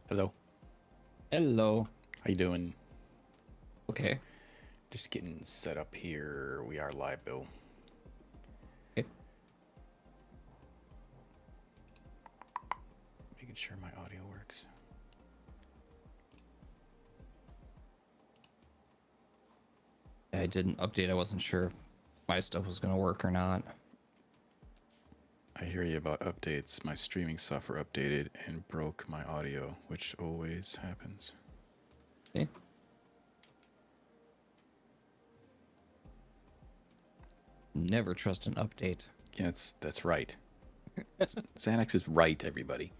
Hello. Hello. How you doing? Okay. Just getting set up here. We are live though. Okay. Making sure my audio works. I did an update. I wasn't sure if my stuff was going to work or not. I hear you about updates. My streaming software updated and broke my audio, which always happens. Okay. Never trust an update. Yeah, that's right. Xanax is right, everybody.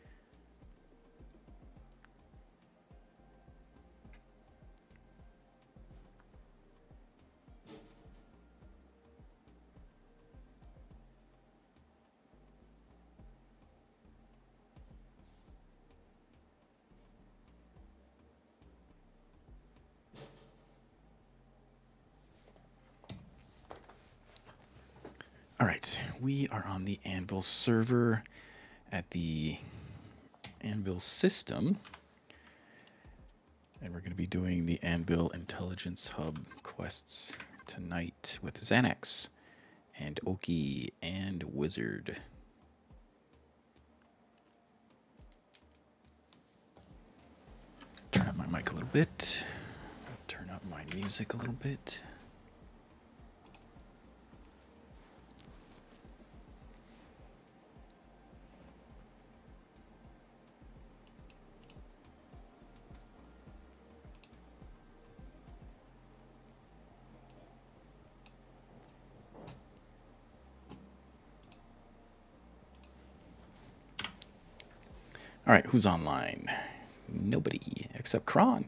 All right, we are on the Anvil server at the Anvil system. And we're going to be doing the Anvil Intelligence Hub quests tonight with Xanax and Oki and Wizard. Turn up my mic a little bit. Turn up my music a little bit. All right, who's online? Nobody except Kron.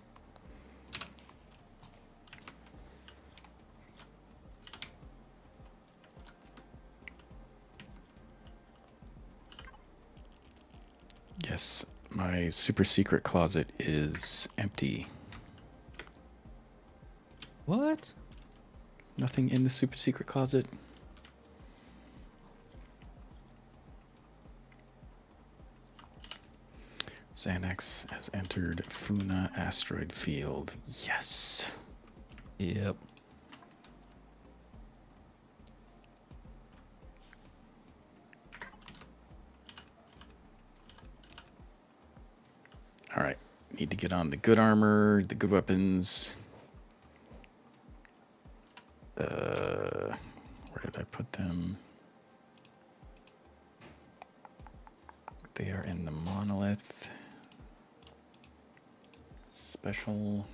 Yes, my super secret closet is empty. What? Nothing in the super secret closet. Xanax has entered Funa asteroid field. Yes. Yep. All right. Need to get on the good armor, the good weapons. Where did I put them? They are in the monolith. Special.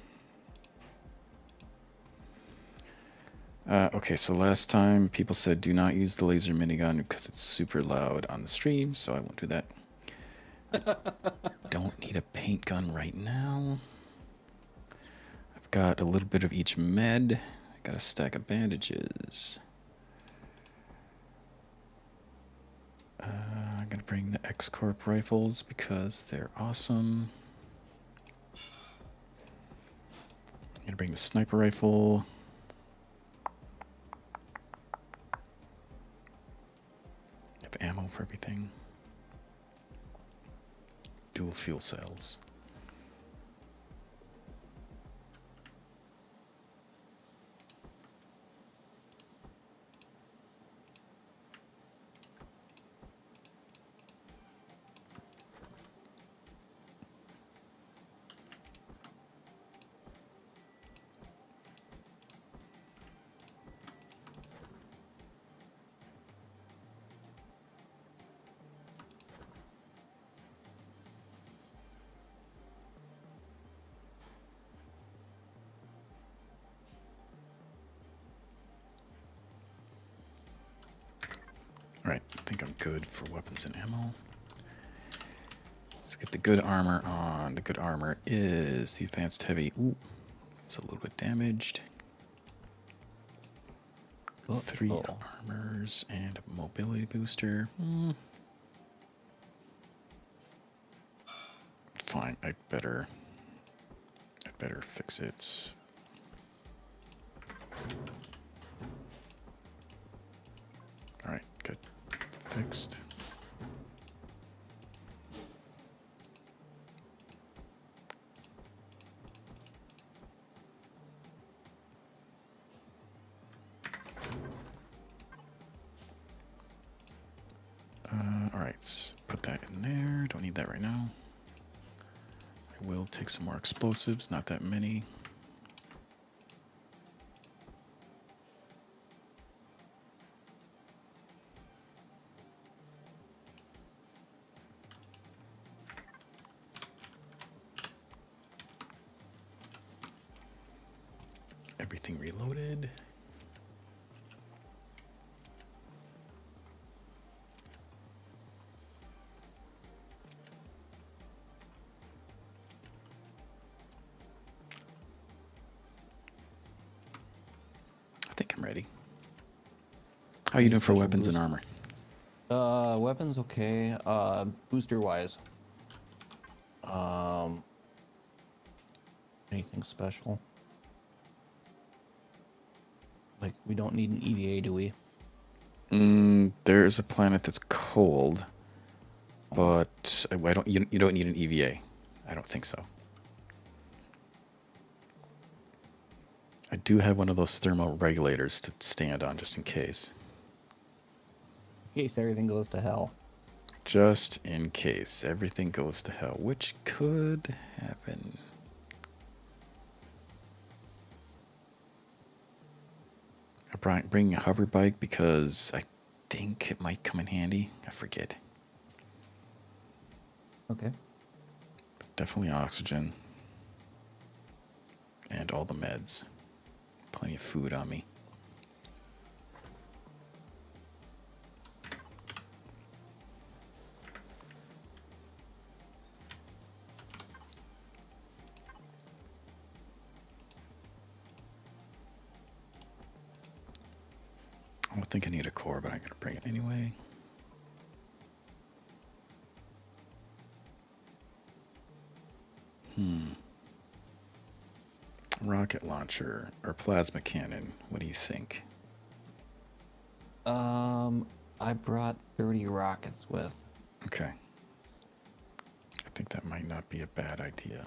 Okay, so last time people said do not use the laser minigun because it's super loud on the stream, so I won't do that. Don't need a paint gun right now. I've got a little bit of each med. I got a stack of bandages. I'm gonna bring the X-Corp rifles because they're awesome. I'm gonna bring the sniper rifle. Have ammo for everything. Dual fuel cells. Alright, I think I'm good for weapons and ammo. Let's get the good armor on. The good armor is the advanced heavy. Ooh, it's a little bit damaged. Three armors and a mobility booster. Fine, I'd better fix it. Alright, good. Fixed. Put that in there. Don't need that right now. I will take some more explosives, not that many. Everything reloaded. I think I'm ready. How you Any doing for special weapons and boost? armor? Weapons okay. Booster wise. Um, anything special? Like we don't need an EVA, do we? There's a planet that's cold, Oh, but I don't. You don't need an EVA. I don't think so. I do have one of those thermal regulators to stand on just in case. in case everything goes to hell. Just in case everything goes to hell, which could happen. I'm bringing a hover bike because I think it might come in handy. I forget. Okay. Definitely oxygen. And all the meds. Plenty of food on me. I don't think I need a core, but I'm going to bring it anyway. Rocket launcher or plasma cannon. What do you think? I brought 30 rockets with. Okay. I think that might not be a bad idea.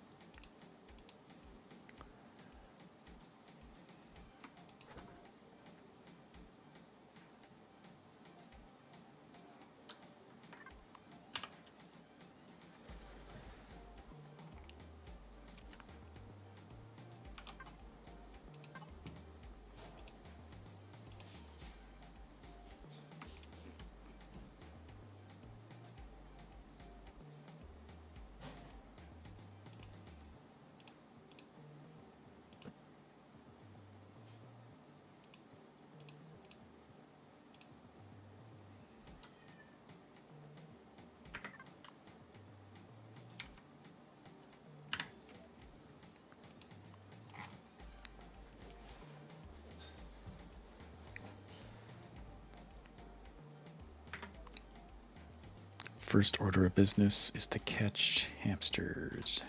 First order of business is to catch hamsters.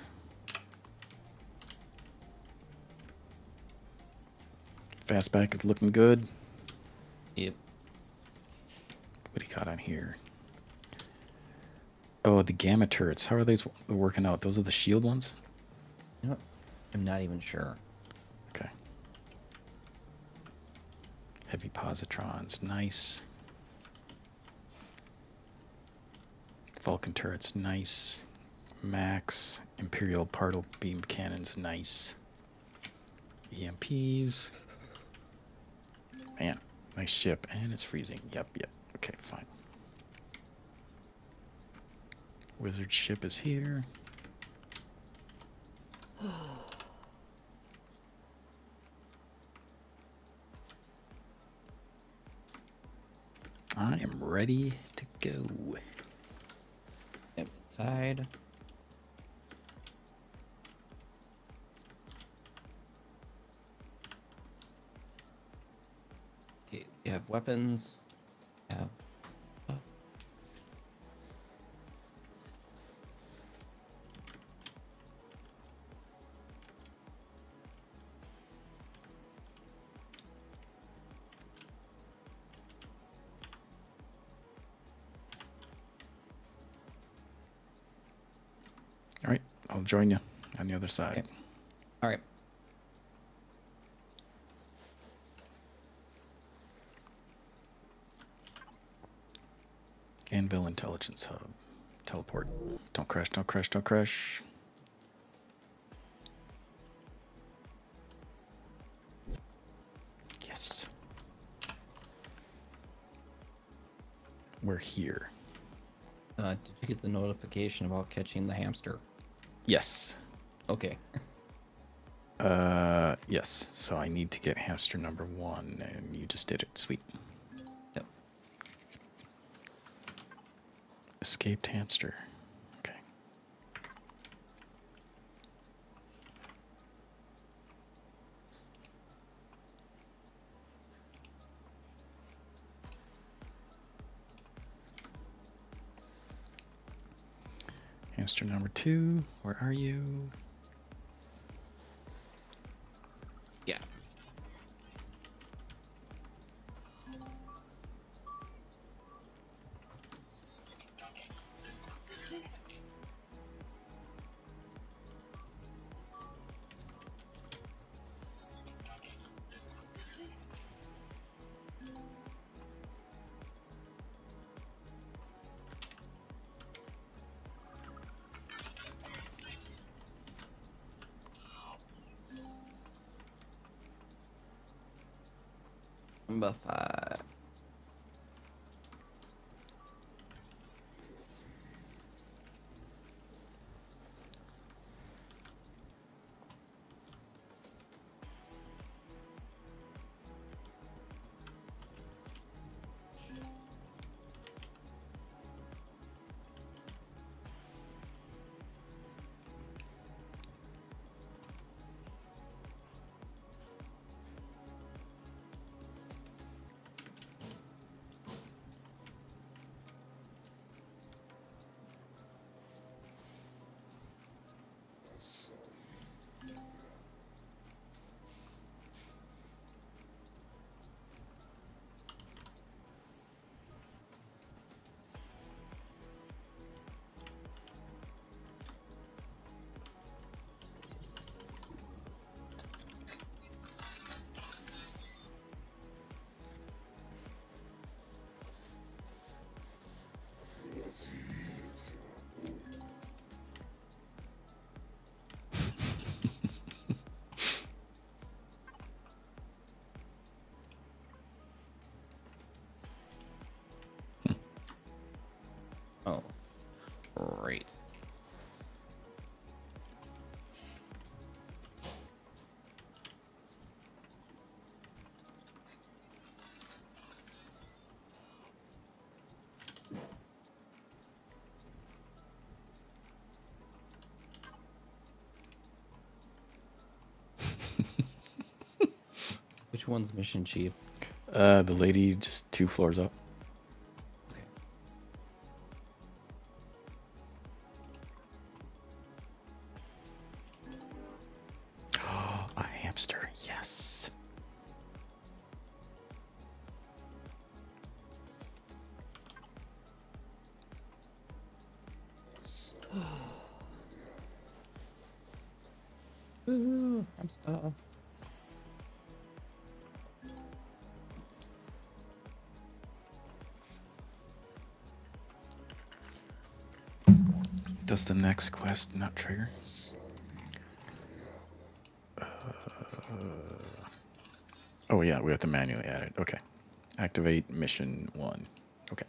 Fastback is looking good. Yep. What do you got on here? Oh, the gamma turrets. How are these working out? Those are the shield ones? You know what? I'm not even sure. Okay. Heavy positrons. Nice. Vulcan turrets. Nice. Max. Imperial particle beam cannons. Nice. EMPs. Man, nice ship. And it's freezing. Yep. Okay, fine. Wizard ship is here. I am ready to go. Yep, inside. Okay, you have weapons. Yeah. All right, I'll join you on the other side. Okay. All right. Anvil Intelligence Hub. Teleport. Don't crash, don't crash, don't crash. Yes. We're here. Did you get the notification about catching the hamster? Yes. Okay. Yes. So I need to get hamster number 1, and you just did it. Sweet. Yep. Escaped hamster. Okay. Hamster number 2, where are you? Yeah. Number 5. Oh, great. Which one's mission chief? The lady just 2 floors up. Okay. A hamster, yes. Ooh, I'm stuck. Does the next quest not trigger? Oh yeah, we have to manually add it. Okay. Activate mission 1. Okay.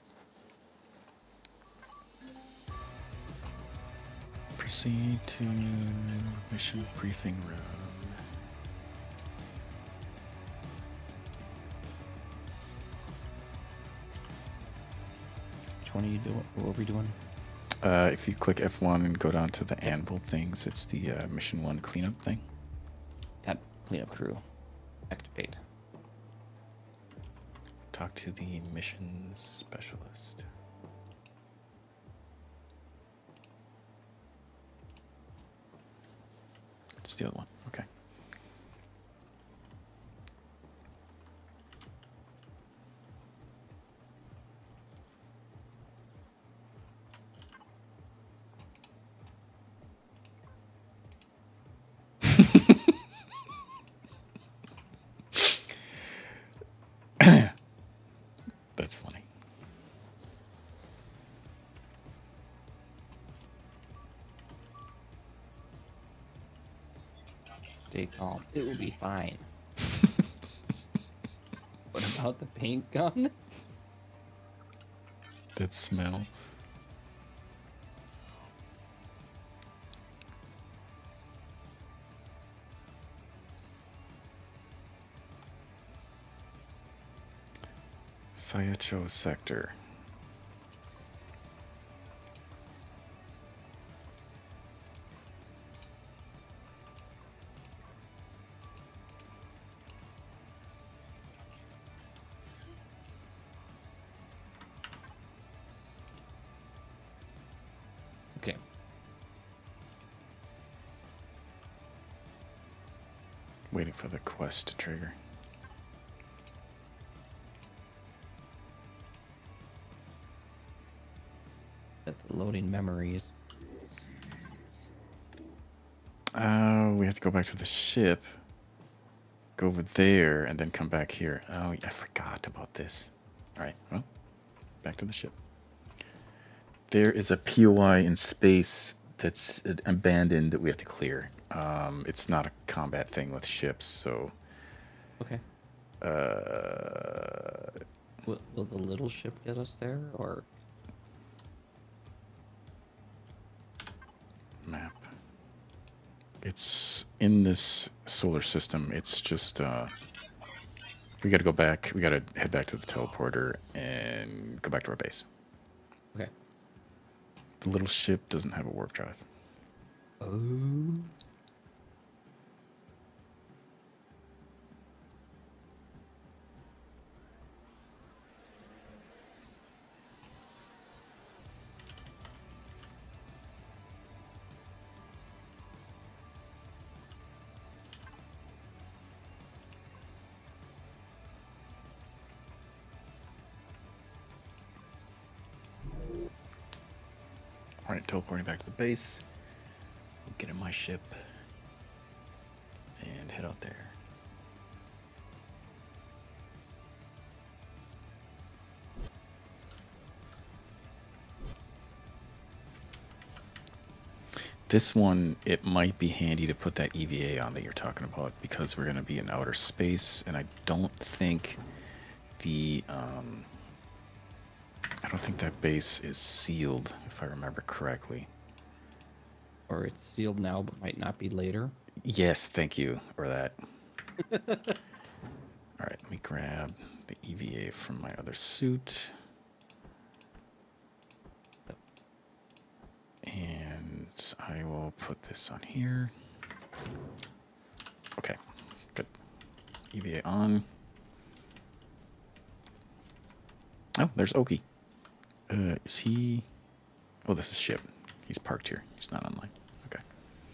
Proceed to mission briefing room. Which one are you doing? What are we doing? If you click F1 and go down to the Anvil things, it's the mission 1 cleanup thing. That cleanup crew. Activate. Talk to the mission specialist. It's the other one. Okay. That's funny. Stay calm. It will be fine. What about the paint gun? That smell. Sayacho sector. Okay. Waiting for the quest to trigger. At the loading memories. We have to go back to the ship. Go over there and then come back here. Oh, I forgot about this. All right, well, back to the ship. There is a POI in space that's abandoned that we have to clear. It's not a combat thing with ships, so... Okay. Will the little ship get us there, or...? Map. It's in this solar system. It's just... we gotta go back. We gotta head back to the teleporter and go back to our base. Okay. The little ship doesn't have a warp drive. Oh. Alright, teleporting back to the base. Get in my ship. And head out there. This one, it might be handy to put that EVA on that you're talking about because we're going to be in outer space, and I don't think the I don't think that base is sealed, if I remember correctly. Or it's sealed now, but might not be later. Yes, thank you, or that. All right, let me grab the EVA from my other suit. And I will put this on here. Okay, good. EVA on. Oh, there's Oki. Is he... Oh, this is ship. He's parked here. He's not online. Okay.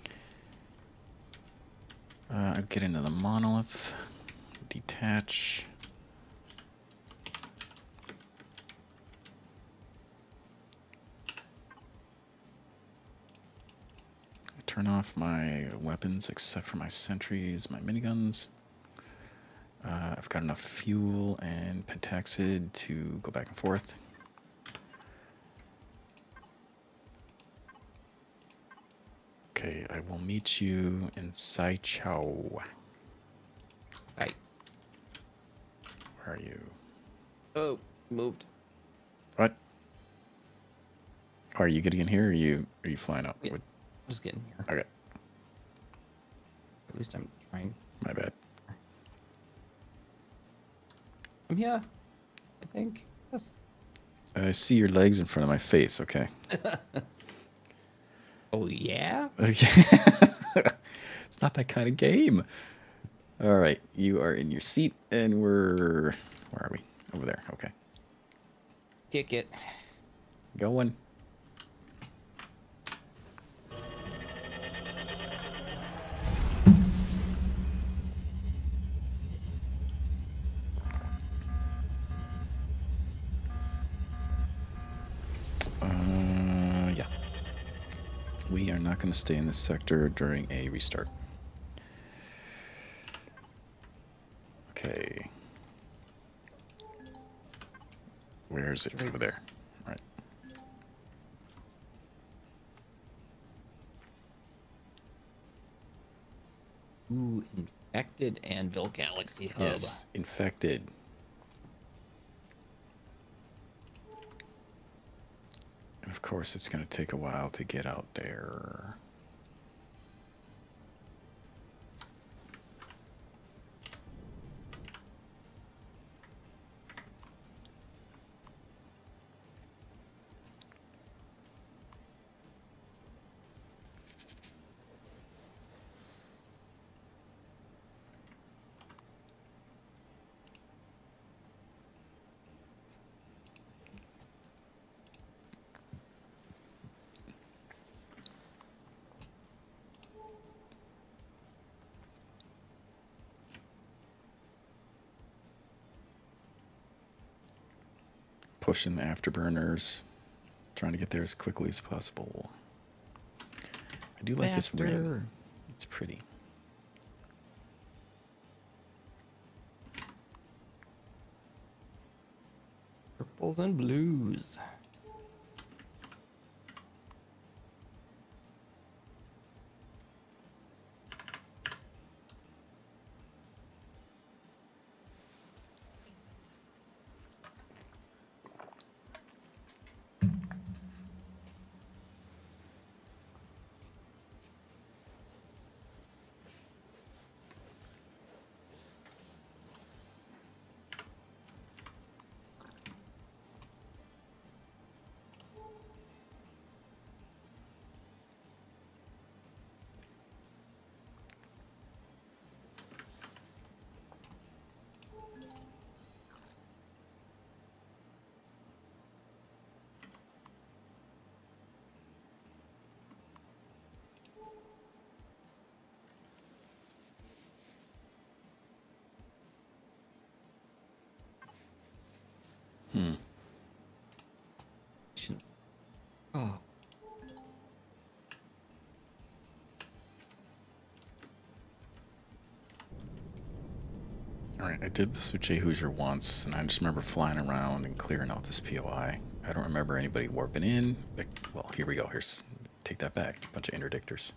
I'll get into the monolith. Detach. Turn off my weapons except for my sentries, my miniguns. I've got enough fuel and pentaxid to go back and forth. Okay, I will meet you in Sai Chao. Hi. Where are you? Oh, moved. What? Are you getting in here, or are you flying up? Yeah. What? Just getting here. Okay, At least I'm trying. my bad. I'm here. I think. Yes. I see your legs in front of my face. Okay. Oh, yeah? It's not that kind of game. All right, you are in your seat, and where are we? Over there. Okay. Kick it. Going. Yeah. We are not going to stay in this sector during a restart. Okay. Where is it? It's over there. Right. Ooh, infected Anvil Galaxy Hub. Yes, infected. And of course, it's going to take a while to get out there. Pushing the afterburners, trying to get there as quickly as possible. I do like this ring. It's pretty. Purples and blues. Oh. Alright, I did this with Jay Hoosier once, and I just remember flying around and clearing out this POI. I don't remember anybody warping in. Like, well, here we go. Here's, take that back. Bunch of interdictors.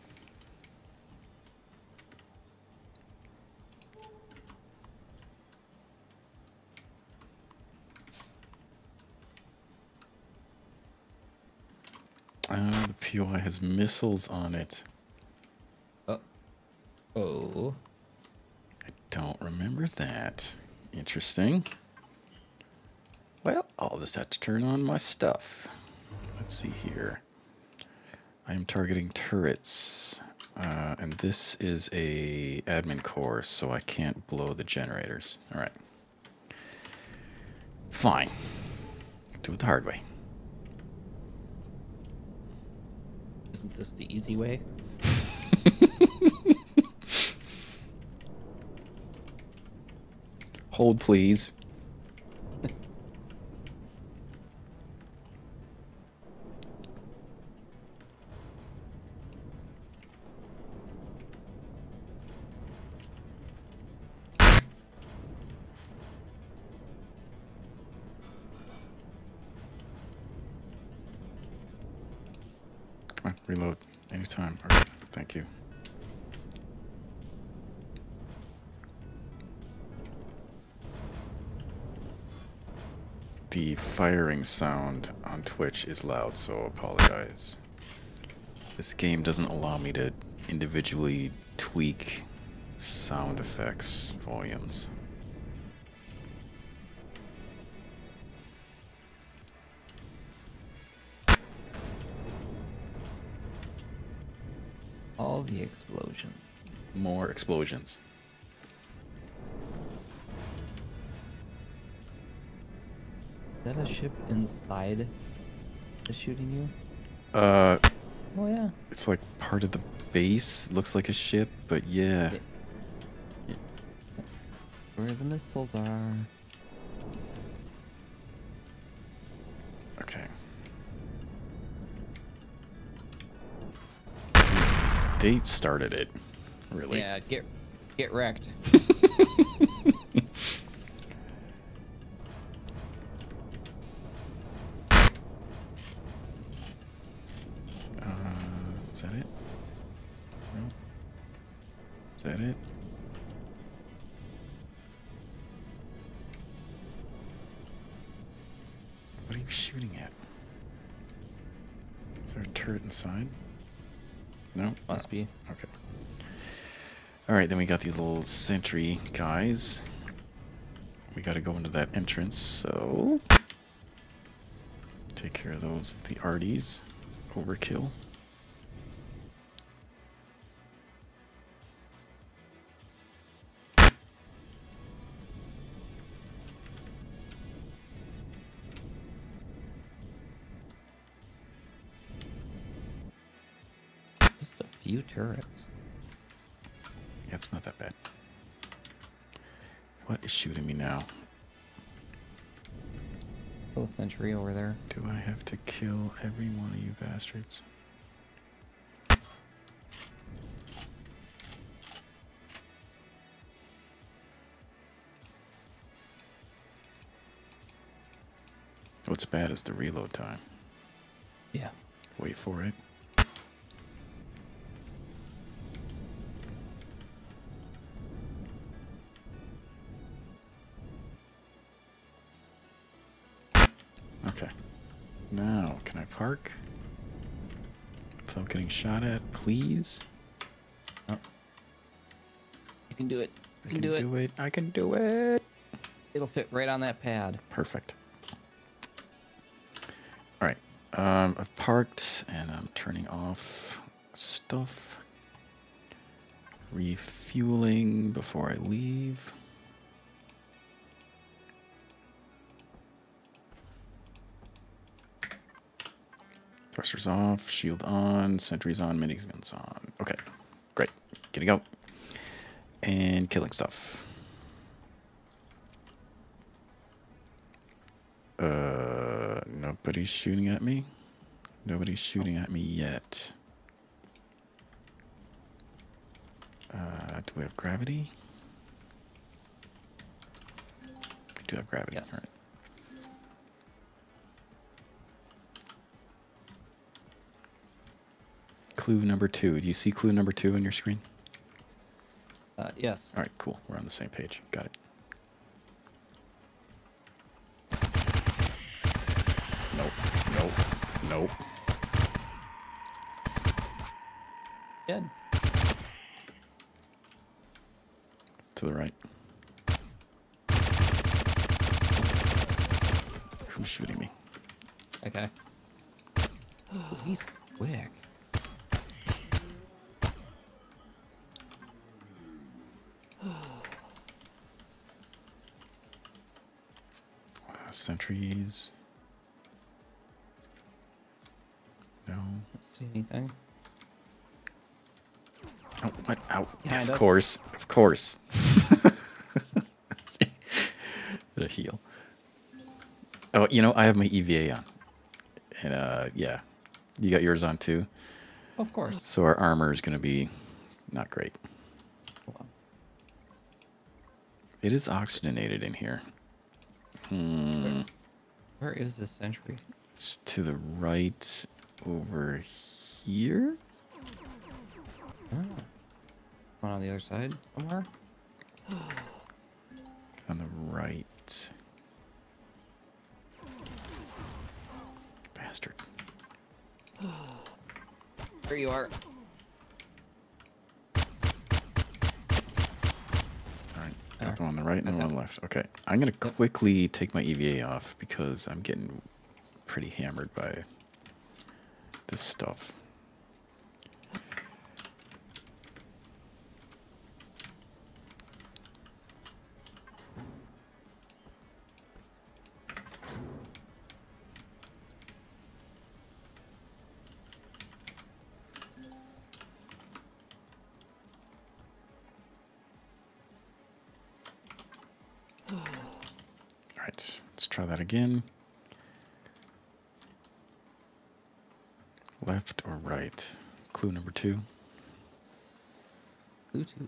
The POI has missiles on it. Oh. I don't remember that. Interesting. Well, I'll just have to turn on my stuff. Let's see here. I am targeting turrets. And this is a admin core, so I can't blow the generators. All right. Fine. Do it the hard way. Isn't this the easy way? Hold, please. Reload anytime. All right, thank you. The firing sound on Twitch is loud, so apologize. This game doesn't allow me to individually tweak sound effects volumes. All the explosion. More explosions. Is that a ship inside that's shooting you? Oh yeah. It's like part of the base. Looks like a ship, but yeah. Where the missiles are. Okay. They started it, really. Yeah, get wrecked. Is that it? No. Is that it? What are you shooting at? Is there a turret inside? No? Must be. Okay. Alright, then we got these little sentry guys. We gotta go into that entrance, so... take care of those with the arties. Overkill. Just a few turrets. Yeah, it's not that bad. What is shooting me now? Little sentry over there. Do I have to kill every one of you bastards? What's bad is the reload time. Yeah. Wait for it. Okay. Now, can I park? Without getting shot at, please? Oh. You can do it. I can do it. I can do it. It'll fit right on that pad. Perfect. Alright. I've parked and I'm turning off stuff. Refueling before I leave. Thrusters off, shield on, sentries on, miniguns on. Okay, great. Get to go. And killing stuff. Nobody's shooting at me. Nobody's shooting at me yet. Do we have gravity? We do have gravity. Yes. All right. Clue number 2. Do you see clue number 2 on your screen? Yes. All right, cool. We're on the same page. Got it. Nope. Nope. Nope. Good. To the right. Who's shooting me? Okay. Ooh, he's quick. Sentries. No. Don't see anything. Oh, what? Ow. Behind Of us. course. Of course. The heal. Oh, you know, I have my EVA on. And, yeah. You got yours on, too? Of course. So our armor is going to be not great. Hold on. It is oxygenated in here. Where is this sentry? It's to the right over here. Oh. One on the other side somewhere? On the right. Bastard. There you are. Alright, got one on the right and one on the left. Okay, I'm going to quickly take my EVA off because I'm getting pretty hammered by this stuff. Alright, let's try that again. Left or right? Clue number 2. Bluetooth.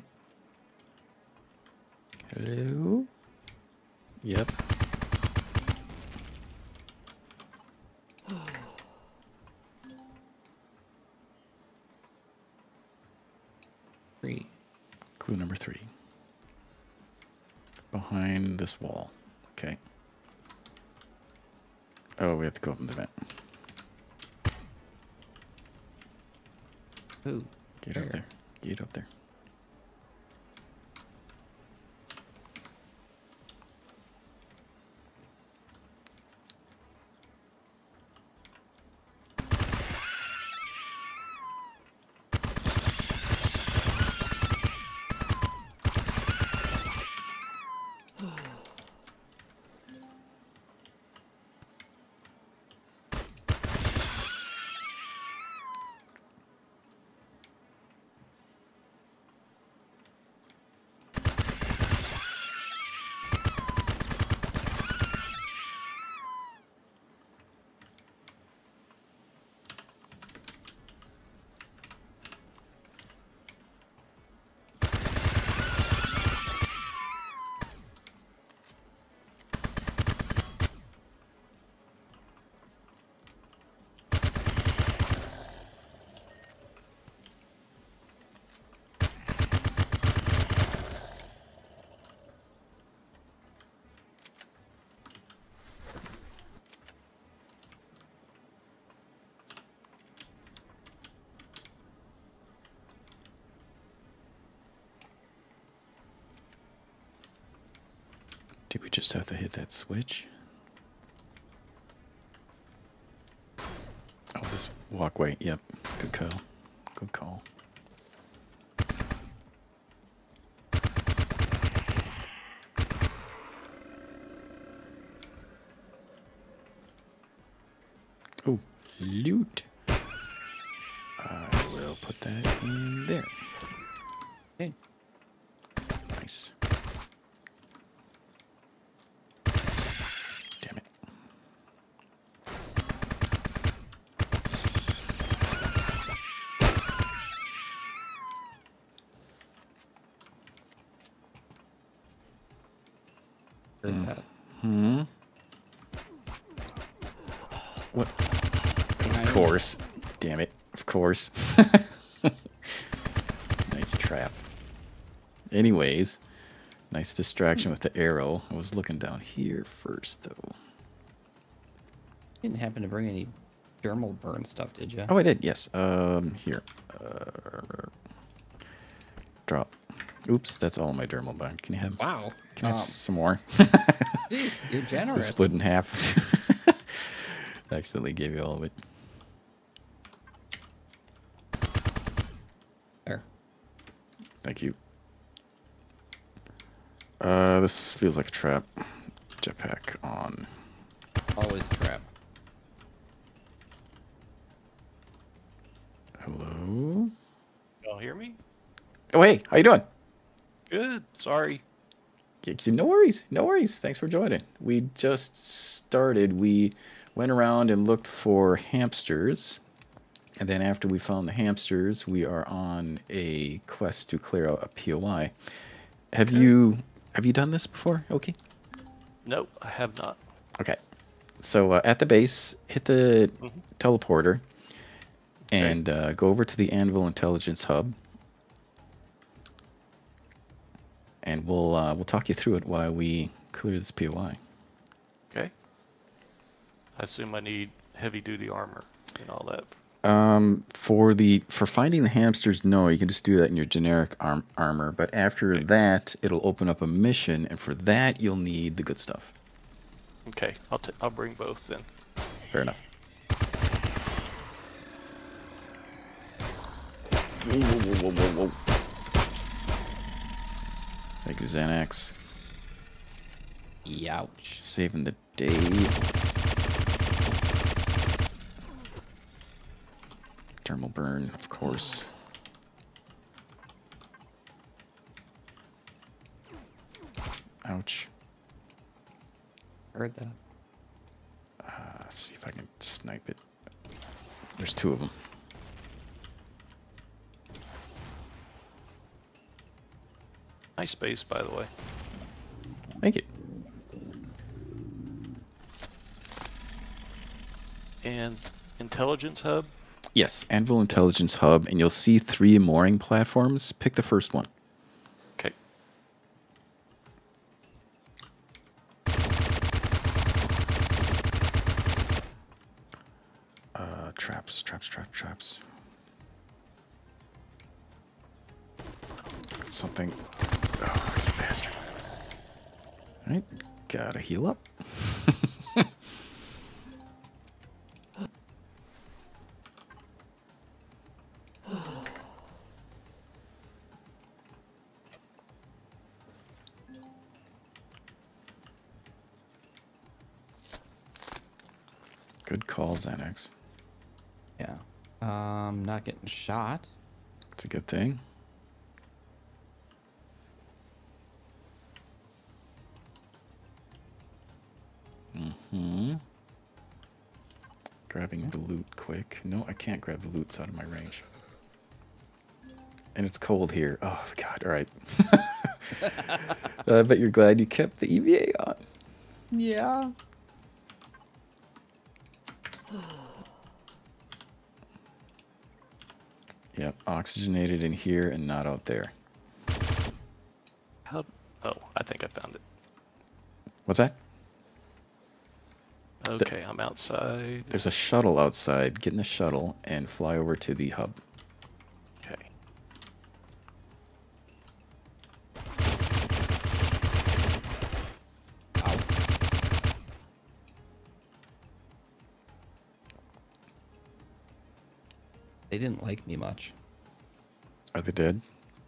Hello? Yep. Free. Clue behind this wall. Okay. Oh, we have to go up in the vent. Ooh. Get up there. Get up there. Did we just have to hit that switch? Oh, this walkway. Yep. Good call. Good call. Oh, loot. I will put that in there. Okay. Nice. Damn it. Heard that. Hmm. What? Behind Of you. course. Damn it. Of course. Nice trap. Anyways, nice distraction with the arrow. I was looking down here first, though. You didn't happen to bring any dermal burn stuff, did you? Oh, I did. Yes. Here. Drop. Oops, that's all my dermal bond. Can you have? Wow. Can I have some more? Jeez, you're It generous. was split in half. Accidentally gave you all of it. There. Thank you. This feels like a trap. Jetpack on. Always a trap. Hello? Y'all hear me? Oh, hey, how you doing? Good. Sorry. No worries. No worries. Thanks for joining. We just started. We went around and looked for hamsters. And then after we found the hamsters, we are on a quest to clear out a POI. Have Okay. you done this before? Okay. Nope, I have not. Okay. So at the base, hit the teleporter and go over to the Anvil Intelligence Hub. And we'll talk you through it while we clear this POI. Okay. I assume I need heavy duty armor and all that. For finding the hamsters, no, you can just do that in your generic armor. But after Okay. that, it'll open up a mission, and for that, you'll need the good stuff. Okay, I'll bring both then. Fair enough. Whoa, whoa, whoa, whoa, whoa. Thank you, Xanax. Youch. Saving the day. Thermal burn, of course. Ouch. Heard that. Let's see if I can snipe it. There's two of them. Nice base, by the way. Thank you. And intelligence hub. Yes, Anvil Intelligence Hub, and you'll see 3 mooring platforms. Pick the first one. Okay. traps. Got something. Oh, you bastard. Alright, gotta heal up. Good call, Xanax. Yeah. Not getting shot. It's a good thing. Grabbing the loot quick. No, I can't grab the loot. It's out of my range. And it's cold here. Oh, God. All right. I bet you're glad you kept the EVA on. Yeah. Yep, oxygenated in here and not out there. How? Oh, I think I found it. What's that? Okay, I'm outside. There's a shuttle outside. Get in the shuttle and fly over to the hub. Okay. They didn't like me much. Are they dead?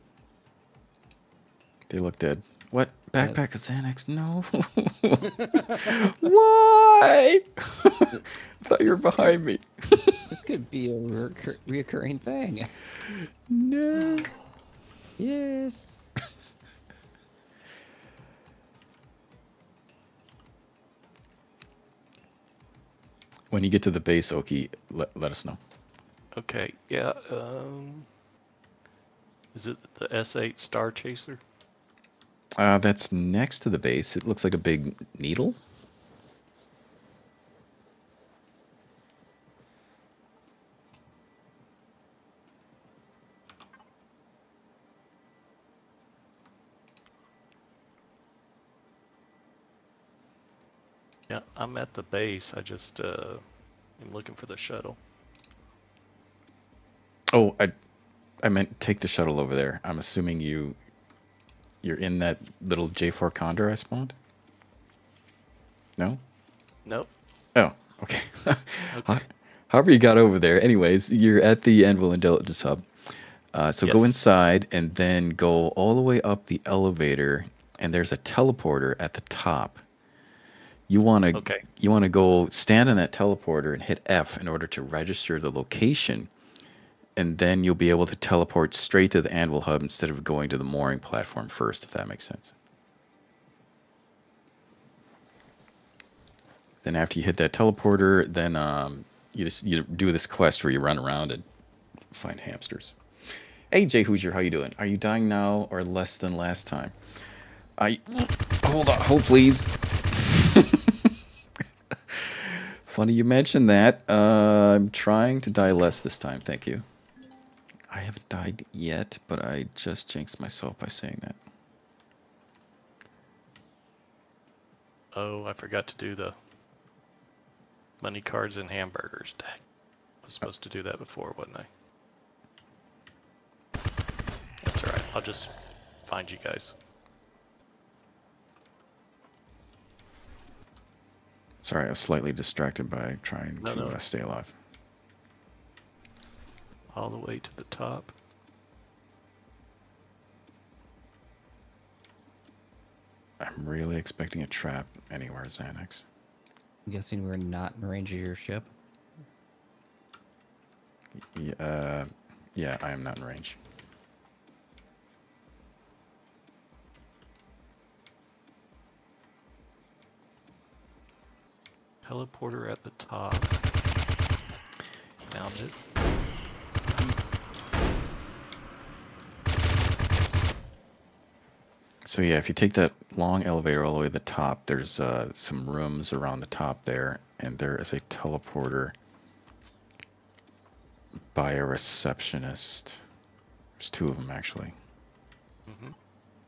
They look dead. What? Backpack of Xanax? No. Why? I thought you were behind me. This could be a reoccurring thing. No. Yes. When you get to the base, Oki, let us know. Okay, yeah. Is it the S8 Star Chaser? That's next to the base. It looks like a big needle. Yeah, I'm at the base. I just am looking for the shuttle. Oh, I meant take the shuttle over there. I'm assuming you're in that little J4 Condor I spawned? No? Nope. Oh, okay. Okay. However you got over there. Anyways, you're at the Anvil Intelligence Hub. So go Yes. inside and then go all the way up the elevator, and there's a teleporter at the top. You want to go stand on that teleporter and hit F in order to register the location, and then you'll be able to teleport straight to the Anvil Hub instead of going to the mooring platform first, if that makes sense. Then after you hit that teleporter, then you do this quest where you run around and find hamsters. Hey, Jay Hoosier, how you doing? Are you dying now or less than last time? Hold please. Funny you mentioned that. I'm trying to die less this time, thank you. I haven't died yet, but I just jinxed myself by saying that. Oh, I forgot to do the money cards and hamburgers. Dang. I was supposed to do that before, wasn't I? That's alright. I'll just find you guys. Sorry, I was slightly distracted by trying No, to no. stay alive. All the way to the top. I'm really expecting a trap anywhere, Xanax. I'm guessing we're not in range of your ship. Yeah, I am not in range. Teleporter at the top. Found it. So yeah, if you take that long elevator all the way to the top, there's some rooms around the top there, and there is a teleporter by a receptionist. There's two of them, actually. Mm-hmm.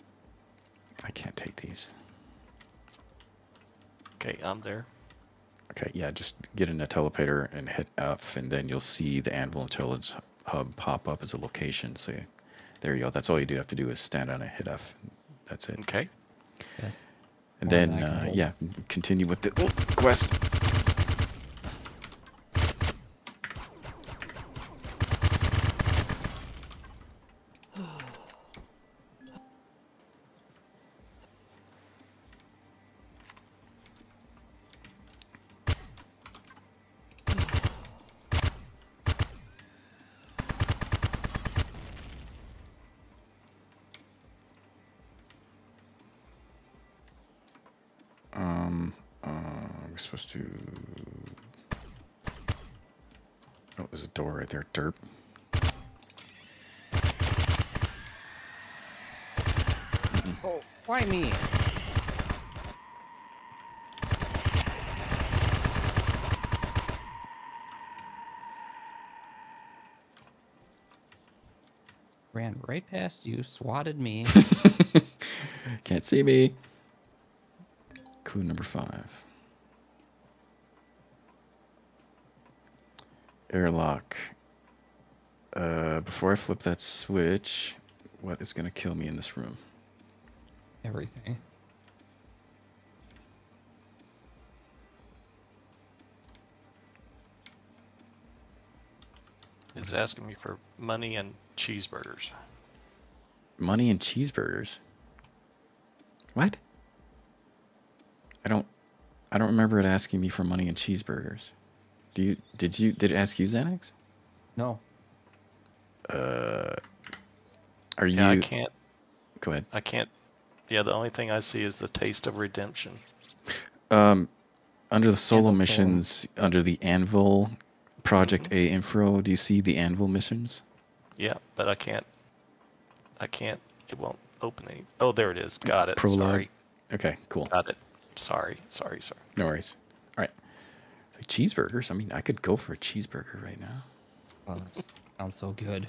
I can't take these. Okay, I'm there. Okay, yeah, just get in a teleporter and hit F, and then you'll see the Anvil Intelligence Hub pop up as a location. So there you go. That's all you do have to do is stand on it, hit F. That's it. Okay. Yes. And More than then, I can hold. yeah, continue with the quest. We're supposed to... Oh, there's a door right there. Derp. Oh, why me? Ran right past you, swatted me. Can't see me. Clue number 5. Airlock. Before I flip that switch, what is going to kill me in this room? Everything. It's asking me for money and cheeseburgers. Money and cheeseburgers. What? I don't remember it asking me for money and cheeseburgers. Did it ask you, Xanax? No. Are you... Yeah, I can't. Go ahead. I can't. Yeah, the only thing I see is the taste of redemption. Under the solo Anvil missions, under the Anvil Project A info, do you see the Anvil missions? Yeah, but I can't. It won't open any. Oh, there it is. Got it. Prologue. Sorry. Okay, cool. Got it. Sorry. No worries. All right. It's like cheeseburgers. I mean, I could go for a cheeseburger right now. Oh, that sounds so good.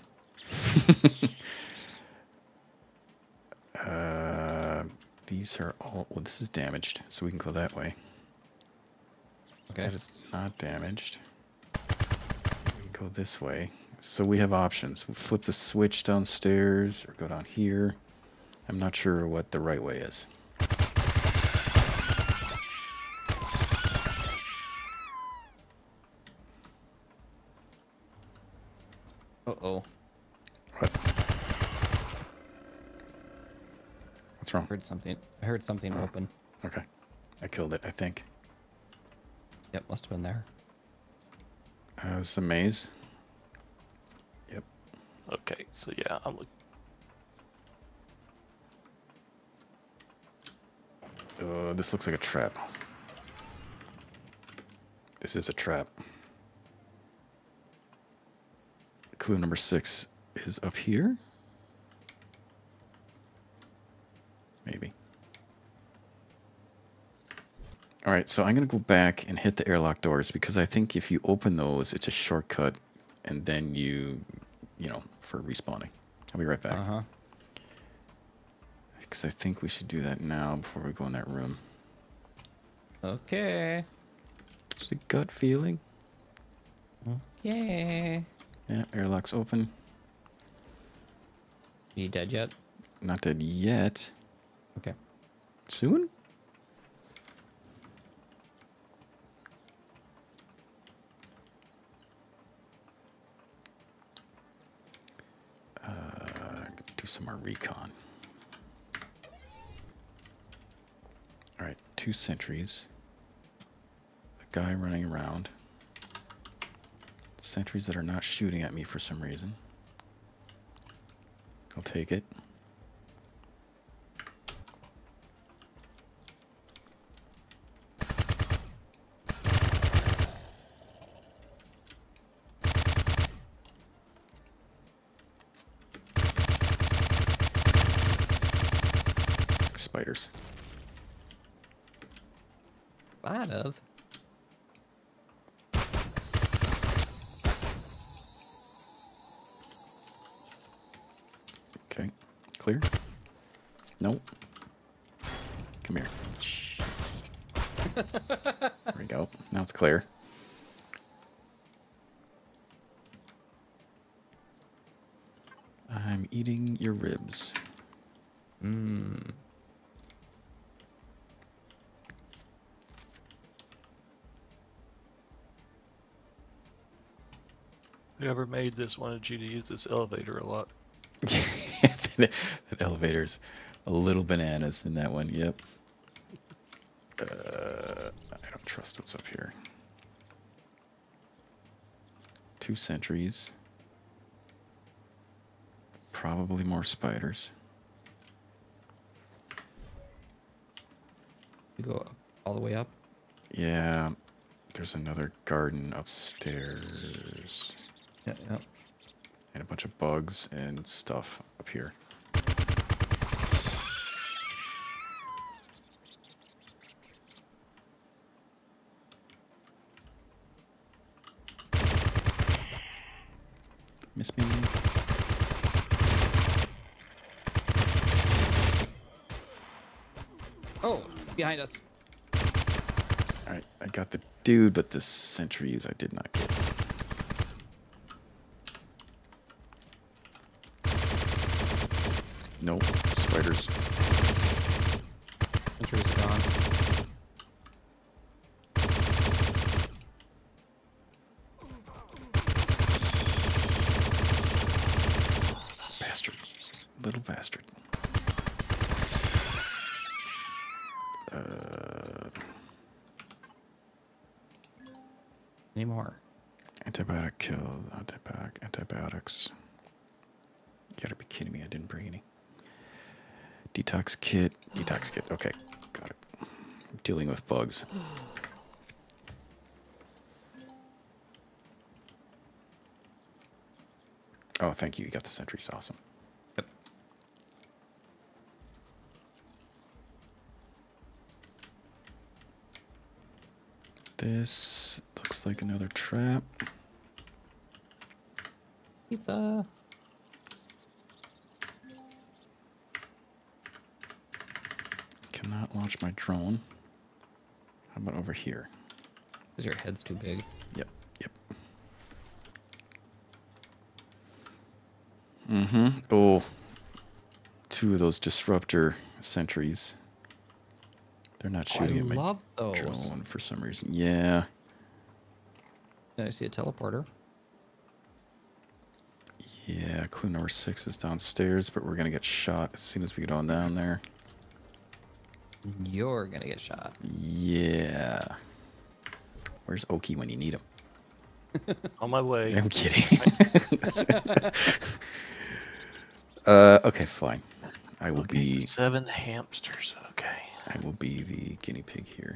These are all... Well, this is damaged, so we can go that way. Okay. That is not damaged. We can go this way. So we have options. We'll flip the switch downstairs or go down here. I'm not sure what the right way is. Uh-oh. What? What's wrong? I heard something Oh. open. Okay. I killed it, I think. Yep, must have been there. It's a maze. Yep. Okay, so yeah, I'm looking. This looks like a trap. This is a trap. Clue number 6 is up here? Maybe. Alright, so I'm going to go back and hit the airlock doors because I think if you open those, it's a shortcut and then you know, for respawning. I'll be right back. Uh-huh. Because I think we should do that now before we go in that room. Okay. Just a gut feeling. Yeah. Yeah, airlock's open. You dead yet? Not dead yet. Okay. Soon? Do some more recon. Alright, 2 sentries. A guy running around. Sentries that are not shooting at me for some reason. I'll take it. Spiders. Lot of. Okay. Clear? Nope. Come here. Shh. There we go. Now it's clear. I'm eating your ribs. Mmm. Whoever made this wanted you to use this elevator a lot. That elevator's a little bananas in that one. Yep. I don't trust what's up here. 2 sentries. Probably more spiders. You go up, all the way up. Yeah. There's another garden upstairs. Yeah, yeah. And a bunch of bugs and stuff up here. Miss me? Oh, behind us. Alright, I got the dude, but the sentries I did not get. Nope, spiders. Sentries are gone. Bastard. Little bastard. Any more? Antibiotic kill, antibiotics. You gotta be kidding me, I didn't bring any. Detox kit, okay, got it. I'm dealing with bugs. Oh, thank you, you got the sentries, awesome. Yep. This looks like another trap. Pizza. Cannot launch my drone. How about over here? Because your head's too big. Yep, yep. Mm-hmm. Oh, 2 of those disruptor sentries. They're not shooting at I my love those. drone for some reason. Yeah. I see a teleporter. Yeah, clue number 6 is downstairs, but we're gonna get shot as soon as we get on down there. You're gonna get shot. Yeah. Where's Oki when you need him? On my way. I'm kidding. Okay, fine. I will Okay, be 7 hamsters. Okay. I will be the guinea pig here.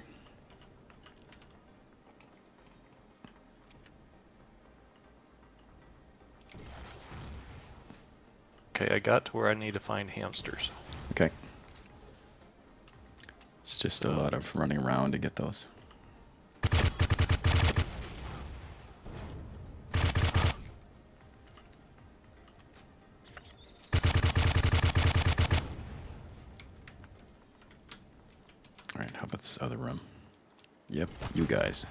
Okay, I got to where I need to find hamsters. Okay. It's just a lot of running around to get those. Alright, how about this other room? Yep, you guys.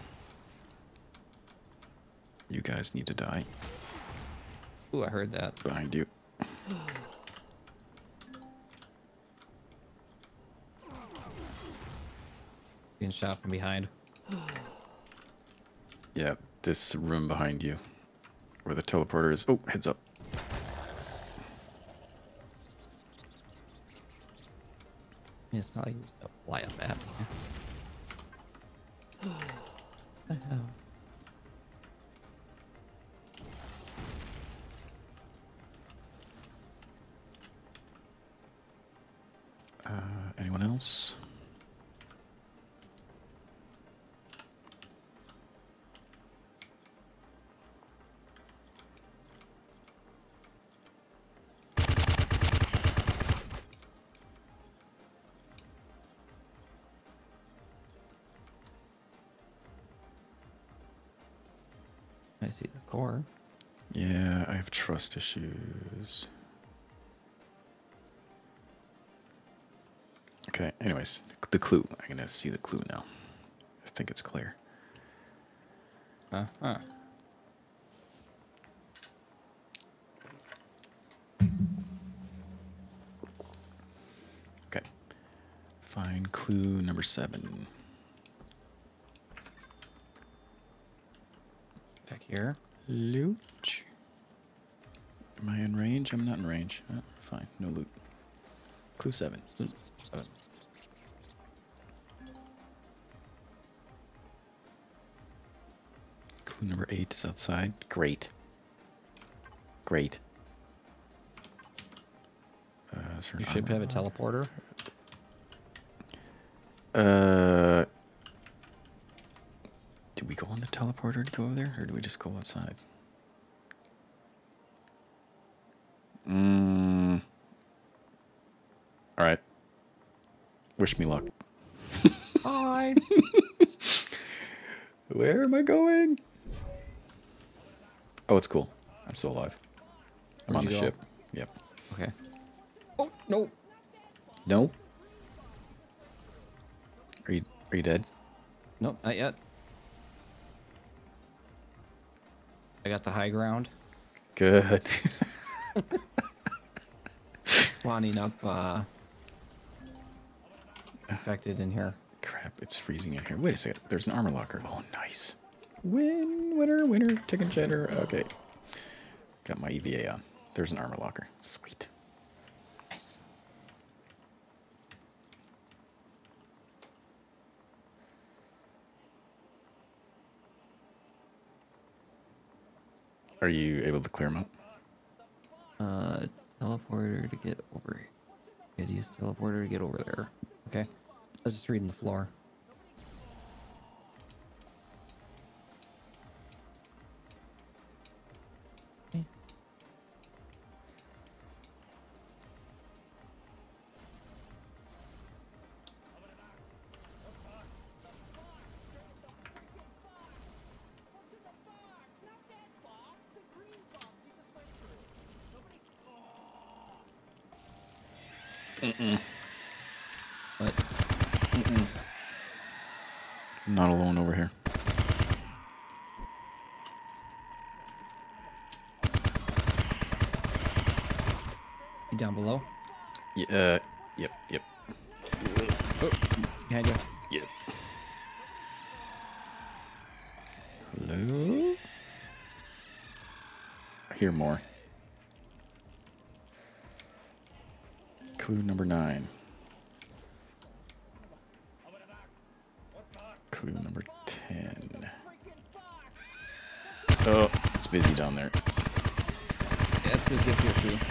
You guys need to die. Ooh, I heard that. Behind you. Being shot from behind. Yeah, this room behind you. Where the teleporter is. Oh, heads up. It's not like a fly up at me. What the hell? Anyone else? I see the core. Yeah, I have trust issues. Okay, anyways, the clue. I'm gonna see the clue now. think it's clear. Uh-huh. Okay. Find clue number 7. Back here. Loot. Am I in range? I'm not in range. Oh, fine. No loot. Clue 7. Ooh, 7. Clue number 8 is outside. Great. Great. Is there Your an ship have a armor teleporter? lock? Do we go on the teleporter to go over there, or do we just go outside? All right. Wish me luck. Hi. Where am I going? Oh, it's cool. I'm still alive. I'm Where'd on you the go? ship. Yep. Okay. Oh, no. No? Are you dead? Nope, not yet. I got the high ground. Good. Spawning up infected in here. Crap, it's freezing in here. Wait a second. There's an armor locker. Oh, nice. Winner, chicken cheddar. Okay. Got my EVA on. There's an armor locker. Sweet. Nice. Are you able to clear them up? Teleporter to get over here. Could use teleporter to get over there. Okay. I was just reading the floor. Okay. What? I'm not alone over here. You down below? Yeah, yep. Oh, behind you. Yep. Hello? I hear more. Clue number 9. Clue number 10. Oh, it's busy down there. Yeah, it's good to get here too.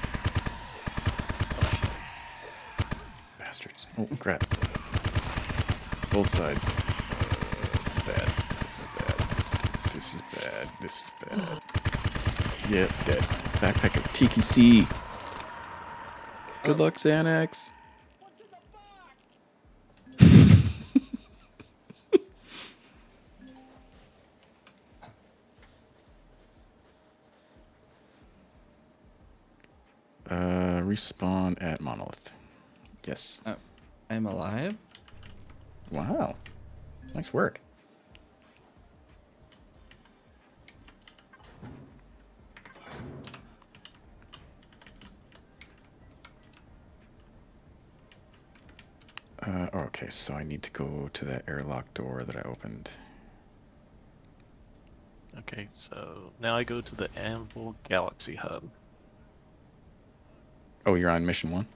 Bastards. Oh, crap. Both sides. This is bad. This is bad. This is bad. This is bad. Yep, dead. Backpack of TKC. Good luck, Xanax. Respawn at Monolith. Yes. Oh, I'm alive. Wow. Nice work. Okay, so I need to go to that airlock door that I opened. Okay, so now I go to the Anvil Galaxy Hub. Oh, you're on mission 1?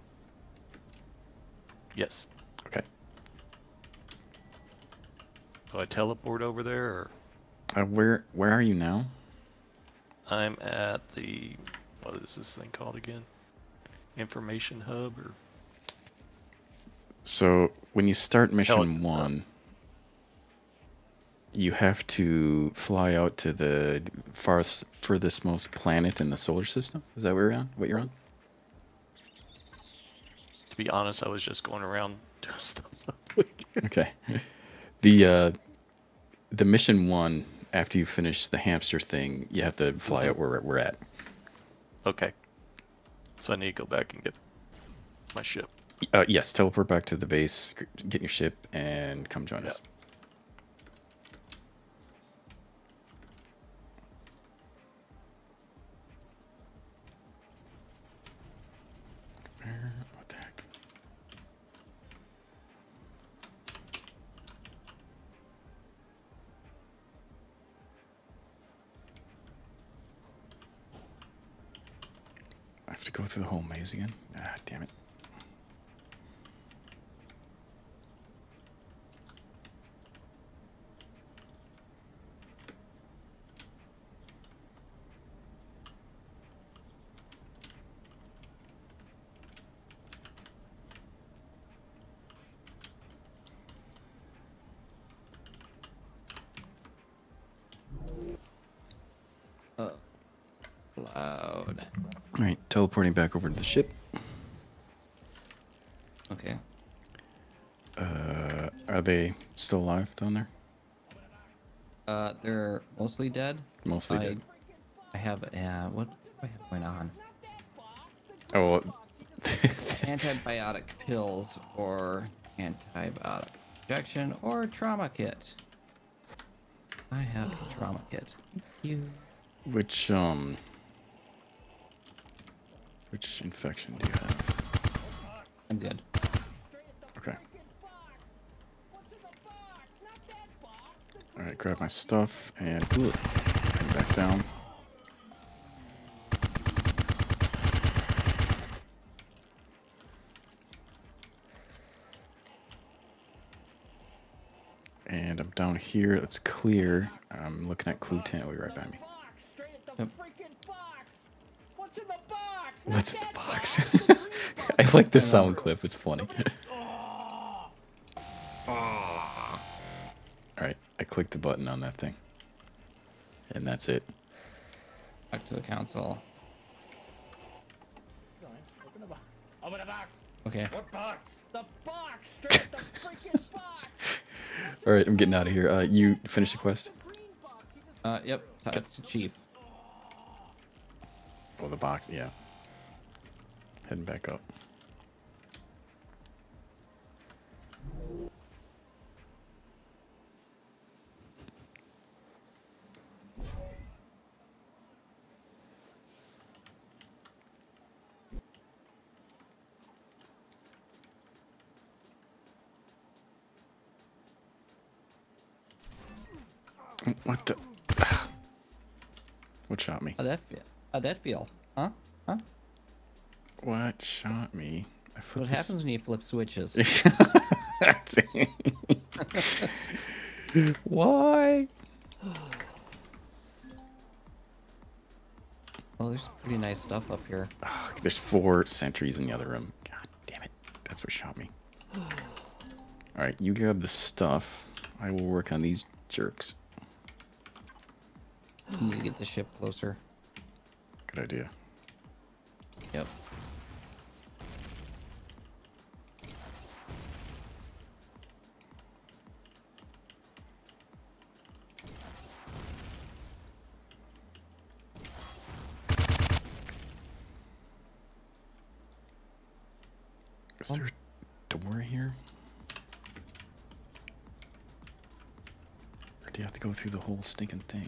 Yes. Okay. Do I teleport over there, or Where are you now? I'm at the, what is this thing called again? Information Hub, or So when you start mission Heli- 1, you have to fly out to the furthest most planet in the solar system. Is that where you're on? What you're on? to be honest, I was just going around doing stuff. Okay. The mission 1, after you finish the hamster thing, you have to fly out where we're at. Okay. So I need to go back and get my ship. Yes, teleport back to the base, get your ship, and come join us. have to go through the whole maze again? Ah, damn it. Loud. Alright, teleporting back over to the ship. Okay. Are they still alive down there? They're mostly dead. Mostly dead. I have what do I have going on? Oh, Antibiotic pills or antibiotic injection or trauma kit. I have a trauma kit. Thank you. which infection do you have? I'm good. Okay. Alright, grab my stuff and head back down. And I'm down here. It's clear. I'm looking at clue 10. Will be right by me. Yep. What's in the box? I like the sound clip. It's funny. Alright, I clicked the button on that thing. And that's it. Back to the council. Open the box. Okay. What box? The box. Straight the freaking box. Alright, I'm getting out of here. You finished the quest? Yep. That's the chief. Oh, the box, yeah. Heading back up. What the? What shot me? How'd that feel? How'd that feel? Huh? Huh? What shot me? I What flipped happens when you flip switches? Why? Oh, there's pretty nice stuff up here. Oh, there's 4 sentries in the other room. God damn it. That's what shot me. Alright, you grab the stuff. I will work on these jerks. You need to get the ship closer. Good idea. Yep. Is there a door here? Or do you have to go through the whole stinking thing?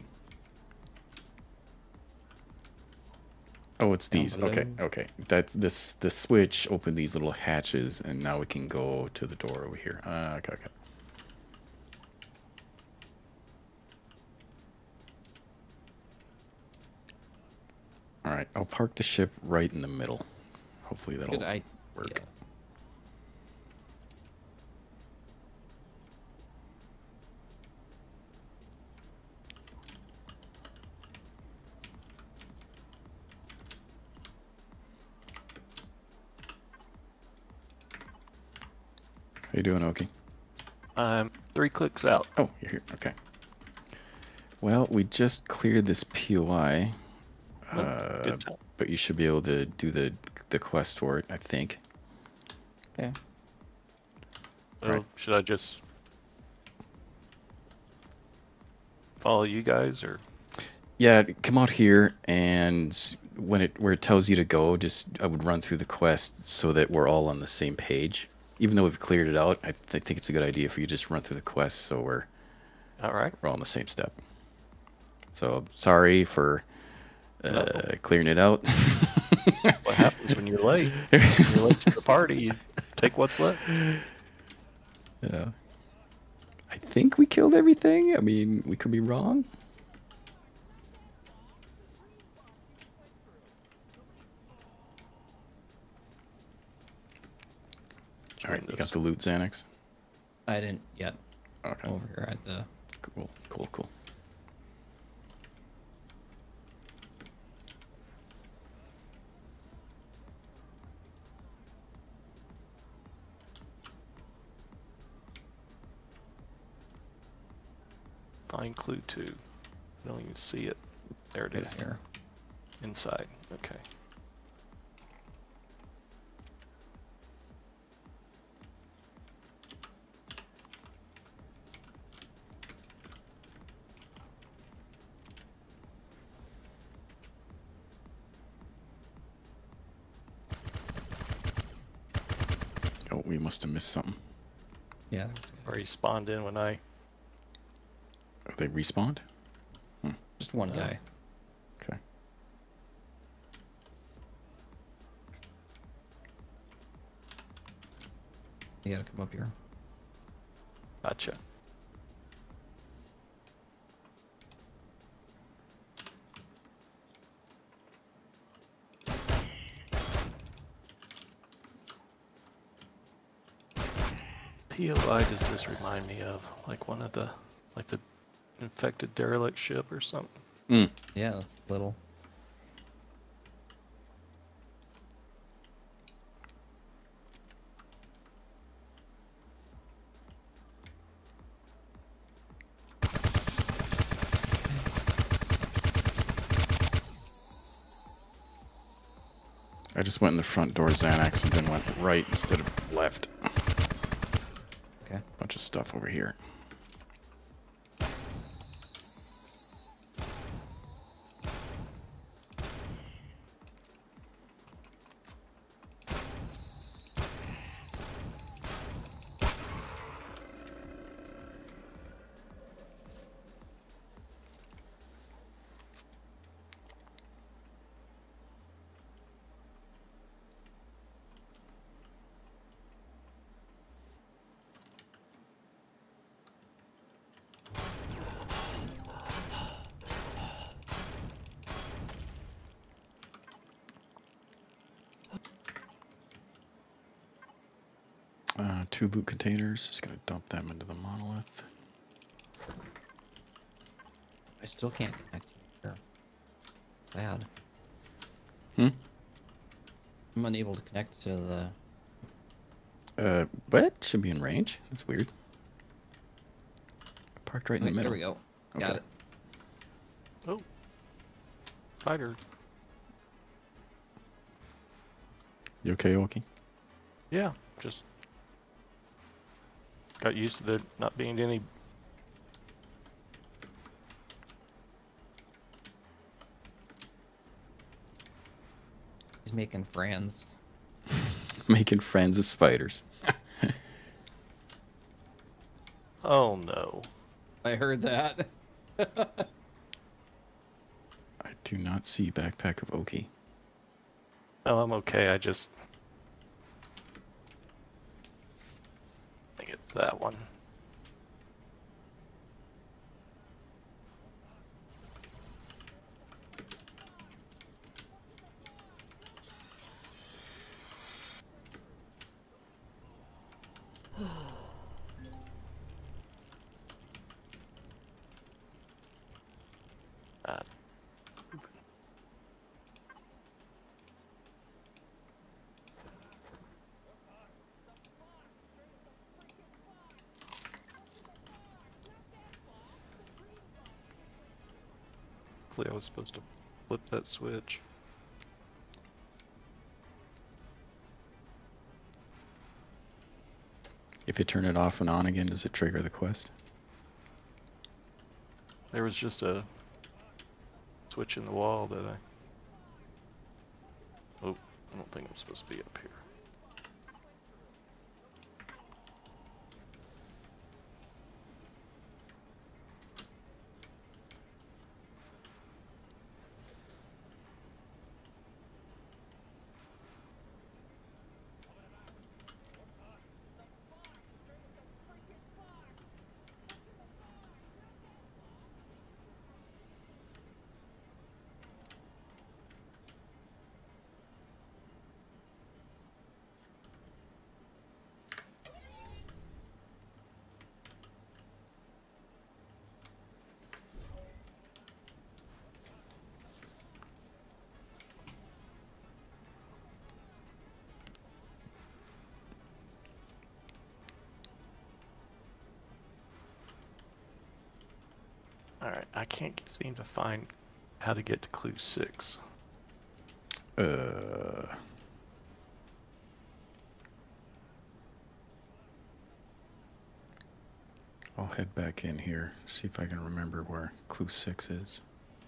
Oh, it's these. Okay, okay. That's this. The switch opened these little hatches, and now we can go to the door over here. Okay, okay. All right, I'll park the ship right in the middle. Hopefully that'll Good work. idea. How you doing, Oki? I'm 3 clicks out. Oh, you're here. Okay. Well, we just cleared this POI, Good job. but you should be able to do the quest for it, I think. Okay. So Right. should I just follow you guys, or? Yeah, come out here, and where it tells you to go, I would run through the quest so that we're all on the same page. Even though we've cleared it out, I think it's a good idea if you just run through the quest so we're All right. all on the same step. So sorry for clearing it out. What happens when you're late? When you're late to the party, you take what's left. Yeah. I think we killed everything. I mean, we could be wrong. All right, you windows. got the loot, Xanax? I didn't yet. Okay. Over here at the. Cool, cool, cool. Find clue 2. I don't even see it. There it Right is. here. Inside. Okay. Oh, we must have missed something. Yeah. That's good. Or he spawned in when I. Oh, they respawned? Just one Oh. guy. Okay. You gotta come up here. Gotcha. POI does this remind me of? Like one of the, like the infected derelict ship or something? Mm. Yeah, little. I just went in the front door, Xanax, and then went right instead of left. Okay. Bunch of stuff over here. Two loot containers. Just gonna dump them into the monolith. I still can't connect here. Sad. Hmm? I'm unable to connect to the. What? Should be in range. That's weird. Parked right in the Wait, middle. there we go. Okay. Got it. Oh. Fighter. You okay, Oki? Yeah, just got used to there not being any. He's making friends. Making friends of spiders. Oh no. I heard that. I do not see backpack of Oki. No, I'm okay. I just. I think it's that one. Ah, hopefully I was supposed to flip that switch. If you turn it off and on again, does it trigger the quest? There was just a switch in the wall that I. Oh, I don't think I'm supposed to be up here. Alright, I can't seem to find how to get to clue 6. I'll head back in here, see if I can remember where clue 6 is.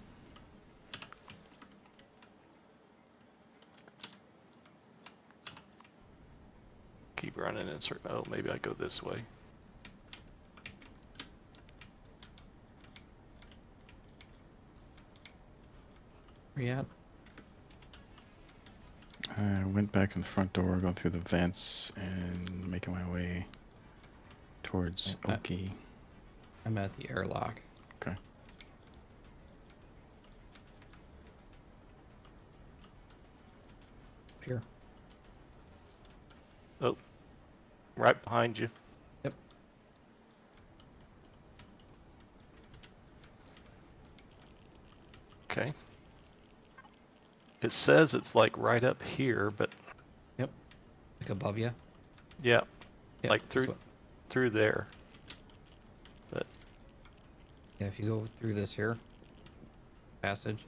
Keep running in circle. Oh, maybe I go this way. Where you at? I went back in the front door, going through the vents, and making my way towards Oki. I'm at the airlock. Okay. Here. Oh, right behind you. Yep. Okay. It says it's like right up here, but Yep. Like above you. yeah, Yep, like this way. through there. But Yeah, if you go through this here passage.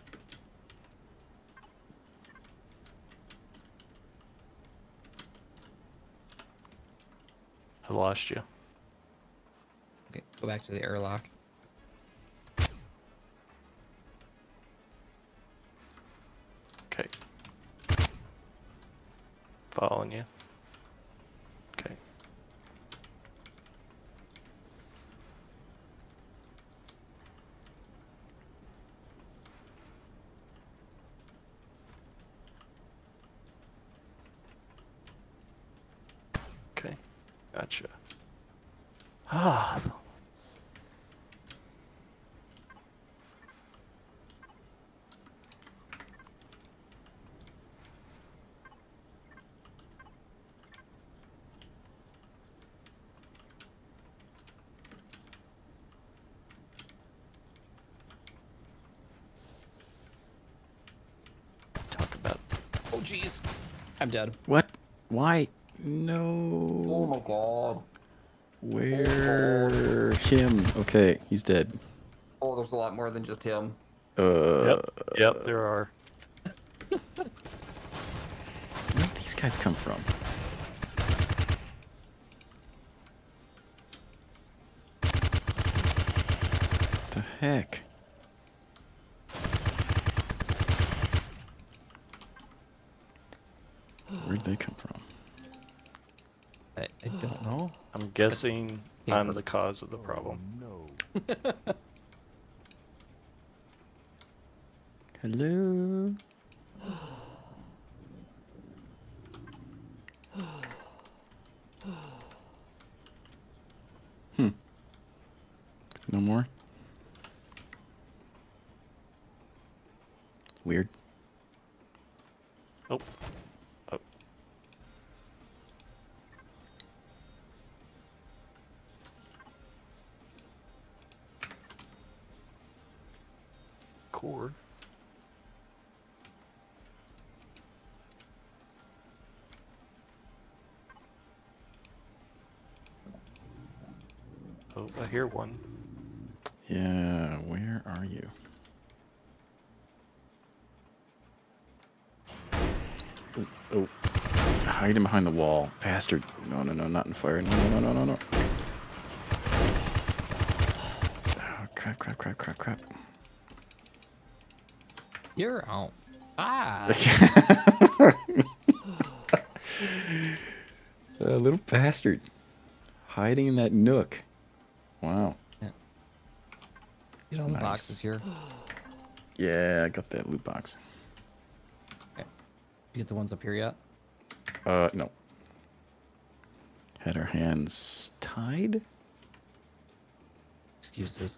I lost you. Okay, go back to the airlock. Okay. Following you. Okay. Okay. Gotcha. Ah. Talk about. Oh jeez. I'm dead. What? Why? No. Oh my god. Where? Him. Okay, he's dead. Oh, there's a lot more than just him. Yep, there are. Where did these guys come from? What the heck? Where'd they come from? I don't know. I'm guessing Yeah. I'm the cause of the problem. Hello? No more? Weird. Oh. Oh. Cord. Oh, I hear one. Yeah, where are you? Oh, oh. Hide him behind the wall. Bastard. No, no, no, not in fire. No, no, no, no, no, no. Oh, crap, crap, crap, crap, crap. You're out. Ah. Little bastard. Hiding in that nook. Wow. Get all the Nice. boxes here. Yeah, I got that loot box. You get the ones up here yet? No. Had our hands tied? Excuses.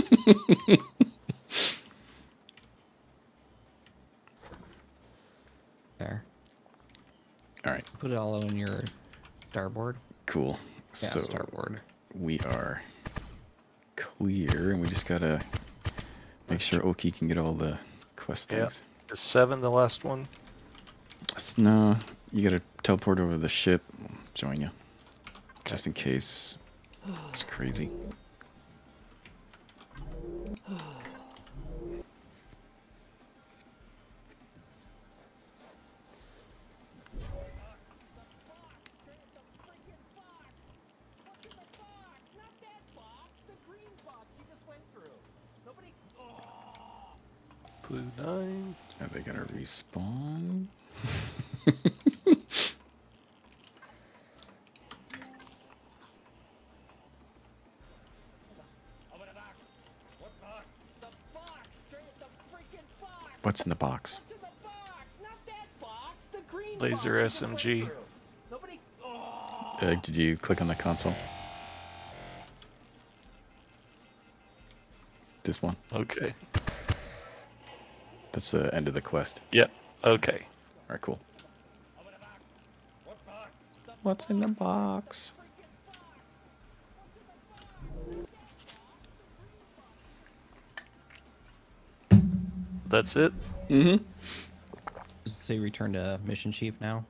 There. Alright, Put it all on your starboard. cool. Yeah, So starboard. we are clear, and we just gotta make sure Oki can get all the quest Yeah. things. Is 7 the last one? No, you gotta teleport over to the ship. I'll join you. Just in case it's crazy. Blue 9. Are they gonna respawn? Open the box. What box? The box. Straight at the freaking box. What's in the box? What's in the box? Not that box. The green Laser box. with the SMG. breakthrough. Nobody. Oh. Did you click on the console? This one. Okay. That's the end of the quest. Yep. Okay. All right, cool. Open the box. What box? The What's in the box? That's it. Mm-hmm. Does it say return to mission chief now?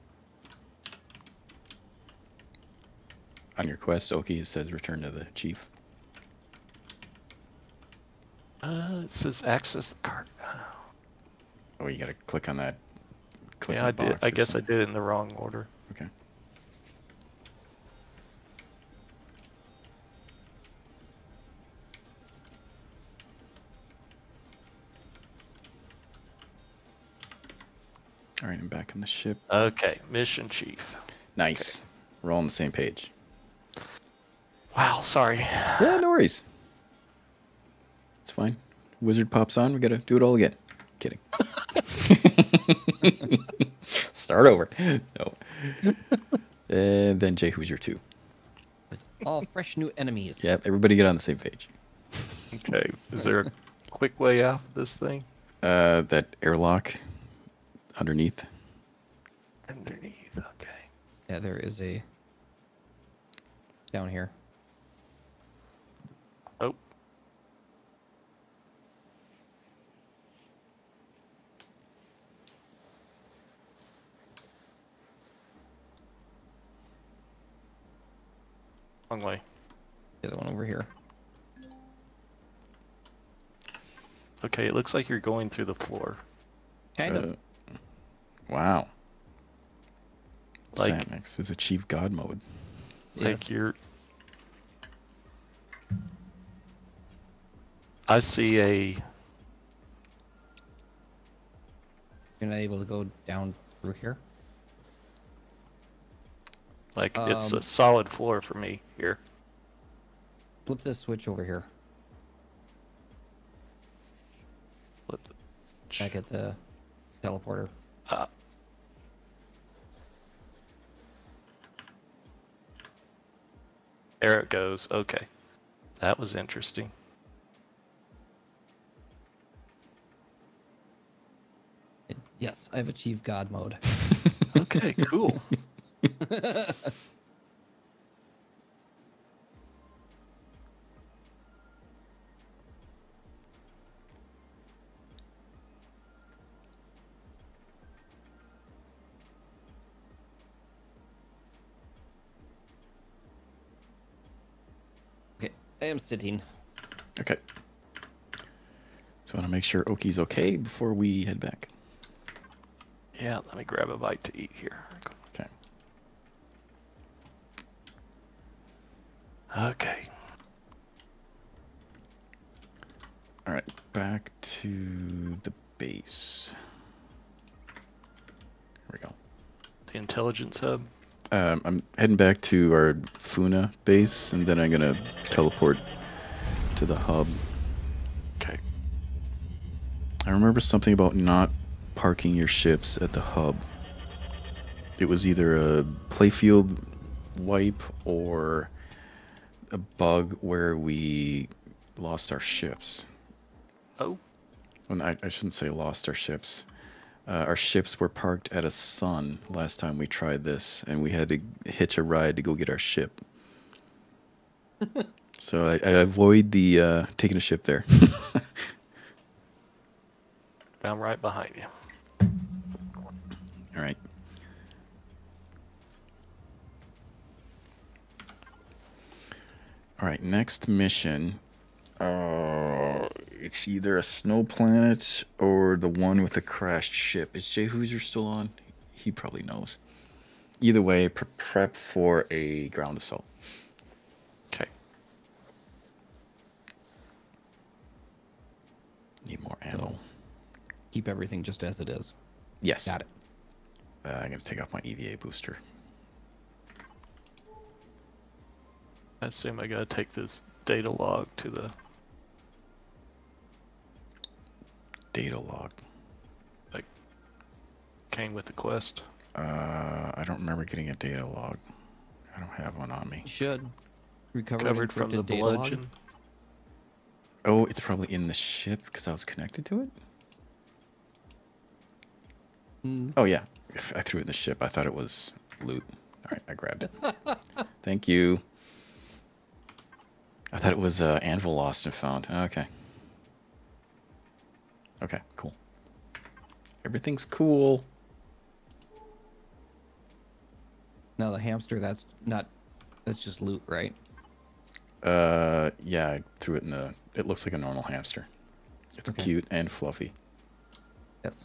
On your quest, Oki, it says return to the chief. It says access the card. Oh, you gotta click on that. Click Yeah, on I the did. box I or guess I something. did it in the wrong order. Okay. All right, I'm back on the ship. Okay, mission chief. Nice. We're all on the same page. Wow, sorry. Yeah, no worries. It's fine. Wizard pops on. We gotta do it all again. Kidding. Start over. No. And then Jay, who's your 2? With all fresh new enemies. Yep, everybody get on the same page. Okay, is there a quick way out of this thing? That airlock underneath. Underneath, okay. Yeah, there is a down here. Oh. Wrong way. The other one over here. Okay, it looks like you're going through the floor. Kind of. Wow. Like- Satnix has achieved God mode. Like Yes. you're... I see a... You're not able to go down through here. Like, it's a Um, solid floor for me here. Flip this switch over here. Flip the- Back at the teleporter. There it goes. Okay. That was interesting. Yes, I've achieved God mode. Okay, cool. Okay, I am sitting. Okay. So I want to make sure Oki's okay before we head back. Yeah, let me grab a bite to eat here. Okay. Okay. All right, back to the base. Here we go. The intelligence hub. I'm heading back to our Funa base, and then I'm gonna teleport to the hub. Okay. I remember something about not parking your ships at the hub. It was either a playfield wipe or a bug where we lost our ships. Oh, Well, I shouldn't say lost our ships. Our ships were parked at a sun last time we tried this, and we had to hitch a ride to go get our ship. So I avoid the taking a ship there. I'm right behind you. All right. All right, next mission. It's either a snow planet or the one with a crashed ship. Is Jay Hoosier still on? He probably knows. Either way, prep for a ground assault. Okay. Need more ammo. keep everything just as it is. Yes. Got it. I'm going to take off my EVA booster. I assume I gotta take this data log to the Data log. came with the quest. I don't remember getting a data log. I don't have one on me. You should. Recovered Covered from the encrypted data log. bludgeon. Oh, it's probably in the ship because I was connected to it? Mm. Oh, yeah. I threw it in the ship. I thought it was loot. All right, I grabbed it. Thank you. I thought it was Anvil lost and found. Okay. Okay, cool. Everything's cool. Now the hamster, that's just loot, right? Yeah, I threw it in the... It looks like a normal hamster. It's Okay. cute and fluffy. Yes.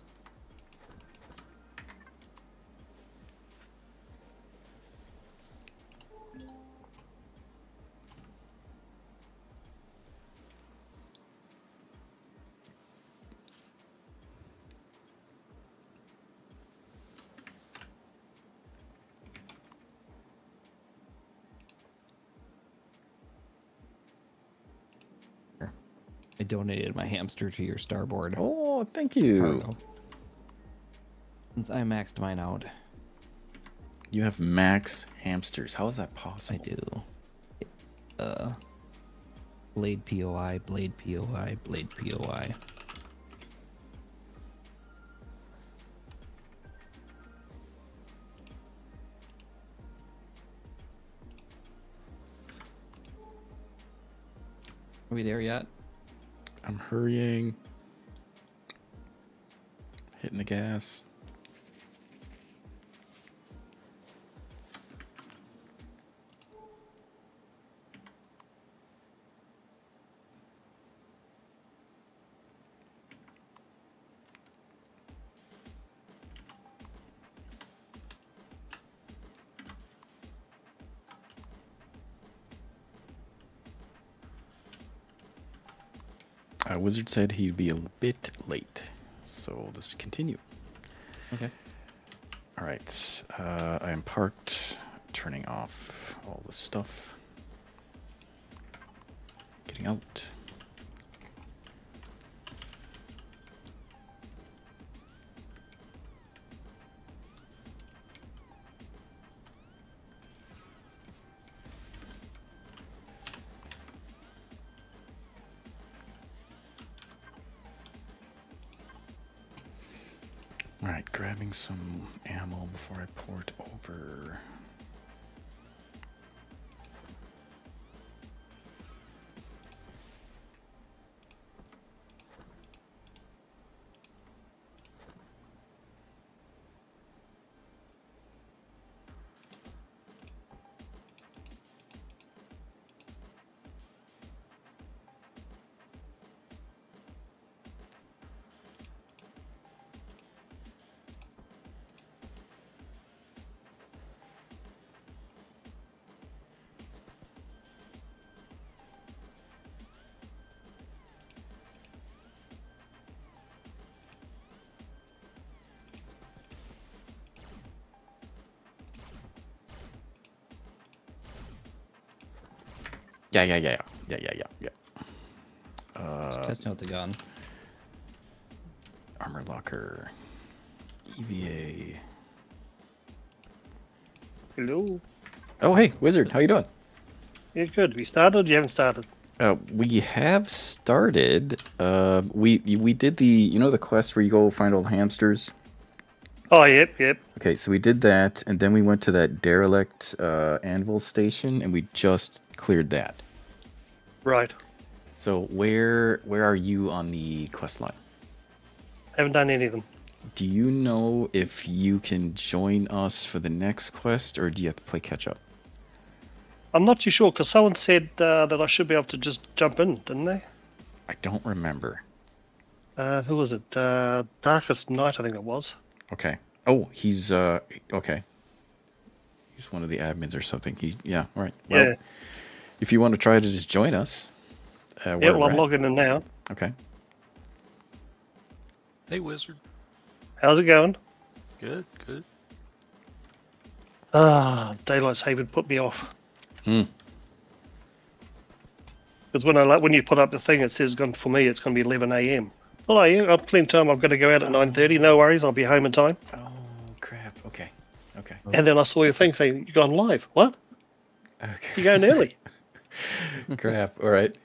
I donated my hamster to your starboard Oh, thank you. cargo. Since I maxed mine out, You have max hamsters. How is that possible? I do. Blade POI, blade POI, blade POI. Are we there yet? I'm hurrying. Hitting the gas. Wizard said he'd be a bit late, so we'll just continue. Okay. All right, I am parked, turning off all the stuff. Getting out. All right, grabbing some ammo before I port over. Yeah. Just testing out the gun. Armor locker. EVA. Hello. Oh, hey, Wizard, how you doing? Yeah, good. We started? You haven't started. We have started. We did the the quest where you go find old hamsters. Oh, yep. Okay, so we did that, and then we went to that derelict Anvil station, and we just cleared that. Right. So where are you on the quest line? Haven't done any of them. Do you know if you can join us for the next quest, or do you have to play catch up? I'm not too sure, because someone said that I should be able to just jump in, didn't they? I don't remember. Who was it? Darkest Night, I think it was. Okay. Oh, he's okay. He's one of the admins or something. Yeah, all right. Well, Yeah. if you want to try to just join us, Yeah, well, I'm logging in now. Okay. Hey, wizard. How's it going? Good, good. Daylight saving put me off. Hmm. Because when you put up the thing, it says for me it's going to be 11 a.m. Well, I've plenty of time. I've got to go out at 9:30. No worries, I'll be home in time. Oh crap. Okay. Okay. And then I saw your thing saying you're gone live. What? Okay. You're going early? Crap. All right.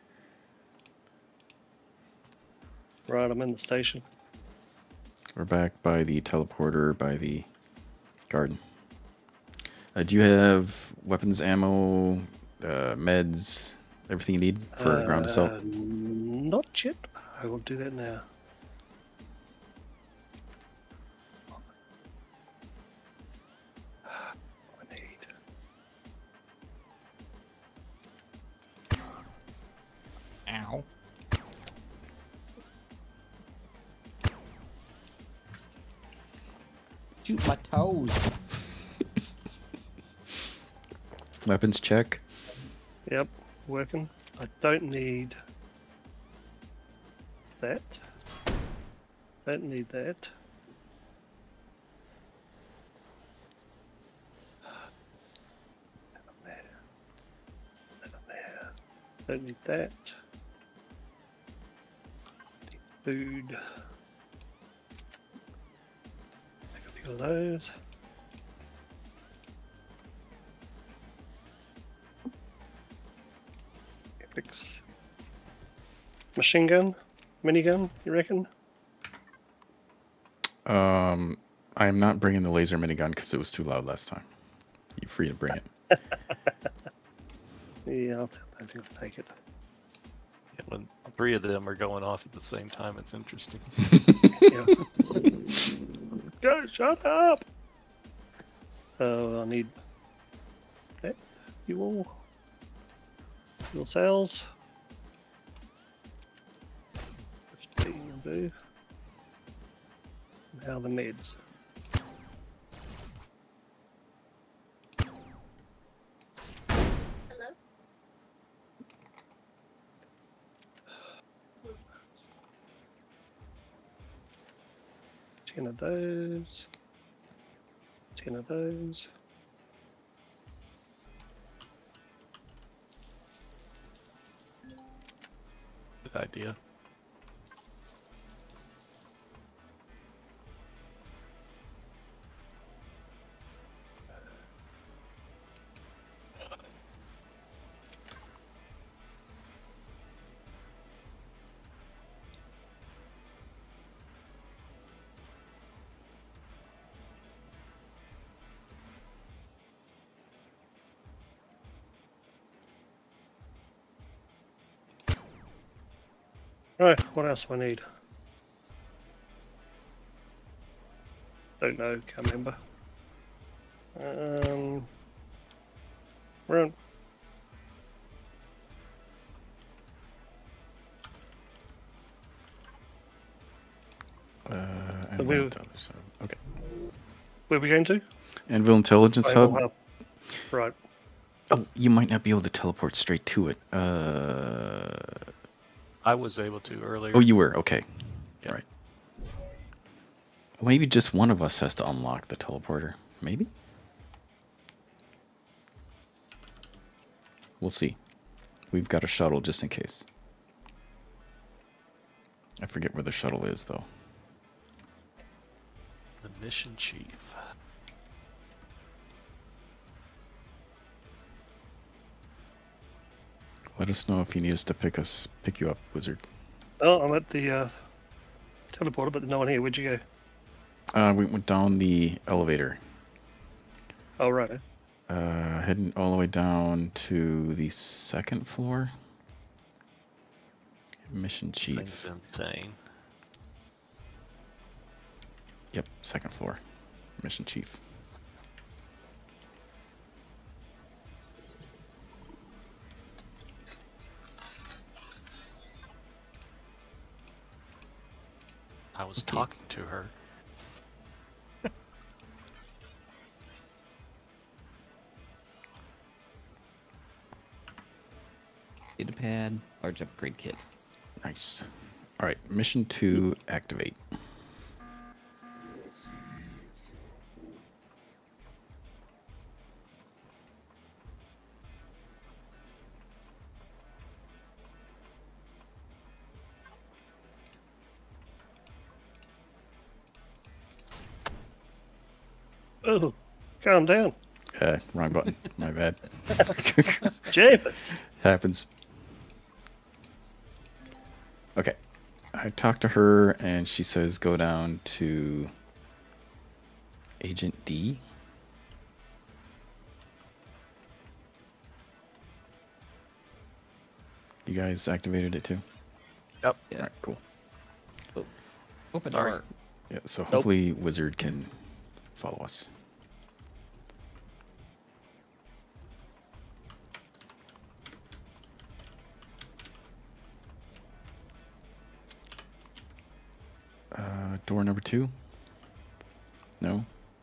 Right, I'm in the station. We're back by the teleporter by the garden. Do you have weapons, ammo, meds, everything you need for ground assault? Not yet. I will do that now. I need. Ow. Shoot my toes. Weapons check. Yep, working. I don't need that. Don't need that. Don't need that. Need food. Take a few of those. Fix. Machine gun? Minigun, you reckon? I am not bringing the laser minigun because it was too loud last time. You're free to bring it. Yeah, I think I'll take it. Yeah, when 3 of them are going off at the same time, it's interesting. Yeah. Go, shut up! Oh, I need that. Fuel cells. Remove. Now the meds. Hello? 10 of those. 10 of those. Good idea. Right, what else do I need? Don't know, can't remember. We're on. And we- so, okay. Where are we going to? Anvil Intelligence Anvil Hub. Hub. Right. Oh, you might not be able to teleport straight to it. I was able to earlier. Oh, you were. Okay. Yeah. Right. Maybe just one of us has to unlock the teleporter. Maybe? We'll see. We've got a shuttle just in case. I forget where the shuttle is, though. The mission chief. Let us know if you need us to pick you up, wizard. Oh, I'm at the teleporter, but there's no one here. Where'd you go? We went down the elevator. Oh, right. Heading all the way down to the 2nd floor. Mission chief. Thing's insane. Yep, 2nd floor. Mission chief. I was Okay. talking to her. Data pad, large upgrade kit. Nice. All right, mission 2, activate. Oh, calm down. Wrong button. My bad. Jeepers. Happens. Okay. I talked to her and she says go down to Agent D. You guys activated it too? Yep. Yeah. Alright, cool. Open Sorry. door. Yeah, so hopefully Wizard can follow us. Door number 2? No?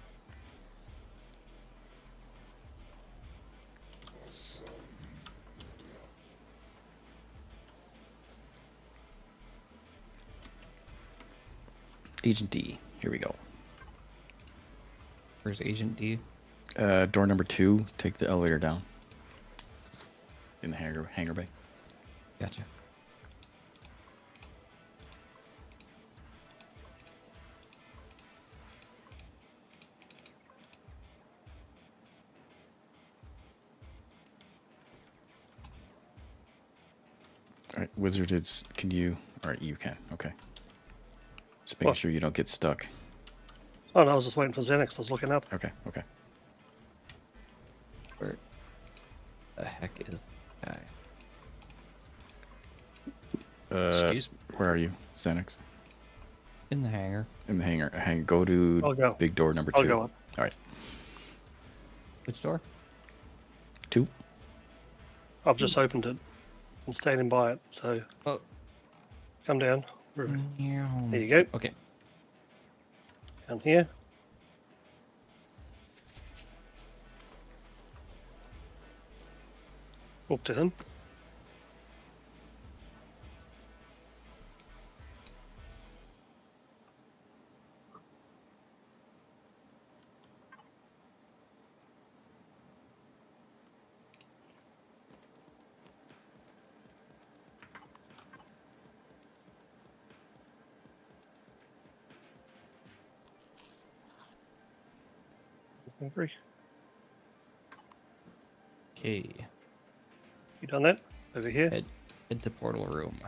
Agent D. Here we go. Where's Agent D? Door number 2. Take the elevator down. In the hangar bay. Gotcha. Alright, Wizard is... Can you... Alright, you can. Okay. Just making What? sure you don't get stuck. Oh, no, I was just waiting for Xenix. I was looking up. Okay, okay. Where the heck is that guy? Excuse me. Where are you, Xanax? In the hangar. In the hangar. Go to I'll go. big door number 2. I'll go up. Alright. Which door? 2. I've just opened it. I'm standing by it, so Oh. come down. There Yeah. you go. Okay. Down here. Up to him. Hungry. Okay. You done that? Over here. Head to portal room.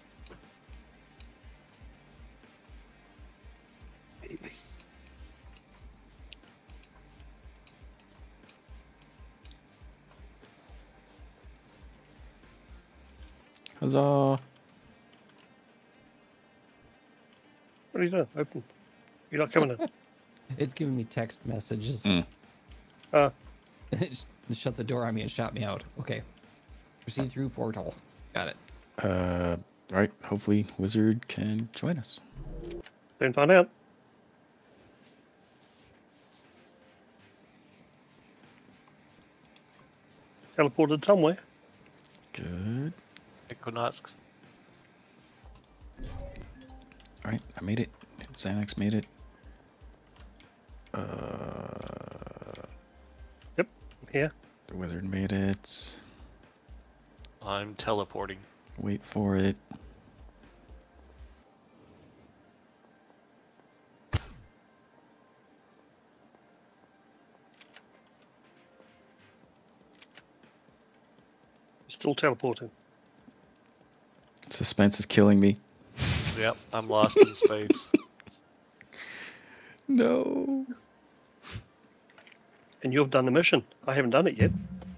Huzzah! What are you doing? Open. You're not coming in. It's giving me text messages. Uh, Shut the door on me and shot me out. Okay. Proceed through portal. Got it. Alright, hopefully Wizard can join us. soon find out. Teleported somewhere. Good. Equinox. Alright, I made it. Xanax made it. Yep. Here. The Wizard made it. I'm teleporting. Wait for it. Still teleporting. Suspense is killing me. Yep, I'm lost in space. No. And you've done the mission. I haven't done it yet.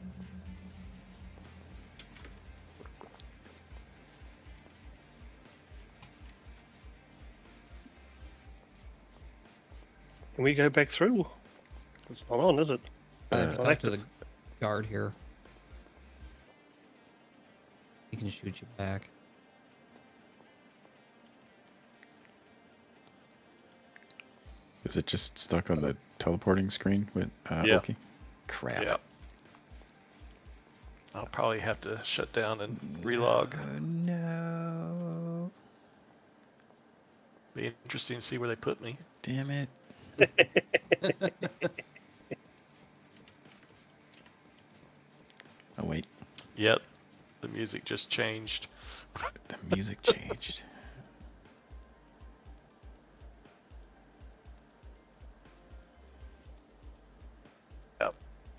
Can we go back through? It's not on, is it? Talk to active. the guard here. He can shoot you back. Is it just stuck on the teleporting screen with Yeah. Oki? Crap. Yep. I'll probably have to shut down and relog. No. Be interesting to see where they put me. Damn it. Oh, wait. Yep, the music just changed. The music changed.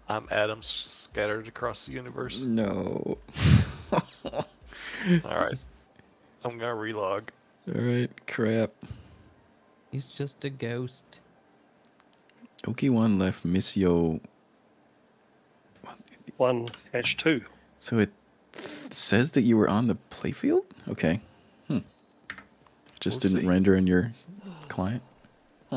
I'm atoms scattered across the universe. No. Alright, I'm gonna relog. Alright, crap. He's just a ghost. Oki1 left Missio. 1-2. So it says that you were on the playfield? Okay. Just We'll didn't see. render in your client? Huh.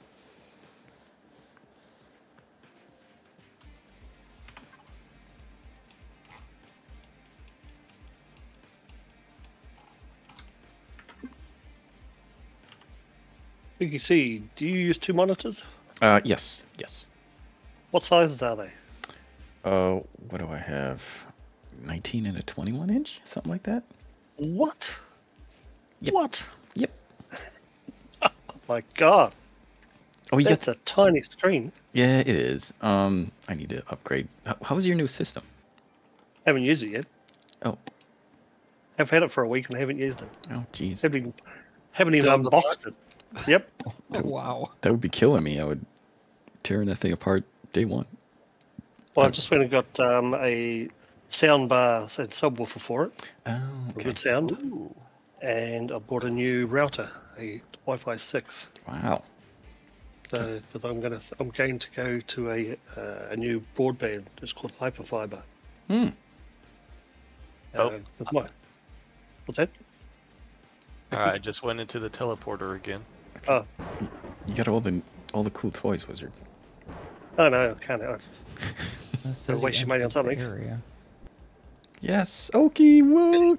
PGC, do you use 2 monitors? Yes. Yes. What sizes are they? What do I have? 19 and a 21 inch? Something like that? What? Yep. What? Yep. My God, Oh, you got that's a tiny screen. Yeah, it is. I need to upgrade. How's your new system? Haven't used it yet. Oh, I've had it for a week and haven't used it. oh, jeez. Haven't even Still in the unboxed it. Yep. Oh, wow. That would be killing me. I would tearing that thing apart day one. Well, I've just went and got a sound bar and subwoofer for it, Oh, for okay. good sound, Ooh. and I bought a new router, a Wi-Fi 6. Wow. So, because I'm going to go to a new broadband. It's called Hyperfiber. Hmm. Oh. With my- what's that? Alright, I just went into the teleporter again. Oh, You got all the cool toys, Wizard. oh no, can't. That says waste you your money on entered the something. area. Yes, Oki, woo!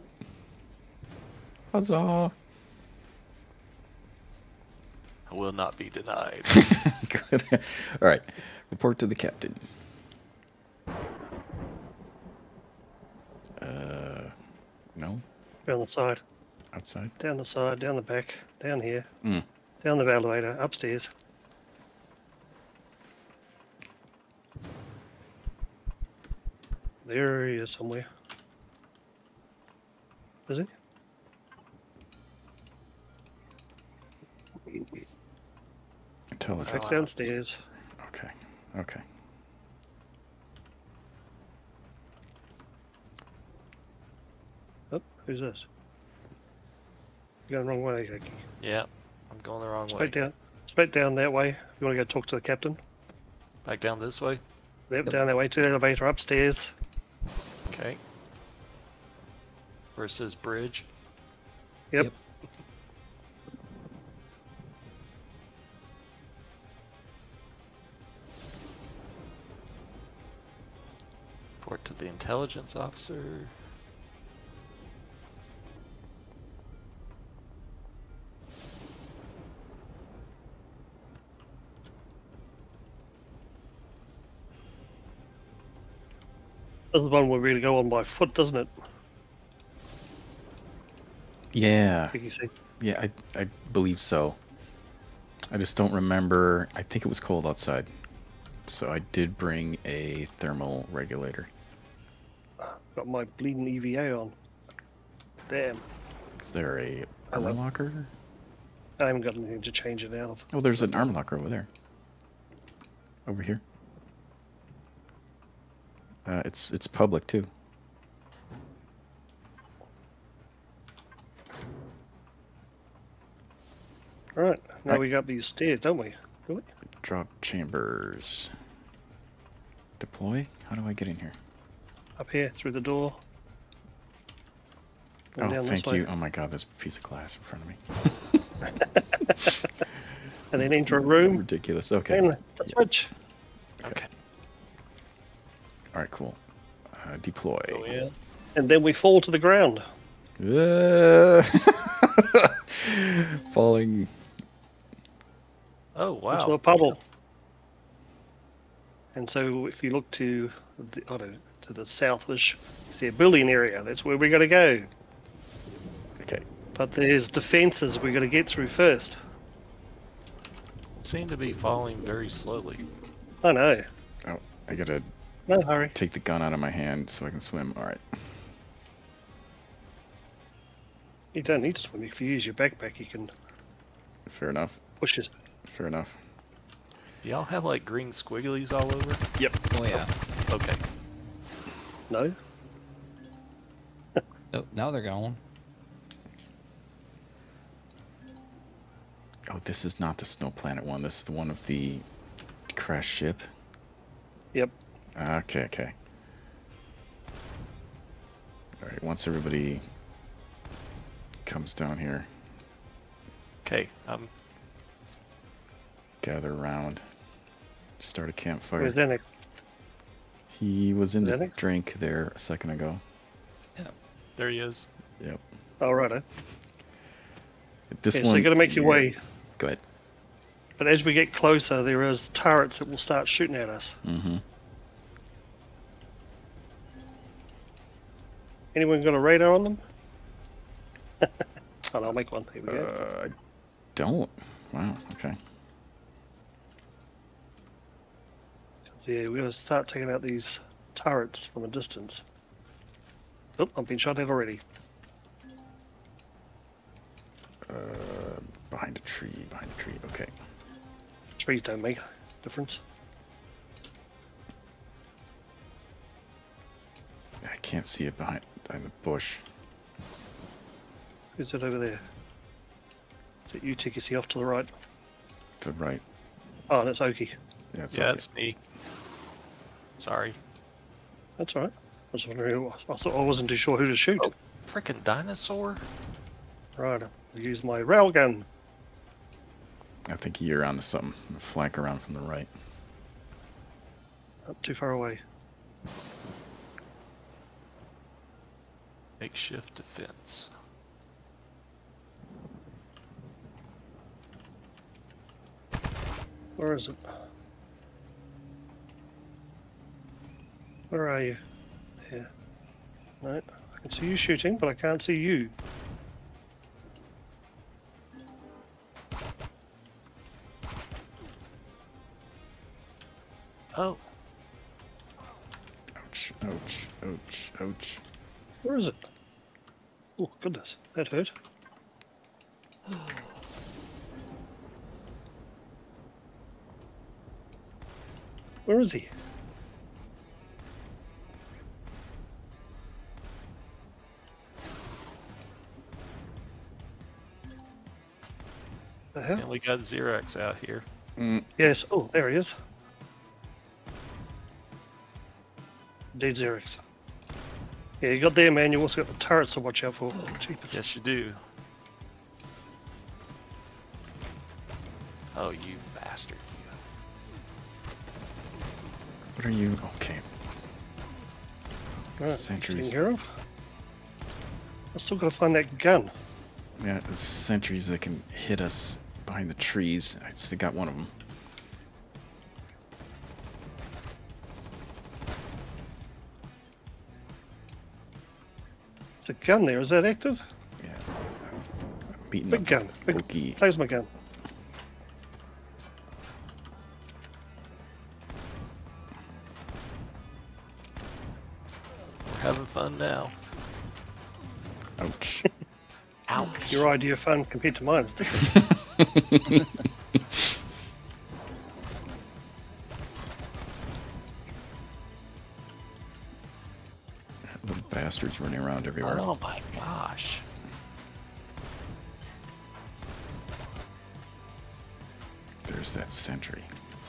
Huzzah! I will not be denied. Good. All right, report to the captain. No, Down the side, outside. down the side, down the back, down here, Mm. down the elevator, upstairs. There he is somewhere. Is he? Intelligence. Back downstairs. Okay. Okay. Oh, who's this? You're going the wrong way, Yoki. Yeah, I'm going the wrong way. Straight down that way. You want to go talk to the captain? Back down this way? Yep, down that way to the elevator upstairs. Okay. Versus bridge. Yep. Yep. Report to the intelligence officer. This is one where we're going to go on by foot, doesn't it? Yeah. PGC. Yeah, I believe so. I just don't remember. I think it was cold outside. So I did bring a thermal regulator. Got my bleeding EVA on. Damn. Is there a Hello. armor locker? I haven't got anything to change it out of. Oh, there's an armor locker over there. Over here. It's public too. Alright, now Right. we got these stairs, don't we? Do we? Drop chambers. Deploy? How do I get in here? Up here, through the door. And Oh, down thank this way. you. Oh my god, there's a piece of glass in front of me. And then enter a room. Ridiculous. Okay. And the switch. Okay. Alright, cool. Deploy. Go in. And then we fall to the ground. Falling. Oh, Into wow. a puddle. And so if you look to to the south-ish, you see a building area. That's where we're going to go. Okay. But there's defences we're going to get through first. Seem to be falling very slowly. I know. Oh, I gotta No hurry. take the gun out of my hand so I can swim. Alright. You don't need to swim. If you use your backpack, you can Fair enough. push it. Fair enough. Do y'all have like green squigglies all over? Yep. Oh yeah. Okay. No? Oh, now they're going. Oh, this is not the Snow Planet one. This is the one of the crashed ship. Yep. Okay, okay. Alright, once everybody comes down here, Okay. gather around, start a campfire. Where's Enoch? He was in the Enoch? drink there a second ago. There he is. Yep. Oh, righto. This Yeah, one. so you got to make your way. Go ahead. But as we get closer, there is turrets that will start shooting at us. Mm-hmm. Anyone got a radar on them? Oh, no, I'll make one. Here we go. I don't. Wow. Okay. Yeah, we're going to start taking out these turrets from a distance. Oh, I'm being shot at already. Behind a tree. Behind a tree. Okay. Trees don't make a difference. I can't see it behind the bush. Who's it over there? Is it you, TKC, off to the right? To the right. Oh, that's Oki. Yeah, it's Yeah, okay. it's me. Sorry. That's alright. I was wondering who it was. I thought I wasn't too sure who to shoot. Oh. Freaking dinosaur. Right, I'll use my railgun. I think you're onto something. Flank around from the right. Not too far away. Makeshift defense. Where is it? Where are you? Here. No, I can see you shooting, but I can't see you. Oh, Ouch. Ouch. Ouch. Ouch. Where is it? Oh, goodness, that hurt. Where is he? The hell? and we got Xerox out here. Yes. Oh, there he is. Indeed, Xerox. Yeah, you got there, man. You also got the turrets to watch out for. Jeepers. Yes, you do. Oh, you bastard! What are you? Okay. Right, Sentries. taken care of. I still gotta find that gun. Yeah, the sentries that can hit us behind the trees. I still got one of them. It's a gun there. Is that active? Yeah. I'm beating Big up gun. with Big Oki. plasma gun. We're having fun now. Ouch. Ouch! Your idea of fun compared to mine is different. Little bastards running around everywhere. Oh my gosh! There's that sentry.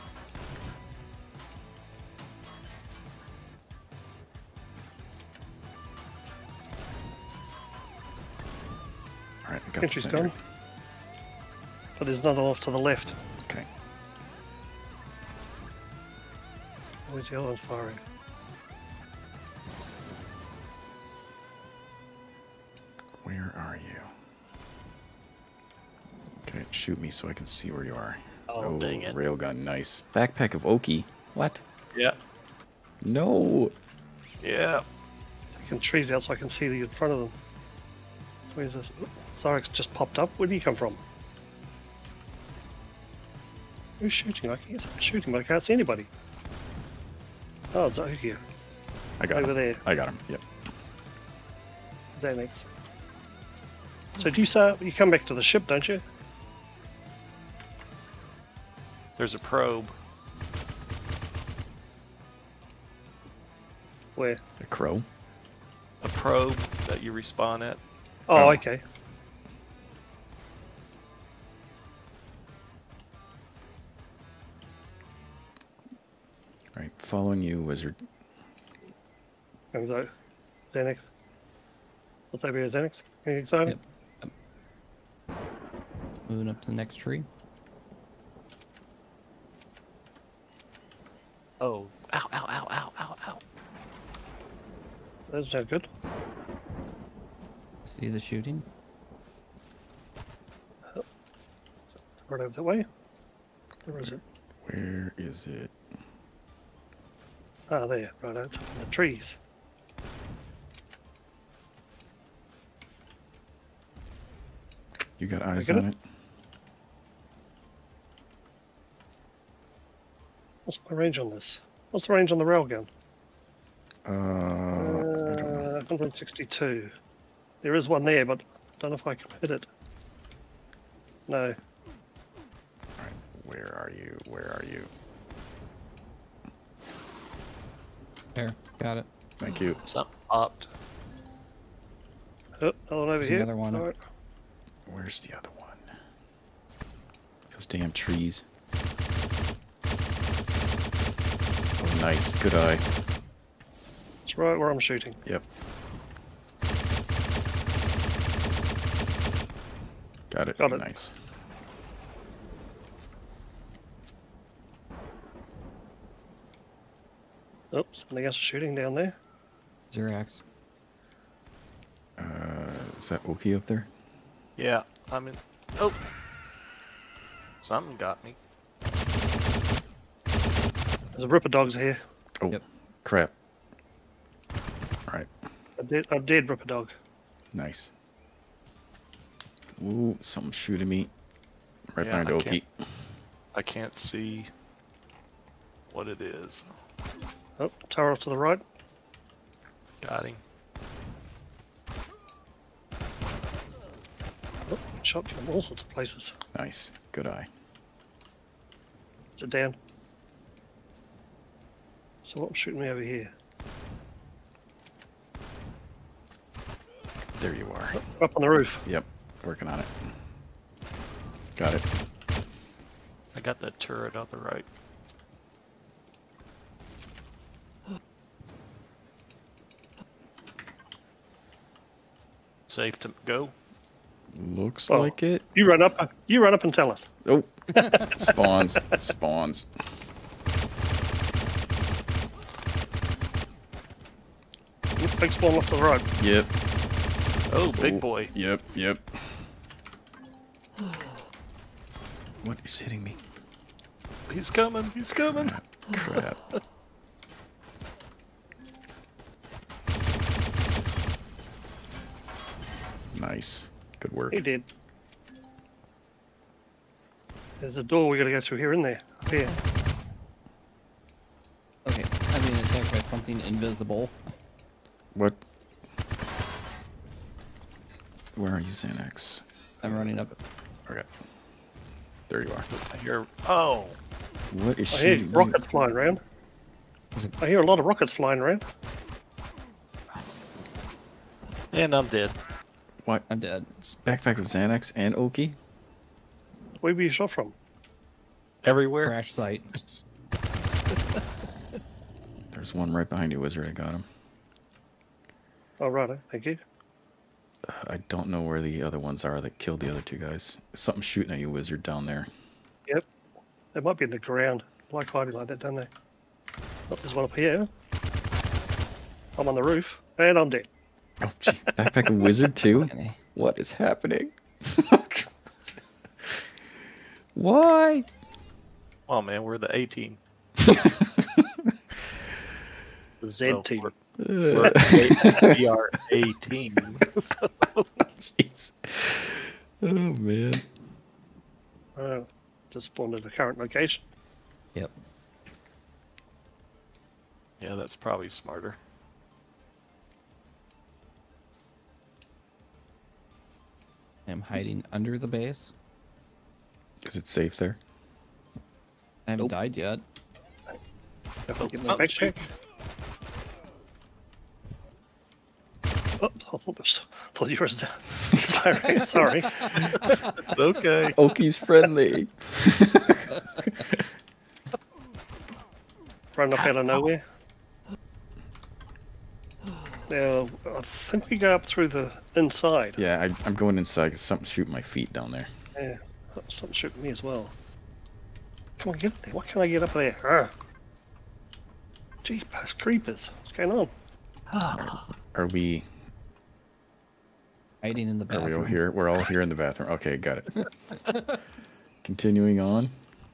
Alright, I got the Entry's sentry. gone. But there's another off to the left. Okay. Where's the other one firing? Where are you? Okay, shoot me so I can see where you are. Oh, dang it! Railgun, nice. Backpack of Oki. What? Yeah, No. yeah. Taking trees out so I can see the in front of them. Where's this? Oh, Xerox just popped up. Where did he come from? Who's shooting? I can hear someone shooting, but I can't see anybody. Oh, it's over here. I got Over him. there. I got him. Yep. Is that next? So do you start? You come back to the ship, don't you? There's a probe. Where? A crow? A probe that you respawn at. Oh, Oh. okay. Right, following you, wizard. There we go. Xanax. What's over here, Xanax? Anything exciting? Yep. Moving up to the next tree. Oh, ow, ow, ow, ow, ow, ow. That doesn't sound good. See the shooting? Right over that way. Where is it? Where is it? Ah, there. Right, it's up in the trees. You got eyes get on it? it? What's my range on this? What's the range on the railgun? I don't know. 162. There is one there, but I don't know if I can hit it. No. Alright, where are you? Where are you? There, got it. Thank you. Something popped. Oh, another one over There's here. another one. Alright. Where's the other one? Those damn trees. Oh, nice. Good eye. It's right where I'm shooting. Yep. Got it. Got it. Nice. Oh, something else is shooting down there. Xerax. Is that Oki up there? Yeah, I'm in. Oh! Something got me. There's a Ripper dogs here. Oh, Yep. crap. Alright. A dead Ripper dog. Nice. Ooh, something's shooting me. Right Yeah, behind I Oki. I can't see what it is. Oh, tower off to the right. Got him. Oh, shot from all sorts of places. Nice. Good eye. Is it down? So what's shooting me over here? There you are. Oh, up on the roof. Yep. Working on it. Got it. I got that turret on the right. Safe to go. Looks Oh. like it. You run up. You run up and tell us. Oh. Spawns. Spawns. Big spawn off to the right. Yep. Oh, big Oh, boy. Yep. Yep. What is hitting me? He's coming. He's coming. Crap. Nice. Good work. He did. There's a door we gotta go through here, isn't there? Up here. Okay, I'm being attacked by something invisible. What? Where are you, Xanax? I'm running up. Okay. There you are. I hear. Oh, What is I hear shooting rockets flying around. I hear a lot of rockets flying around. and I'm dead. What? I'm dead. It's backpack of Xanax and Oki? Where were you shot from? Everywhere. Crash site. There's one right behind you, Wizard. I got him. Oh, right. Thank you. I don't know where the other ones are that killed the other two guys. Something's shooting at you, Wizard, down there. Yep. They might be in the ground. Like hiding like that, don't they? Oh, there's one up here. I'm on the roof. And I'm dead. Oh, gee. Backpack of Wizard, too? Okay. What is happening? Why? Oh man, we're the A team. The Z Well, team. We are A team. Jeez. Oh, man. Just spawned at the current location. Yep. Yeah, that's probably smarter. I'm hiding under the base. Is it safe there? I haven't Nope. died yet. If I get my something backpack. thought you were sorry. Sorry. Okay. Oki's friendly. Run up out of nowhere. Now, I think we go up through the inside. Yeah, I'm going inside because something's shooting my feet down there. Yeah, something shooting me as well. Come on, get up there. What can I get up there? Gee, past creepers. What's going on? Are we Hiding in the Are we bathroom. all here? We're all here in the bathroom. Okay, got it. Continuing on.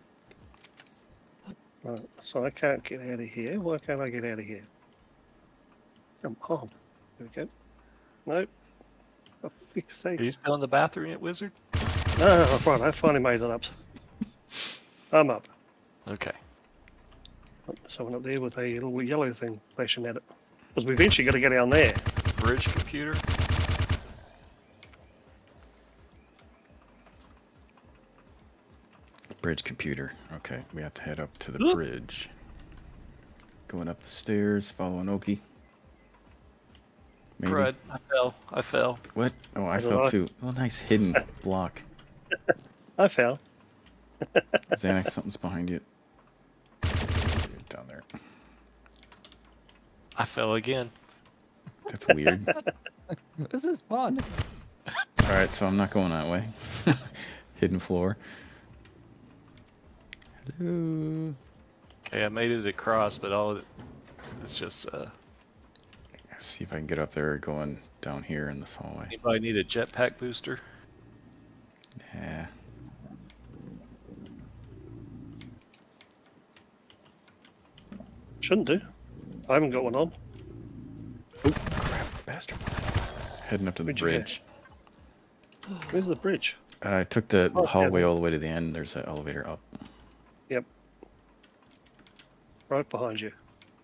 Right, so I can't get out of here. Why can't I get out of here? Come on. There we go. Nope. For fuck's sake. Are you still in the bathroom yet, Wizard? No, right, I finally made it up. I'm up. Okay. Oh, there's someone up there with a little yellow thing flashing at it. Because we eventually got to get down there. Bridge computer. Bridge computer. Okay, we have to head up to the Oop. bridge. Going up the stairs, following Oki. Maybe. Crud. I fell. What? Oh, I I don't fell know. too. Oh, nice hidden block. I fell. Xanax, something's behind you. Down there. I fell again. That's weird. This is fun. Alright, so I'm not going that way. Hidden floor. Hello. Okay, I made it across, but all of it, it's just, See if I can get up there going down here in this hallway. anybody need a jetpack booster? Yeah. Shouldn't do. I haven't got one on. Oh, crap, bastard. Heading up to the Where'd you go? bridge. Where's the bridge? I took the Oh, hallway yeah. all the way to the end. There's an elevator up. Yep. Right behind you.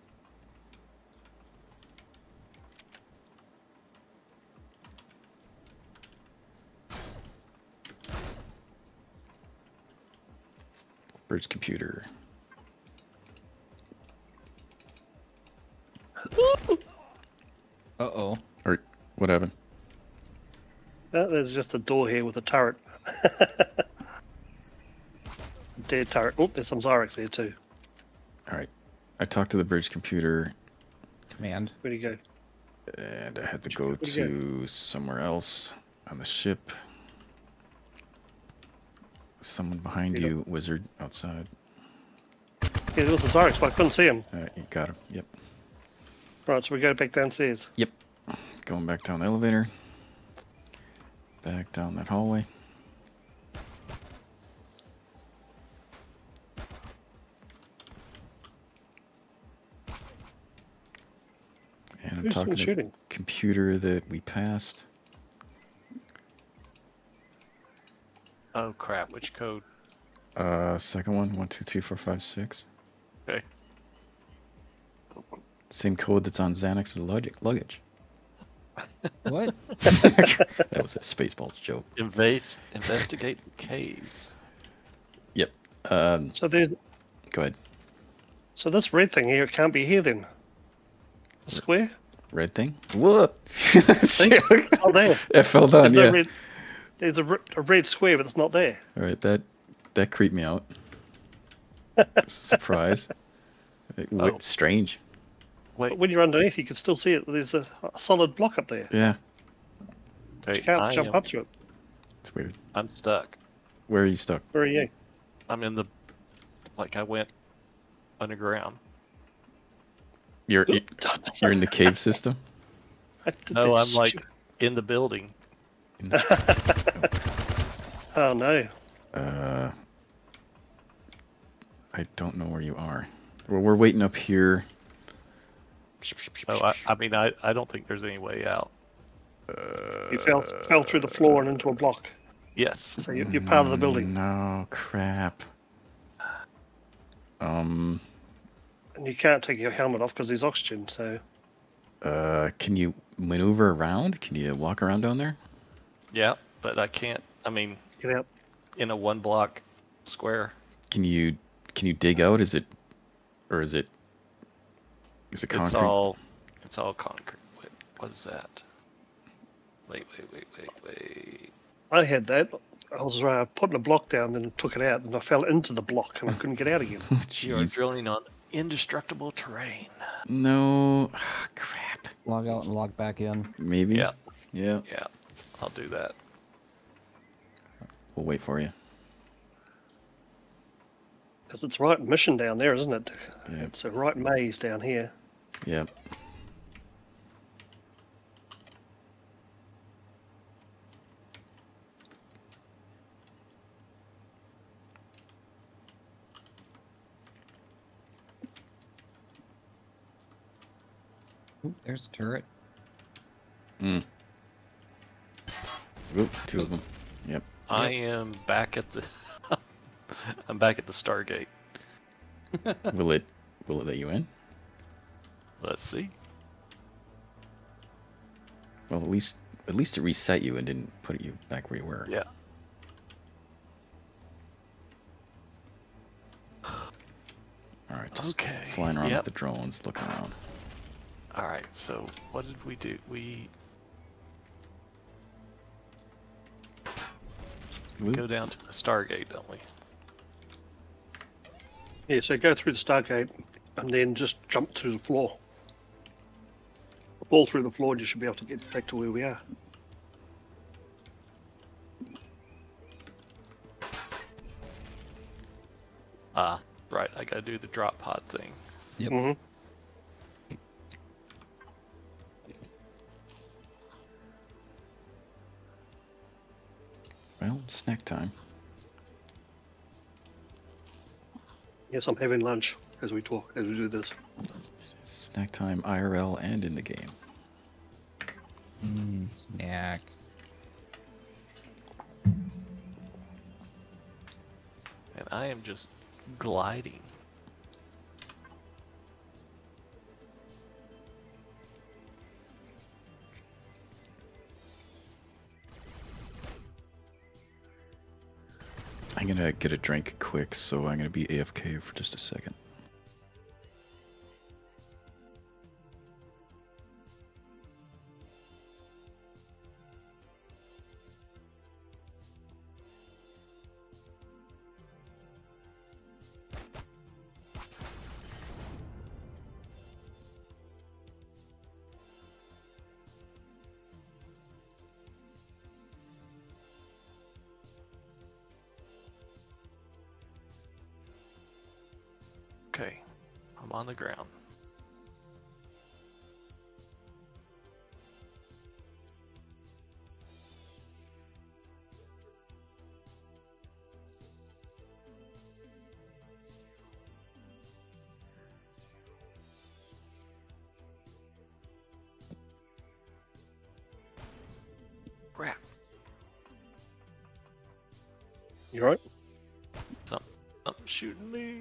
Bridge computer. Uh-oh. Or what happened? There's just a door here with a turret. Dead turret. Oh, there's some Zyrex there too. Alright. I talked to the bridge computer Command. Where'd he go? and I had to go Where'd he go? to somewhere else on the ship. Someone behind You you, wizard, outside. Yeah, there was a Zyrex, but I couldn't see him. You got him. Yep. Right, so we go back downstairs. Yep. Going back down the elevator. Back down that hallway. And I'm Who's talking been to the shooting? computer that we passed. Oh crap, which code? Second one, 1, 2, 3, 4, 5, 6. Okay. Same code that's on Xanax's luggage. What? That was a Spaceballs joke. Investigate caves. Yep. So there's Go ahead. so this red thing here can't be here then. The square? Red thing. Whoop! Oh, there. That fell There's down. no Yeah. red. There's a red square, but it's not there. All right. That creeped me out. Surprise. Oh. Strange. Wait, But when you're underneath, you can still see it. There's a solid block up there. Yeah. okay, You can't jump up to it. It's weird. I'm stuck. Where are you stuck? Where are you? I'm in the, like I went underground. You're in the cave system. I did No, that I'm like stupid- in the building. Oh no. I don't know where you are. Well, we're waiting up here. Oh, I mean, I don't think there's any way out. You fell through the floor and into a block. Yes. So you're part of the building. No crap. And you can't take your helmet off because there's oxygen, so Can you maneuver around? Can you walk around down there? Yeah, but I can't. I mean, get out. in a 1 block square. Can you dig out? Is it concrete? It's all concrete. What is that? Wait. I had that. I was putting a block down, then took it out, and I fell into the block, and I couldn't get out again. You are Jeez. drilling on indestructible terrain. No. Ah, crap. Log out and log back in. Maybe. Yeah. Yeah. Yeah, I'll do that. We'll wait for you. Because it's right mission down there, isn't it? Yeah. It's a right maze down here. Yep. Oop, there's a turret. Mm. Oop, two of them. Yep. I am back at the. I'm back at the Stargate. Will it let you in? Let's see. Well, at least it reset you and didn't put you back where you were. Yeah. All right, just Okay, flying around yep. with the drones, looking around. All right. So what did we do? We Oop. go down to the Stargate, don't we? Yeah, so go through the Stargate, and then just jump to the floor. Fall through the floor, and you should be able to get back to where we are. Ah, right. I gotta do the drop pod thing. Yep. Mm-hmm. Well, snack time. Yes, I'm having lunch as we talk, as we do this. Snack time, IRL, and in the game. Snacks. And I am just gliding. I'm gonna get a drink quick, so I'm gonna be AFK for just a second. Okay, I'm on the ground. Crap. You right? Something shooting me.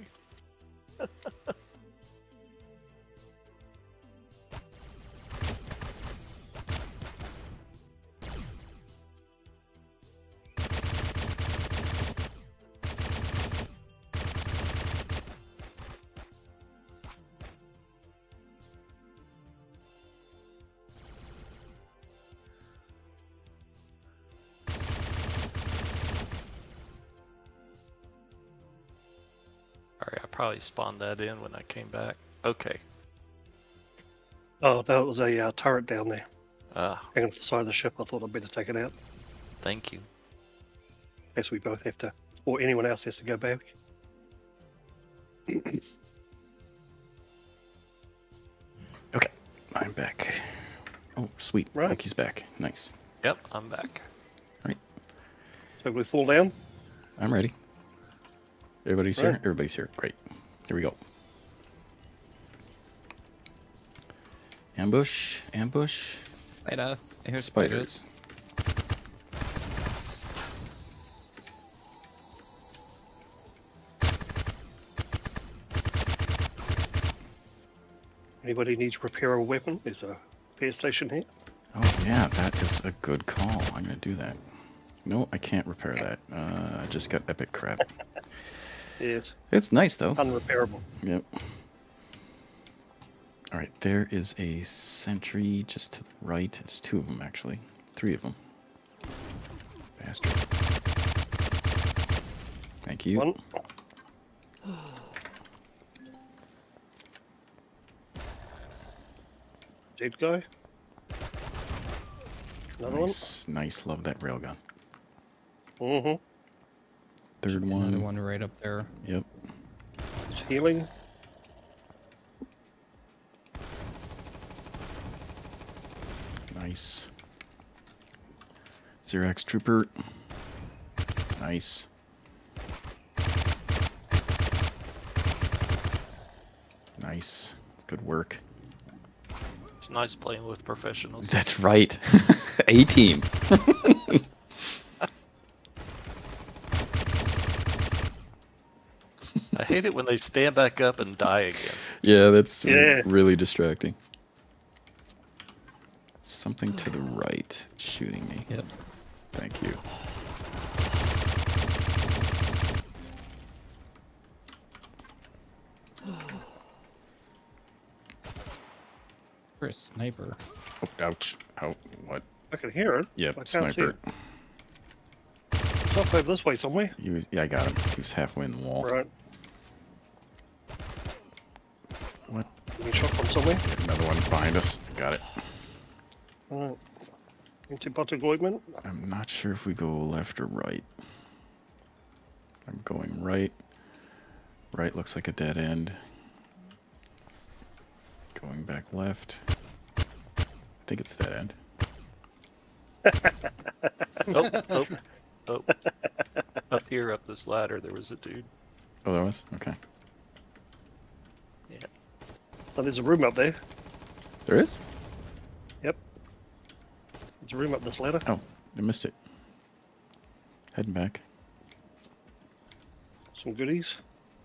Alright, I probably spawned that in when I came back. Okay. Oh, that was a turret down there, Ah, hanging off the side of the ship. I thought I'd better take it out. thank you. Guess we both have to, or anyone else has to go back. Okay, I'm back. Oh, sweet. Right. Mikey's back. Nice. Yep, I'm back. So we fall down. I'm ready. Everybody's Right. here? Everybody's here. Great. Here we go. Ambush, ambush, Spider. I hear spiders. Anybody needs to repair a weapon? There's a repair station here. Oh yeah, that is a good call. I'm gonna do that. No, I can't repair that. I just got epic crap. Yes, It's nice though. unrepairable. Yep. All right, there is a sentry just to the right. It's two of them actually. 3 of them. Bastard. Thank you. One. Dead guy. Another Nice, nice. Love that railgun. one. Mm-hmm. Third Another one. one right up there. Yep. It's healing. Nice. Xerox Trooper. Nice. Nice. Good work. It's nice playing with professionals. That's right. A team. I hate it when they stand back up and die again. Yeah, that's Yeah. really distracting. Something to the right. It's shooting me. Yep. Thank you. For a sniper. Oh, ouch. Oh, what? I can hear it. Yep, I can't see sniper. it. It's up over this way somewhere. He was, yeah, I got him. He was halfway in the wall. Right. What? Being shot from somewhere. Yeah, another one behind us. Got it. Right. Into butter ointment. I'm not sure if we go left or right. I'm going right. Right looks like a dead end. Going back left. I think it's dead end. Oh. Up here, up this ladder, there was a dude. Oh, there was? Okay. Yeah. Oh, there's a room up there. There is? There's a room up this ladder. Oh, I missed it. Heading back. Some goodies.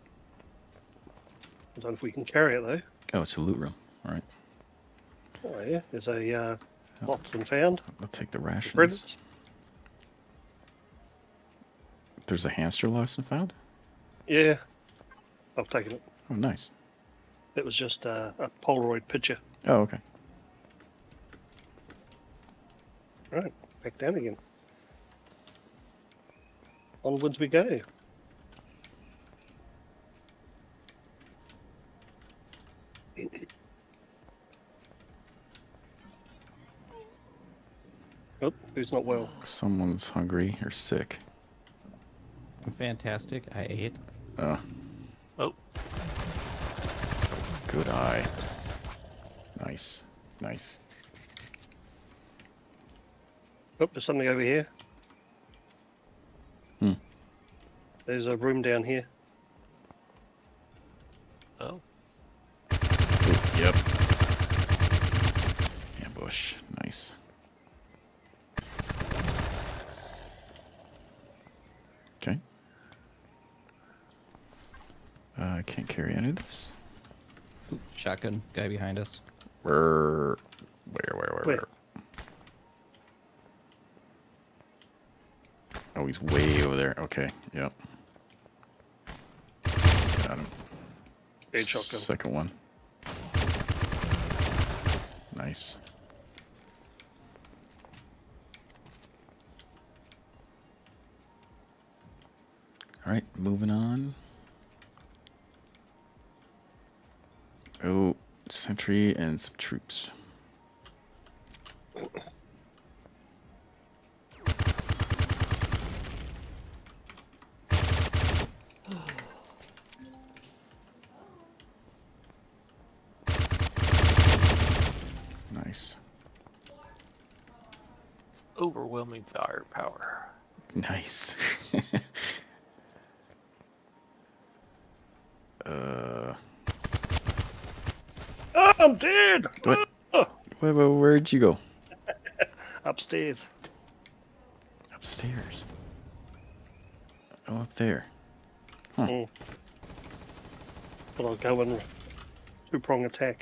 I don't know if we can carry it though. Oh, it's a loot room. All right. Oh yeah, there's a lost and found. I'll take the rations. Presents. There's a hamster lost and found? Yeah, I've taken it. Oh, nice. It was just a Polaroid picture. Oh, okay. Right, back down again. Onwards we go. Oh, who's not well? Someone's hungry or sick. I'm fantastic. I ate. Oh, Oh, good eye. Nice. Nice. Oh, there's something over here. Hmm. There's a room down here. oh. Ooh, yep. Ambush. Nice. Okay. I can't carry any of this. Ooh, shotgun guy behind us. Where? Where? Oh, he's way over there. Okay, yep. Got him. Dead shotgun. Second one. Nice. All right, moving on. Oh, sentry and some troops. Nice. Overwhelming firepower. Nice. Oh, I'm dead! What? Oh, Where'd you go? upstairs. Upstairs. Oh, up there. Mm. But I'll go in two-prong attack.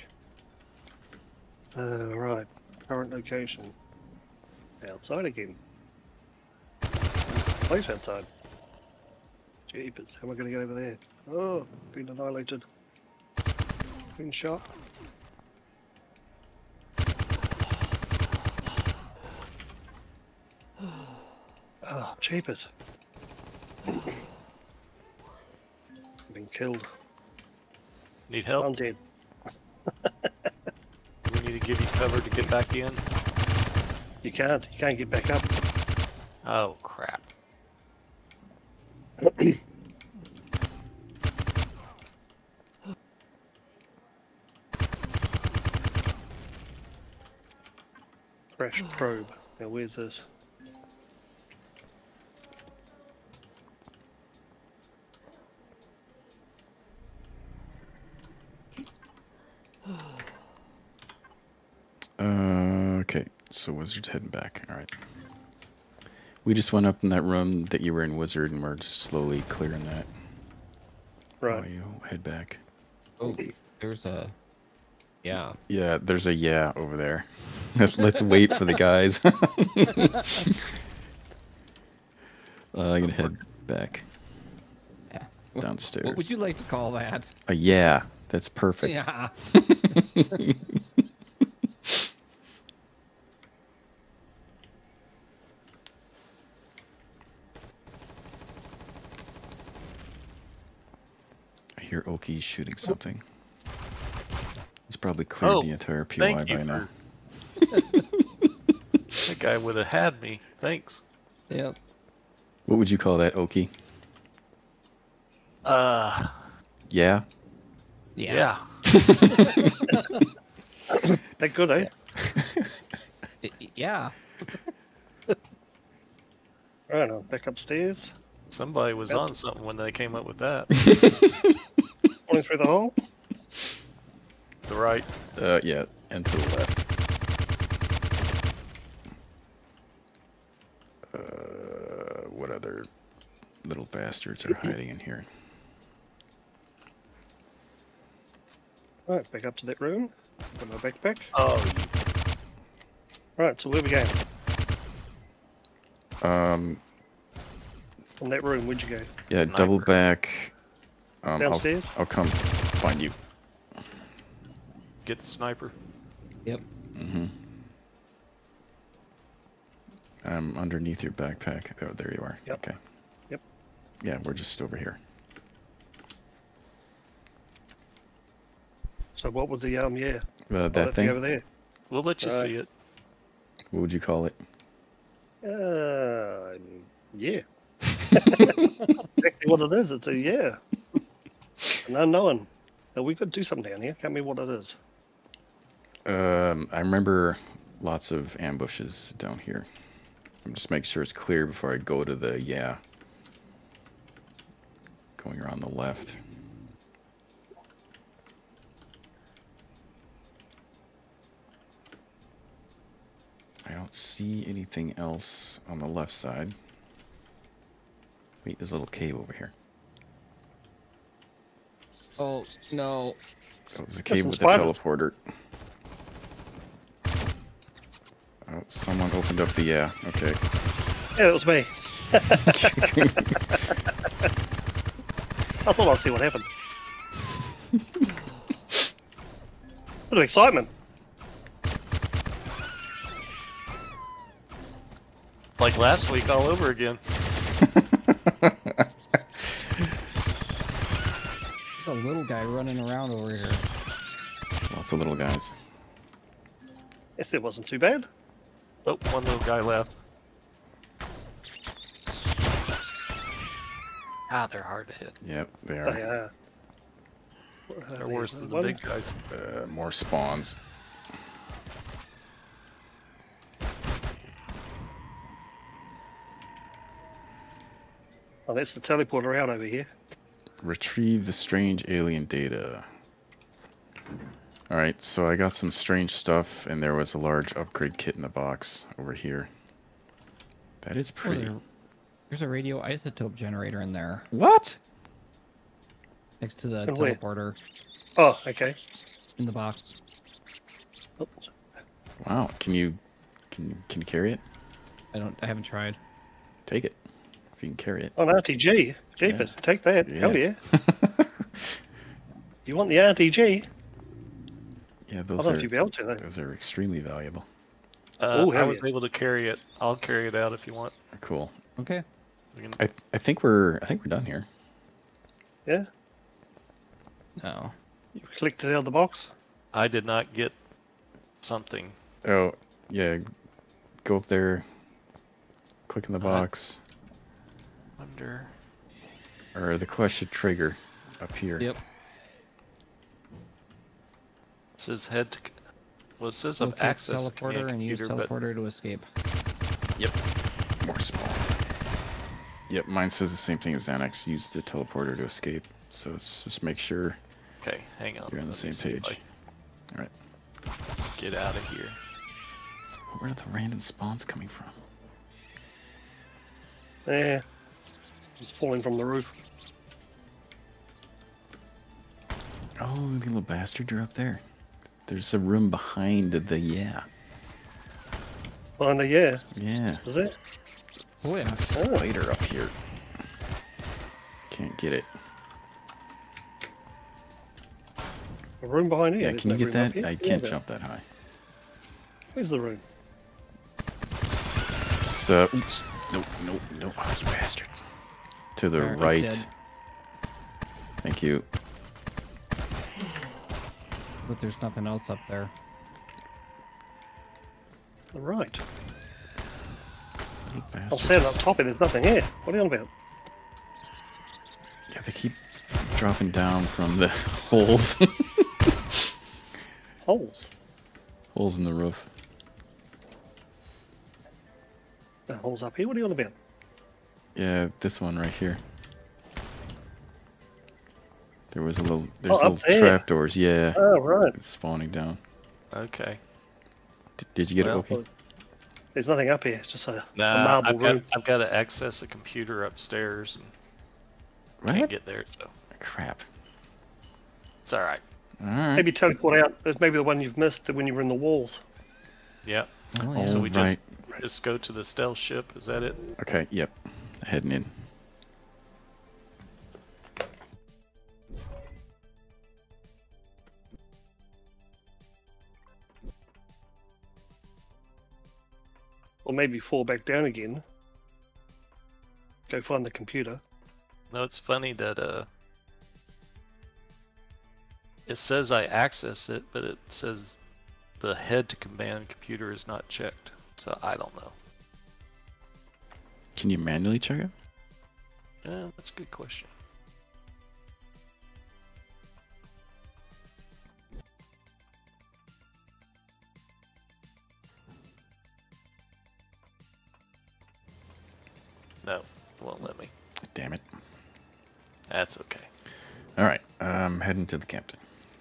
Right. Current location. Outside again. Place outside. Jeepers, how am I going to get over there? Oh, been annihilated. Been shot. Oh, jeepers. Been killed. Need help? I'm dead. Do we need to give you cover to get back in? You can't get back up. Oh, crap. Crash probe. Now where's this? Okay, so Wizard's heading back. All right. We just went up in that room that you were in, Wizard, and we're just slowly clearing that. Right. While you head back. Oh, there's a. Yeah. Yeah, there's a yeah over there. Let's wait for the guys. I'm gonna head back Yeah. downstairs. What would you like to call that? A yeah, that's perfect. Yeah. I hear Oki shooting something. He's probably cleared the entire PY thank you by now. That guy would have had me. Thanks. Yep. What would you call that, Oki? Uh, Yeah? yeah. That good, eh? Yeah. Right, I'm back upstairs. Somebody was on something when they came up with that. Falling through the hole. The right. Yeah, and to the left. What other little bastards are hiding in here? Right, back up to that room. Got my backpack. Oh, Right, so where we going? Um, From that room, where'd you go? yeah, Sniper. double back. Downstairs? I'll come find you. get the sniper. Yep. Mm-hmm. I'm underneath your backpack. Oh, there you are. Yep. Okay. Yep. Yeah, we're just over here. So what was the yeah? That That thing? over there. We'll let you Right. see it. What would you call it? Yeah. Exactly what it is. It's a yeah. An unknown. Now we could do something down here. Tell me what it is. I remember lots of ambushes down here. I'm just making sure it's clear before I go to the yeah. Going around the left. I don't see anything else on the left side. Wait, there's a little cave over here. Oh no. Oh, there's a cave some with a spiders. teleporter. Oh, someone opened up the yeah. Okay. Yeah, that was me. I thought I'd see what happened. Bit of excitement. Like last week all over again. There's a little guy running around over here. Lots of little guys. Yes, it wasn't too bad. Oh, one little guy left. Ah, they're hard to hit. Yep, they They are. are. They're worse than the One- big guys. More spawns. Oh, that's the teleporter out over here. Retrieve the strange alien data. Alright, so I got some strange stuff, and there was a large upgrade kit in the box over here. That is pretty. There's a radioisotope generator in there What? next to the And where? teleporter Oh, okay. in the box. Oops. Wow, can you carry it? I haven't tried. Take it. If you can carry it. Oh, an RTG. Jeepers, Yeah. take that. Yeah. Hell yeah. You want the RTG? Yeah, I those don't know are if you'll be able to, though. those are extremely valuable. Oh, I hell was yeah. able to carry it. I'll carry it out if you want. Cool. Okay. We can, I think we're done here. Yeah? No. You clicked it out of the box? I did not get something. Oh, yeah. Go up there. Click in the I- box. Wonder. Or the quest should trigger up here. Yep. It says head to. Well, it says I've Locate accessed the teleporter command and use computer, but teleporter to escape. Yep. More spawns. Yep, mine says the same thing as Xanax. Use the teleporter to escape. So let's just make sure okay, hang on. you're on the Let me same see if page. I Alright. Get out of here. Where are the random spawns coming from? Yeah. It's falling from the roof. Oh, you little bastard, you're up there. There's a room behind the yeah. Behind the yeah. Yeah. Is it? Oh, yeah. A spider up here. Can't get it. A room behind here. Yeah, There's can you no get room up that? here. I Yeah, can't there. jump that high. Where's the room? It's oops. Nope, nope, nope. Oh, you bastard. To the There, he's right. dead. Thank you. But there's nothing else up there. The right. Little I'm bastards. standing up top and there's nothing here. What are you on about? Yeah, they keep dropping down from the holes. Holes. Holes in the roof. No holes up here. What are you on about? Yeah, this one right here. There was a little. There's up little there. trapdoors. Yeah, Oh, right. it's spawning down. Okay. Did you get Well, it, Wookie? There's nothing up here. It's just a Nah, marble room. I've got to access a computer upstairs and can't What? get there, so Crap. it's all right. All right. Maybe teleport out. There's maybe the one you've missed when you were in the walls. Yeah. Oh, yeah. So we right. just go to the stealth ship. Is that it? Okay. Yep. Heading in. Or maybe fall back down again. Go find the computer. No, it's funny that it says I access it, but it says the head to command computer is not checked. So I don't know. Can you manually check it? Yeah, that's a good question. No, it won't let me. Damn it. That's okay. All right. Heading to the captain.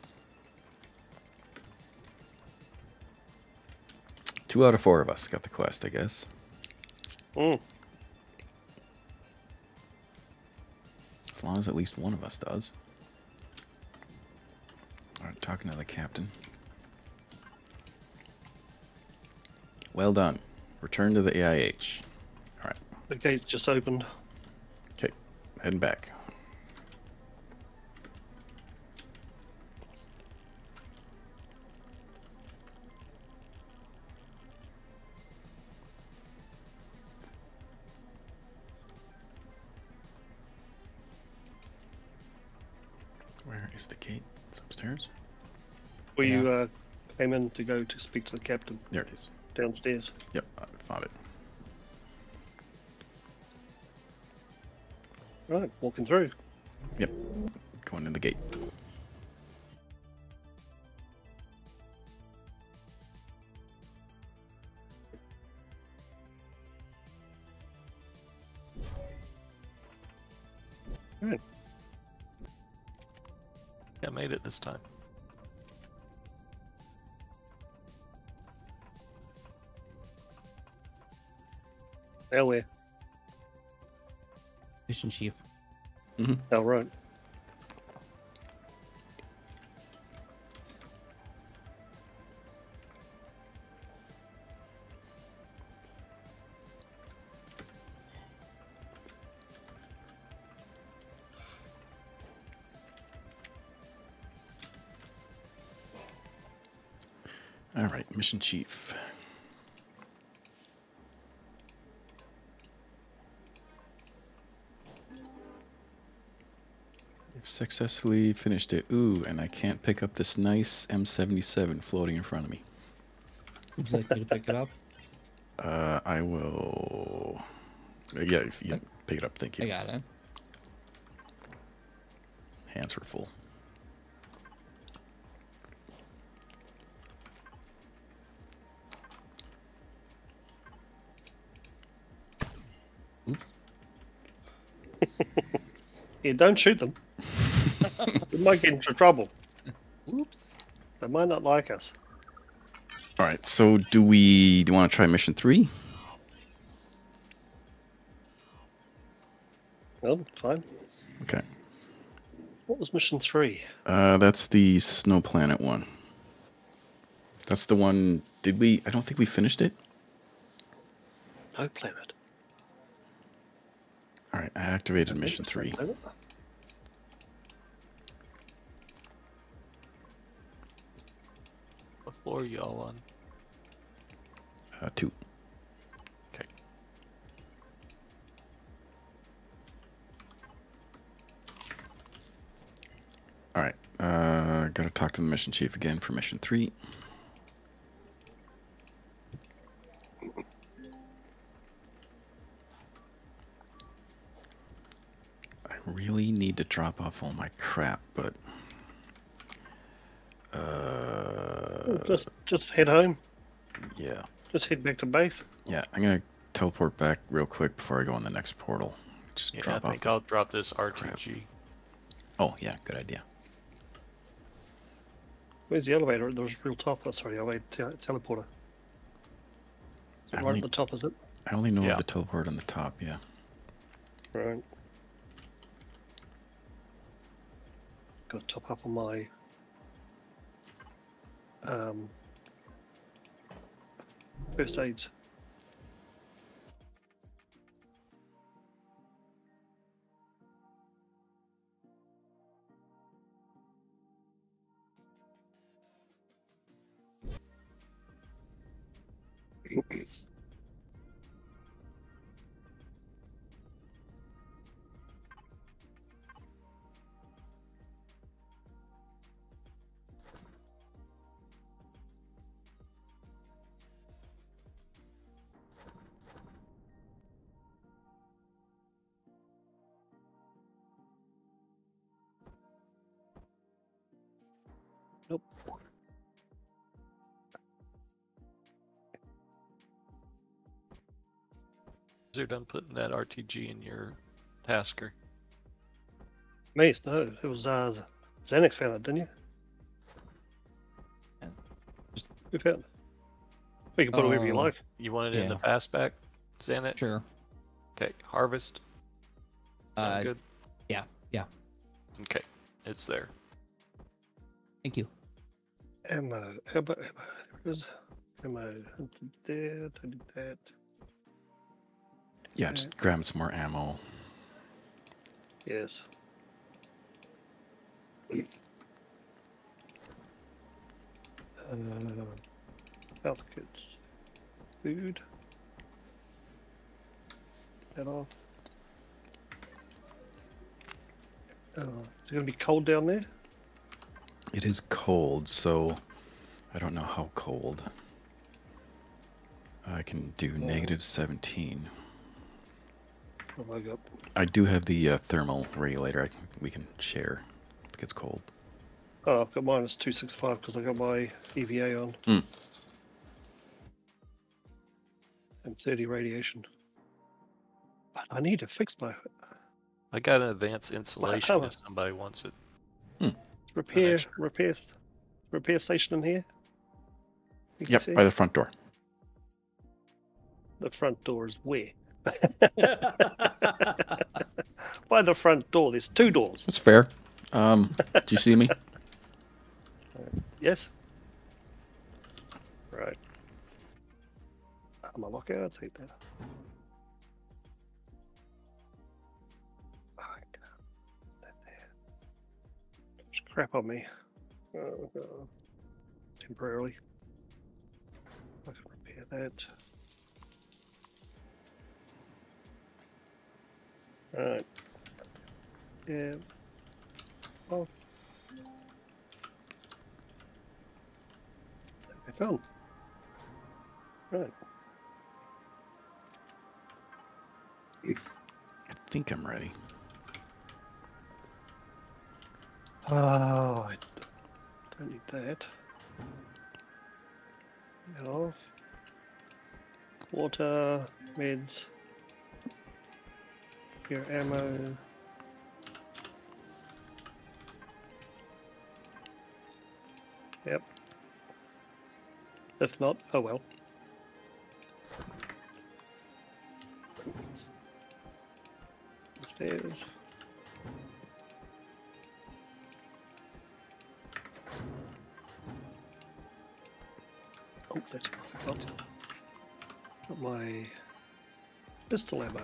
2 out of 4 of us got the quest, I guess. Mm. As long as at least one of us does. All right, talking to the captain. Well done. Return to the AIH. All right. The gate's just opened. Okay. Heading back. Where is the gate? It's upstairs. Where Yeah. you came in to go to speak to the captain There it is. downstairs. Yep, I found it. Right, walking through. Yep. Going in the gate. Right. I made it this time. Now where? Mission chief. Oh, right. All right, mission chief. Successfully finished it. Ooh, and I can't pick up this nice M77 floating in front of me. Would you like me to pick it up? I will. Yeah, if you pick it up, thank I you. got it. Hands were full. Oops. Yeah, don't shoot them. We might get into trouble. Oops. They might not like us. All right, so do you want to try mission 3? Well, fine. Okay. What was mission 3? That's the Snow Planet one. That's the one. Did we? I don't think we finished it. No planet. All right, I activated mission 3. Planet? What floor are y'all on? 2. Okay. All right. Gotta talk to the mission chief again for mission 3. I really need to drop off all my crap, but Just head home. yeah, Just head back to base. yeah. I'm gonna teleport back real quick before I go on the next portal. Just Yeah, I drop off. think This... I'll drop this RTG. Oh yeah, good idea. Where's the elevator? There's real top. Oh, sorry, elevator teleporter. Is it I right only- at the top, is it? I only know Yeah. of the teleport on the top. Yeah. Right. Got to top up on my first aids. Nope. They're done putting that RTG in your tasker. Me, no, it was Xanax found it, didn't you? Yeah. Just- Who found it? We can put it wherever you Oh. like. You want it in the Yeah. fastback, Xanax? Sure. Okay, harvest. Sound good? Yeah. Yeah. Okay, it's there. Thank you. Ammo. How about ammo? There it is. Ammo. I did that. I did that. Yeah, just grab some more ammo. Yes. Health kits. Food. That off. Oh, is it going to be cold down there? It is cold, so I don't know how cold. I can do -17. Oh my god. I do have the thermal regulator. We can share if it gets cold. Oh, I've got minus 265 because I got my EVA on. Hmm. And 30 radiation. But I need to fix my I got an advanced insulation hammer. if somebody wants it. repair extra. repair station in here. You can Yep, see by the front door. the front door is where? By the front door. There's 2 doors. That's fair. Do you see me? Yes. Right. I'm a lockout. Take that. There's crap on me. Temporarily. I can repair that. Alright. Yeah. Oh. I found. Right. I think I'm ready. Oh, I don't need that. Get off. Water, meds, your ammo. Yep. If not, oh well. Stairs. Oh, that's what I forgot. Got my pistol ammo.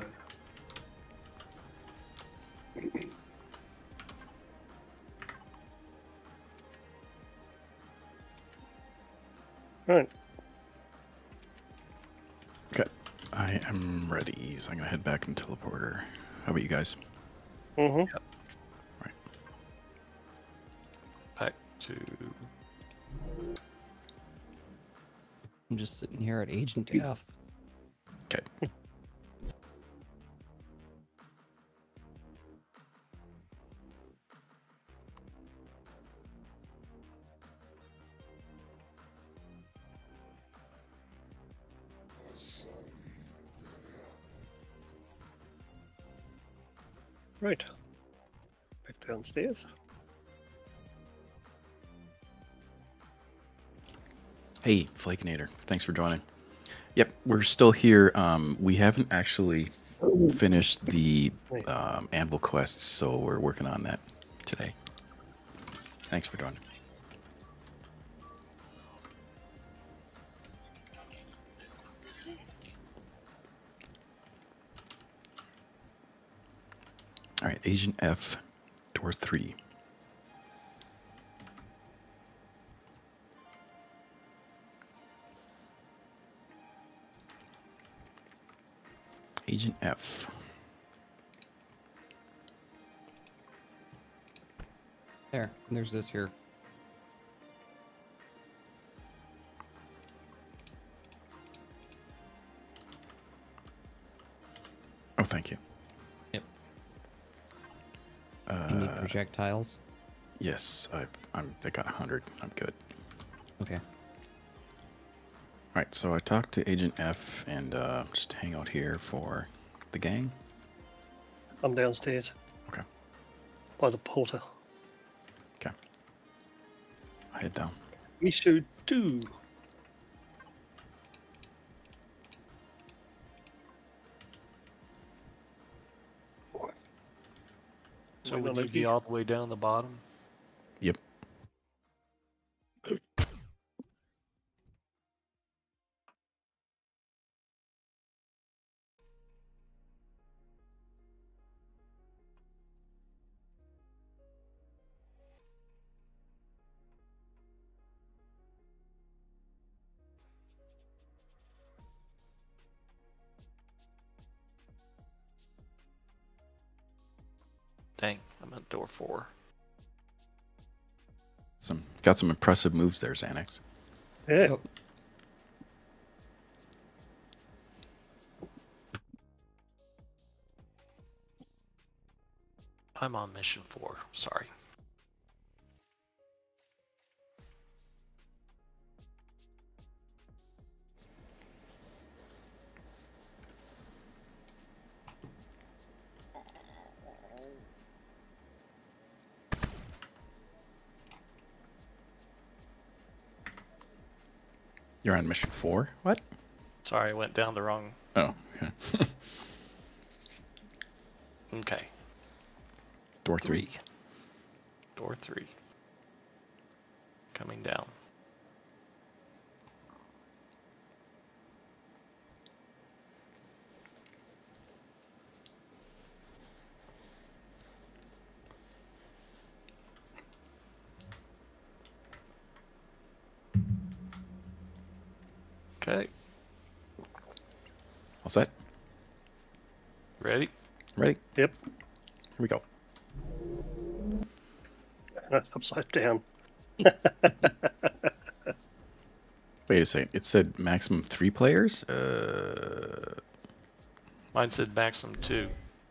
Right. Okay. I am ready, so I'm gonna head back in teleporter. How about you guys? Mm-hmm. Right. Back to. I'm just sitting here at Agent F. Okay. Right. Back downstairs. Hey, Flakinator. Thanks for joining. Yep, we're still here. We haven't actually finished the Anvil quests, so we're working on that today. Thanks for joining. All right, Agent F, door 3. Agent F. There's this here. Oh, thank you. Yep. You need projectiles? Yes, I got 100. I'm good. Okay. All right, so I talked to Agent F and just hang out here for the gang. I'm downstairs Okay. by the porter. Okay. I head down. Issue 2. So Wait would on you it. be all the way down the bottom? Yep. Dang, I'm at door 4. Got some impressive moves there, Xanax. Yeah. Yep. I'm on mission 4. Sorry. You're on mission 4? What? Sorry, I went down the wrong. Oh, okay. Okay. Door 3. Door 3. Coming down. Okay. All set? Ready? Ready? Yep. Here we go. Upside down. Wait a second. It said maximum 3 players? Mine said maximum 2.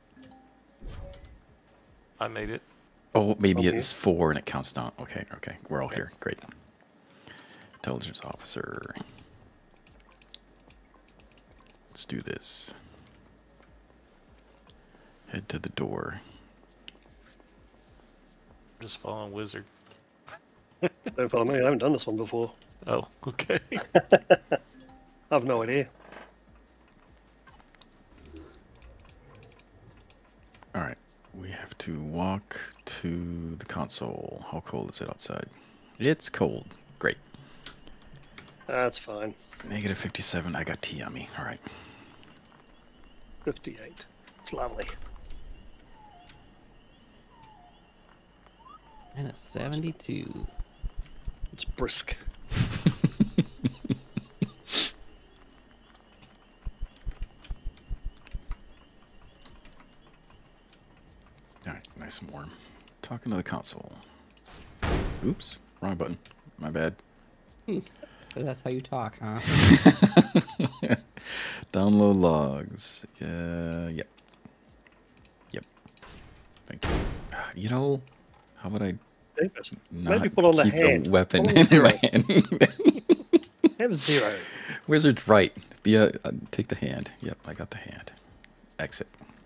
I made it. Oh, maybe Okay. it's 4 and it counts down. Okay, okay. We're all here. Great. Intelligence officer. Let's do this. Head to the door. Just following Wizard. Don't follow me. I haven't done this one before. Oh, okay. I have no idea. All right. We have to walk to the console. How cold is it outside? It's cold. Great. That's fine. Negative 57. I got tea on me. All right. 58. It's lovely. And it's 72. It's brisk. All right. Nice and warm. Talking to the console. Oops. Wrong button. My bad. So that's how you talk, huh? Download logs. Yep. Yep. Thank you. You know, how about I David, not maybe put on the keep hand. the weapon Put on in my zero. hand? Have 0. Wizard's right. Be a, take the hand. Yep, I got the hand. Exit.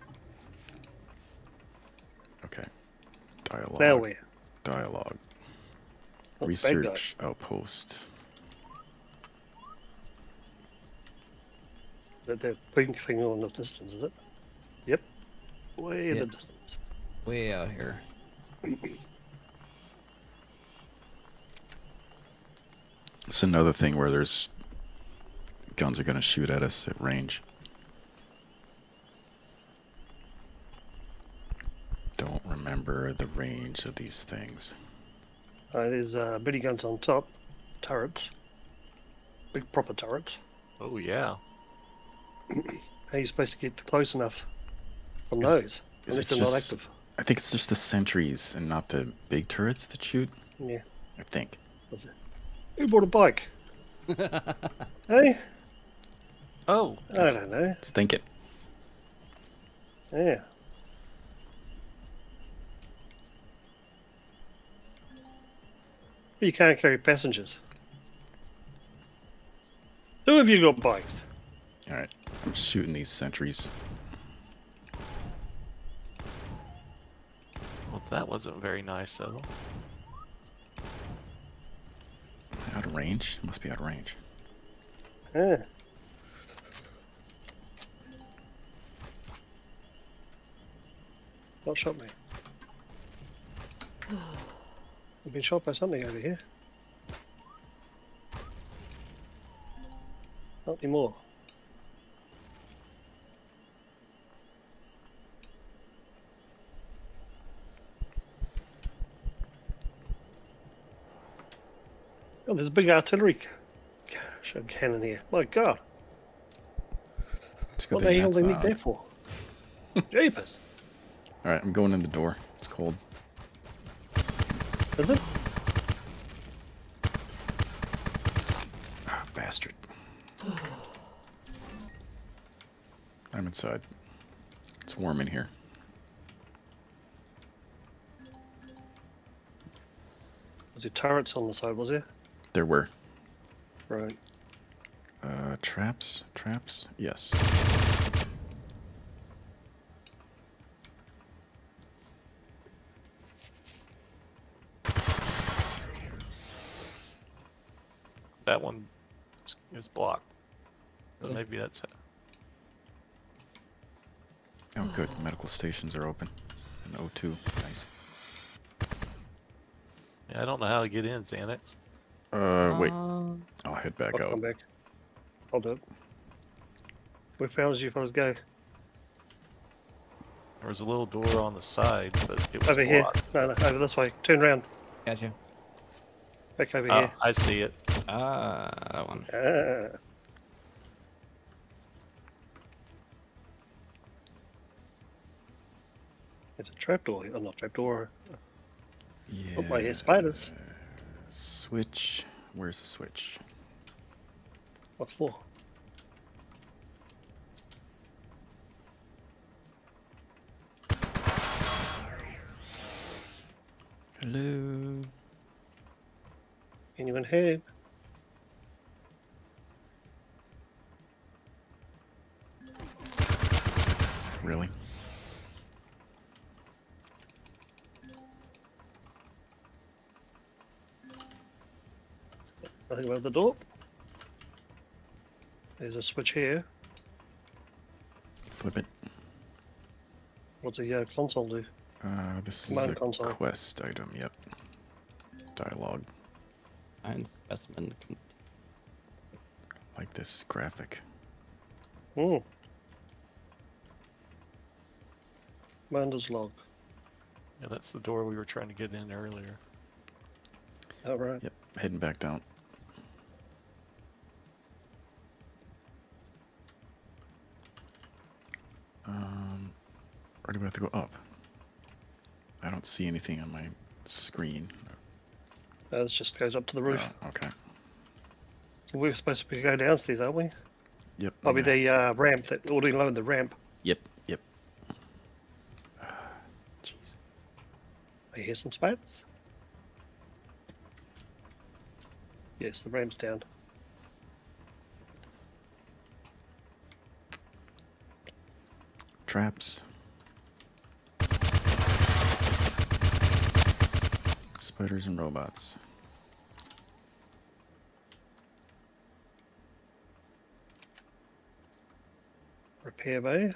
Okay. Dialogue. Now where? Dialogue. Not the bad guy. Research outpost. The pink thing on the distance, is it? Yep. Way in the Yep. distance. Way out here. It's another thing where there's guns are going to shoot at us at range. Don't remember the range of these things. There's mini guns on top. Turrets. Big proper turrets. Oh, yeah. How are you supposed to get close enough from Is- those? is Unless it they're not just- active. I think it's just the sentries and not the big turrets that shoot. Yeah. I think. What's it? Who bought a bike? Hey? Oh, I don't know. Let's think it. Yeah. You can't carry passengers. Who have you got bikes? All right, I'm shooting these sentries. well, that wasn't very nice of them. Out of range? Must be out of range. Yeah. What shot me? I've been shot by something over here. Not anymore. Oh, there's a big artillery cannon here. My God. It's a good What the thing hell that's do they not need on. that for? Jeepers. All right, I'm going in the door. It's cold. Is it? Ah, bastard. I'm inside. It's warm in here. Was there turrets on the side, was there? There were Right. traps. Traps. Yes. That one is blocked. So Yeah. maybe that's it. Oh, good. Medical stations are open. And O2. Nice. Yeah, I don't know how to get in, Xanax. Wait. I'll head back I'll out. come back. I'll do it. Where fellas you fellas go? There was a little door on the side, but it was Over here. blocked. No, over this way. Turn round. Gotcha. Back over Oh, here. I see it. Ah, that one. Ah. It's a trapdoor. Oh, not trapdoor. Yeah. Oh, I hear spiders. Switch. Where's the switch? What for? Hello. Anyone here? Really? Nothing about the door. There's a switch here. Flip it. What's the console do? This is Command a console. quest item. Yep. Dialogue. And specimen. Like this graphic. Hmm. Commander's log. Yeah, that's the door we were trying to get in earlier. Oh, right. Yep. Heading back down. Or do we have to go up? I don't see anything on my screen. It just goes up to the roof. Oh, okay. So we're supposed to be going downstairs, aren't we? Yep. Probably okay. the ramp, that already lowered the ramp. Yep. Yep. Jeez. I hear some spiders. Yes, the ramp's down. Traps. Spiders and robots. Repair bay.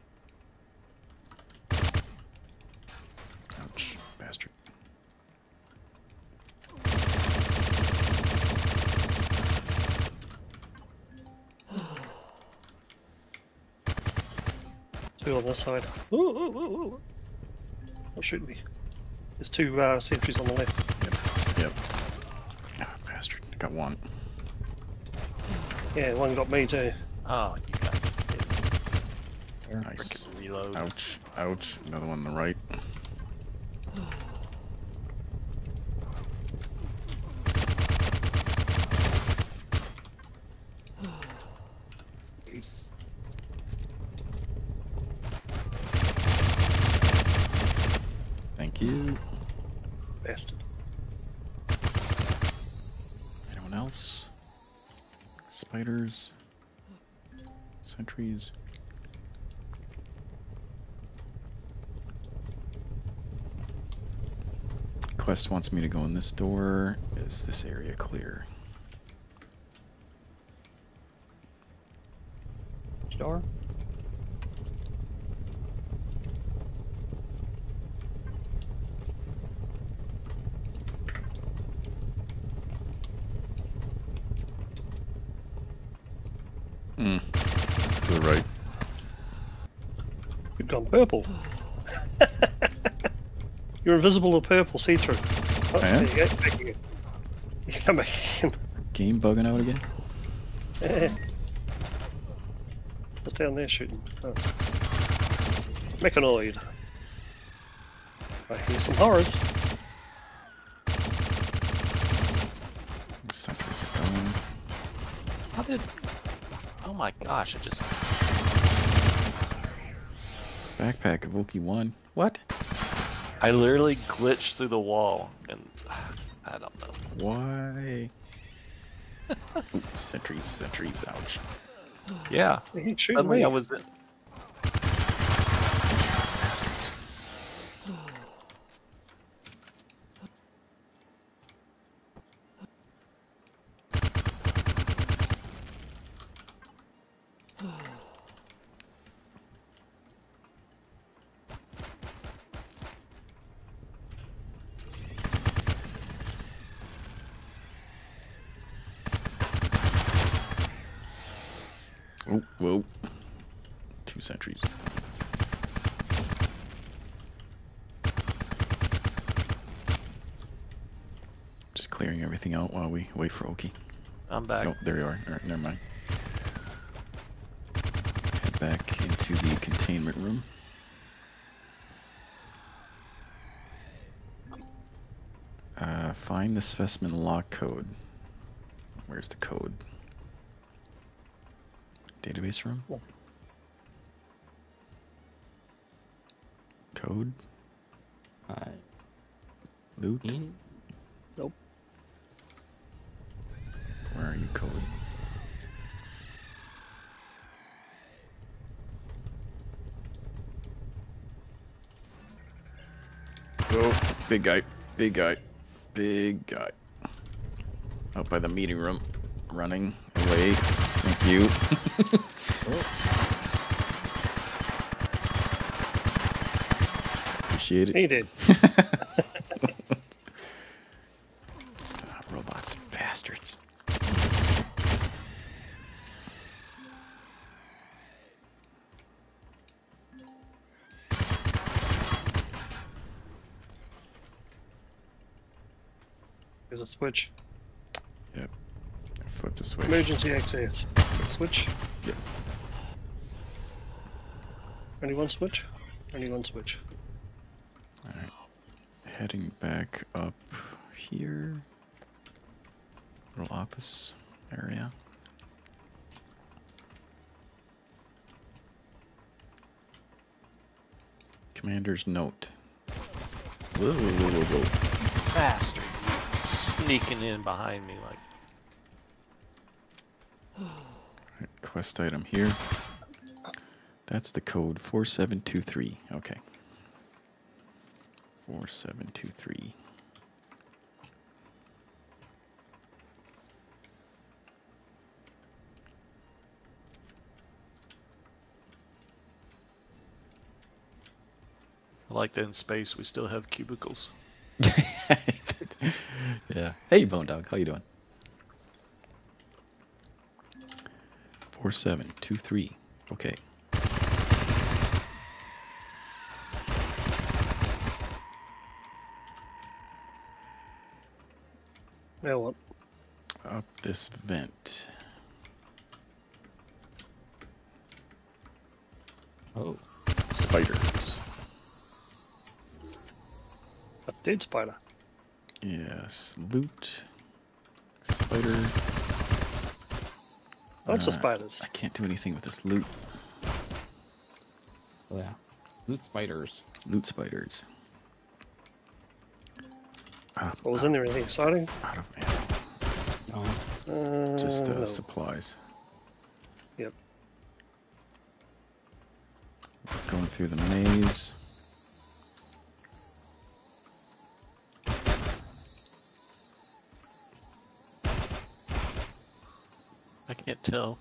Ouch, bastard. Two on this side. Ooh, ooh, ooh, ooh. Don't shoot me. There's two sentries on the left. Yep. Ah, bastard. Got one. Yeah, one got me too. Oh, you got Nice. freaking reload. Ouch. Ouch. Another one on the right. Thank you. Bastard. Anyone else? Spiders? Sentries? Quest wants me to go in this door. Is this area clear? Which door? To the right. You've gone purple. You're invisible to purple, see-through. Oh, I am? there you go. Back again. You come back in. Game bugging out again? Yeah. What's down there shooting? Oh. Mechanoid. I hear some horrors. The sentries are going. How did... Oh my gosh, it just... Backpack of Wookie 1. What? I literally glitched through the wall, and... I don't know. Why? Ooh, sentries, sentries, ouch. Yeah. He's shooting Suddenly me. I was... Bastards. Oh, whoa. 2 sentries. Just clearing everything out while we wait for Oki. I'm back. Oh, there you are. Alright, never mind. Head back into the containment room. Find the specimen lock code. Where's the code? Database room? Oh. Code? Loot? Nope. Where are you, code? Oh, big guy, big guy, big guy. Out by the meeting room, running away. Thank you. Appreciate it. He did. Robots, bastards. There's a switch. Yep. Flip the switch. Emergency exit. Switch. Yep. Only one switch? Only one switch. Alright. Heading back up here. Little office area. Commander's note. Whoa, whoa, whoa, whoa, whoa. Bastard. Sneaking in behind me like. Right, quest item here. That's the code 4723. Okay. 4723. I like that in space we still have cubicles. Yeah. Hey, Bone Dog. How you doing? 4723. Okay. Now what? Up this vent. Oh. Spiders. A dead spider. Yes. Loot. Spider. Lots of spiders. I can't do anything with this loot. Oh, yeah. Loot spiders. Loot spiders. What was in there? Anything exciting? Out of ammo. No. Just No. supplies. Yep. Going through the maze. I can't tell.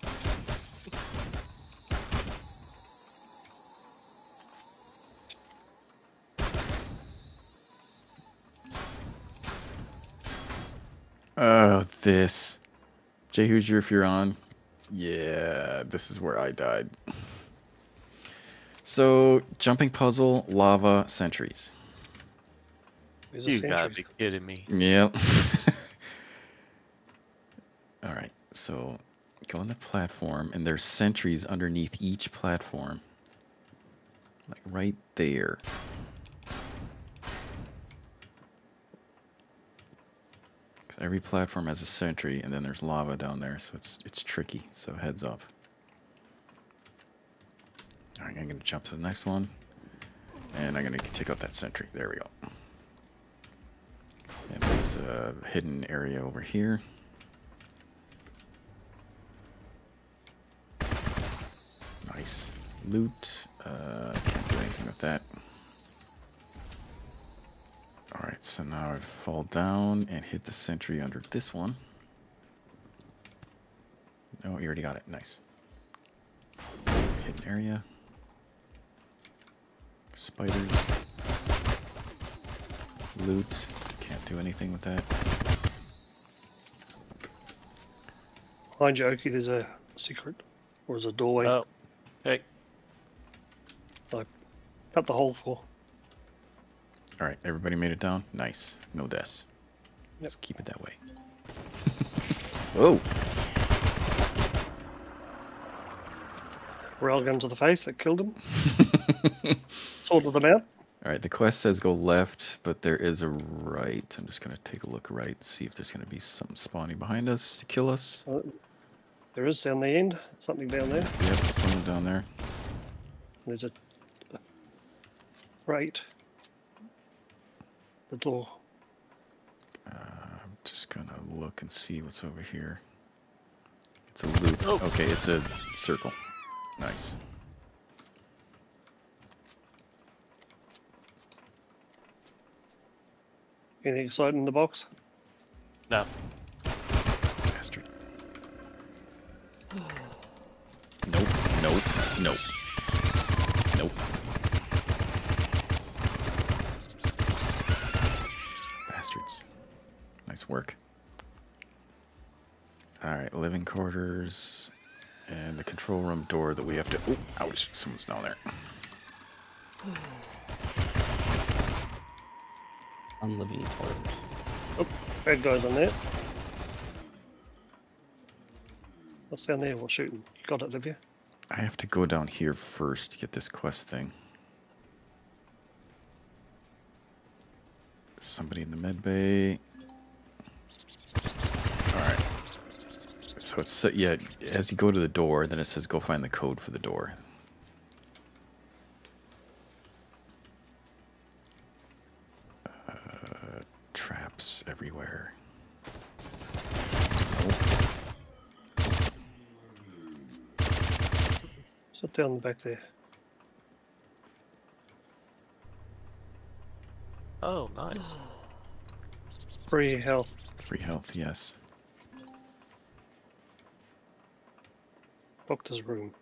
Oh, this. Jay Hoosier, if you're on. Yeah, this is where I died. So, jumping puzzle, lava, sentries. There's a You gotta sentry. be kidding me. Yep. Alright, so go on the platform, and there's sentries underneath each platform. Like right there. Every platform has a sentry, and then there's lava down there, so it's tricky. So heads up. All right, I'm gonna jump to the next one, and I'm gonna take out that sentry. There we go. And there's a hidden area over here. Nice loot. Can't do anything with that. Alright, so now I fall down and hit the sentry under this one. No, you already got it. Nice. Hidden area. Spiders. Loot. Can't do anything with that. Behind you, Oki, there's a secret. Or is a doorway. Oh, hey, Cut the hole for. Alright, everybody made it down? Nice. No deaths. Yep. Let's keep it that way. Whoa! Railgun to the face that killed him. Sorted them out. Alright, the quest says go left, but there is a right. I'm just going to take a look right, see if there's going to be something spawning behind us to kill us. There is down the end. Something down there. Yep, someone down there. There's a right. The door. I'm just going to look and see what's over here. It's a loop. Oh. Okay, it's a circle. Nice. Anything exciting in the box? No. Bastard. Nope, nope, nope. Nope. Bastards. Nice work. Alright, living quarters. And the control room door that we have to... Oh, ouch, someone's down there. Unliving quarters. Oh, bad guys on there. What's down there? We're shooting. You got it, Livia? I have to go down here first to get this quest thing. Somebody in the med bay. Alright. So it's, yeah, as you go to the door, then it says go find the code for the door. Traps everywhere. Nope. Sit down back there. Oh, nice. Free health. Free health, yes. Doctor's room.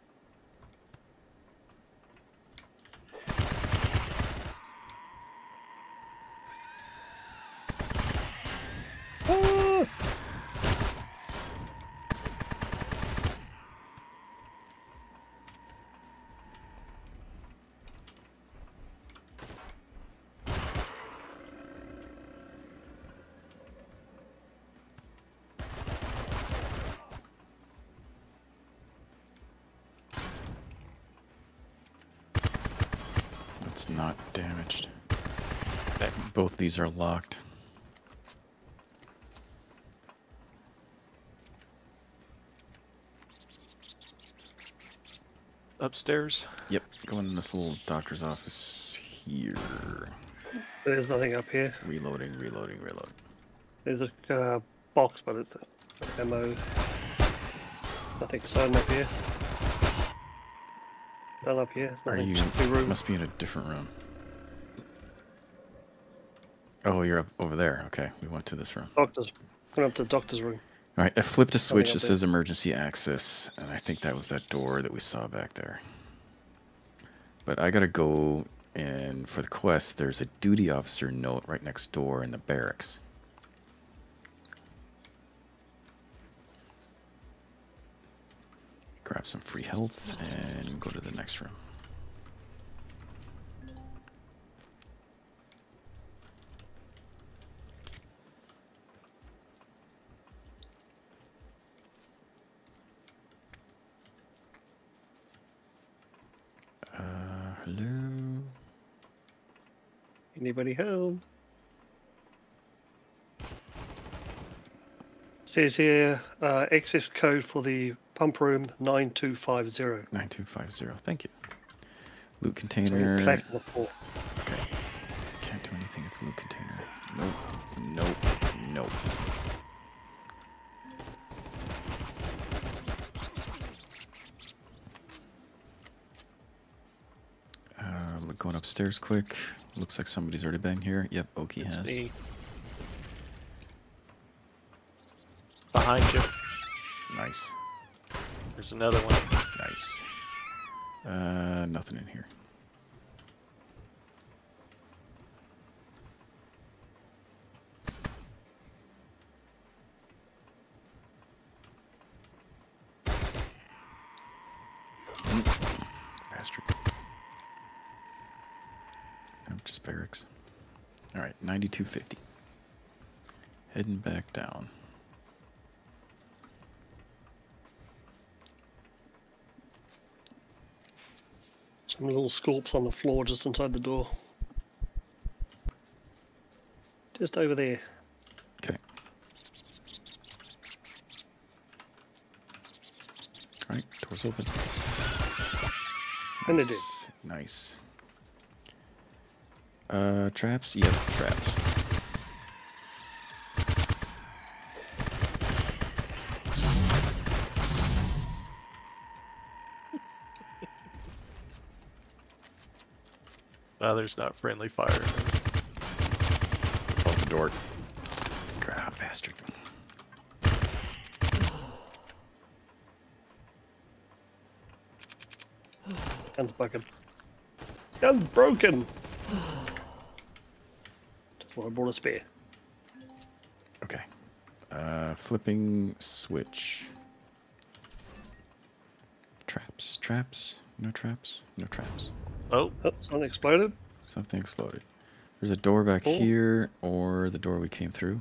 Ah! It's not damaged. Okay. Both these are locked. Upstairs. Yep, going in this little doctor's office here. There's nothing up here. Reloading, reloading, reloading. There's a box, but it's ammo. Nothing exciting up here. None up here. Are Nothing. you? Just two rooms. Must be in a different room. Oh, you're up over there. Okay, we went to this room. Doctor's. Went up to the doctor's room. All right, I flipped a switch up that there. says emergency access, and I think that was that door that we saw back there. But I gotta go, and for the quest, there's a duty officer note right next door in the barracks. Grab some free health and go to the next room. Hello? Anybody home? Says here, access code for the pump room 9250. 9250, thank you. Loot So container. plaque on the floor. Okay. Can't do anything with the loot container. Nope. Nope. Nope. Going upstairs quick. Looks like somebody's already been here. Yep, Okie It's has. me. Behind you. Nice. There's another one. Nice. Nothing in here. Bastard. Nope, just barracks. Alright, 9250. Heading back down. Some little sculpts on the floor just inside the door. Just over there. Okay. All right, door's open. And they did. Nice. Traps? Yep, traps. There's not friendly fire in this. Close the door. God, bastard. Gun's bugging. Gun's broken! That's why I brought a spare. Okay. Flipping switch. Traps. Traps. No traps. No traps. Oh, Oh, something exploded. Something exploded. There's a door back Oh. here, or the door we came through.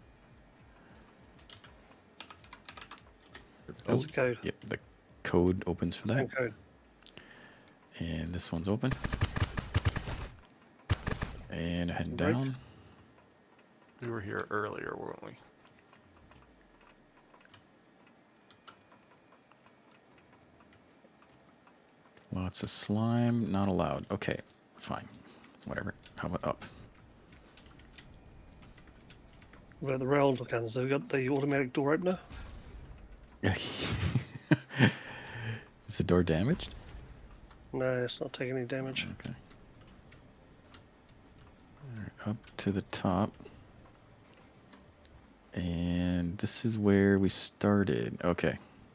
There's a code. Yep, the code opens for that. Same code. And this one's open. And heading Right. down. we were here earlier, weren't we? Lots of slime, not allowed. Okay, fine. Whatever. How about up? Where the rail guns, they've got the automatic door opener. Is the door damaged? No, it's not taking any damage. Okay. Alright, up to the top. And this is where we started. Okay.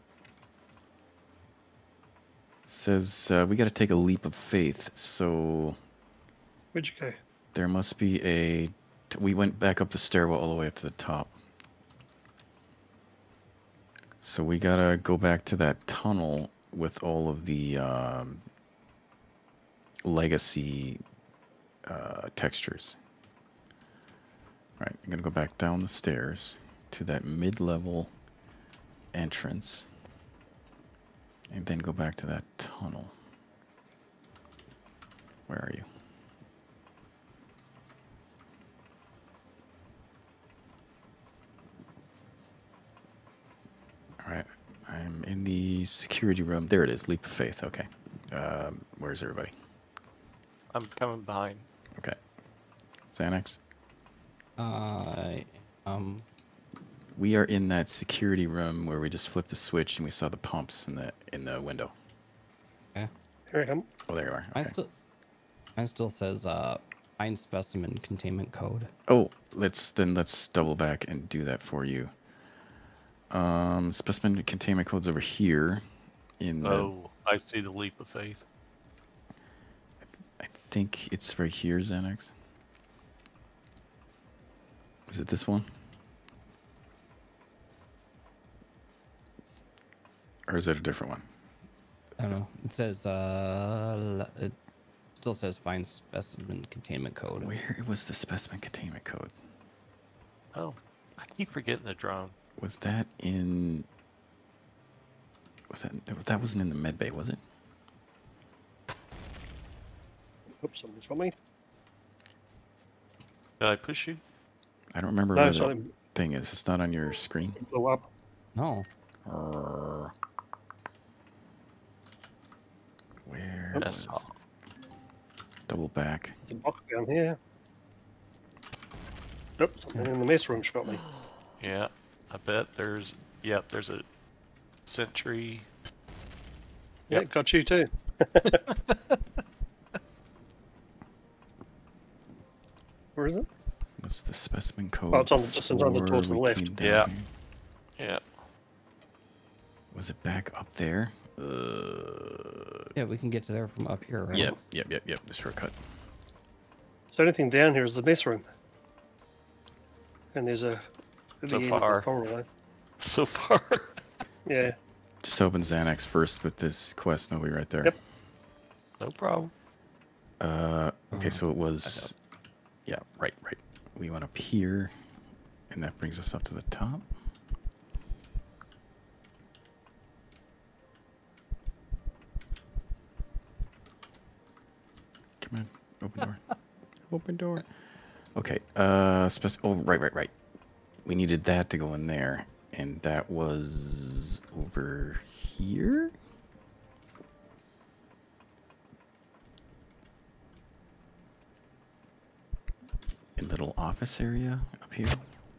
It says we got to take a leap of faith. So Where'd you go? there must be a. We went back up the stairwell all the way up to the top. So we gotta go back to that tunnel with all of the legacy textures. All right, I'm gonna go back down the stairs to that mid-level entrance, and then go back to that tunnel. Where are you? All right, I'm in the security room. There it is, leap of faith. Okay, where's everybody? I'm coming behind. Okay, Xanax. We are in that security room where we just flipped the switch and we saw the pumps in the window. Yeah. Here I come. Oh, there you are. Okay. Mine still says find specimen containment code. Oh, let's double back and do that for you. Specimen containment code's over here. Oh, I see the leap of faith. I think it's right here, Xanax. Is it this one? Or is it a different one? I don't know. It says it still says find specimen containment code. Where was the specimen containment code? Oh, I keep forgetting the drone. Was that in... That wasn't in the med bay, was it? Oops, something's from me. Did I push you? I don't remember No, where the something thing is. It's not on your screen. blew up. No. Where That's was it? Double back. There's a box down here. Nope, something in the mess room shot me. Yeah, I bet there's. Yep, there's a sentry. Yeah, Yep. got you too. Where is it? What's the specimen code? Oh, it's on the- just on the before door to the we left. came down Yeah. here? Yeah. Was it back up there? Yeah, we can get to there from up here, right? Yep. The shortcut. So anything down here is the mess room. And there's a... at So the end of the far. corridor. So far. Yeah. Just open Xanax first with this quest. Nobody right there. Yep. No problem. Okay, so it was... Yeah, right. We went up here, and that brings us up to the top. Come on, open door. Open door. Okay. Oh, right. We needed that to go in there, and that was over here. A little office area up here.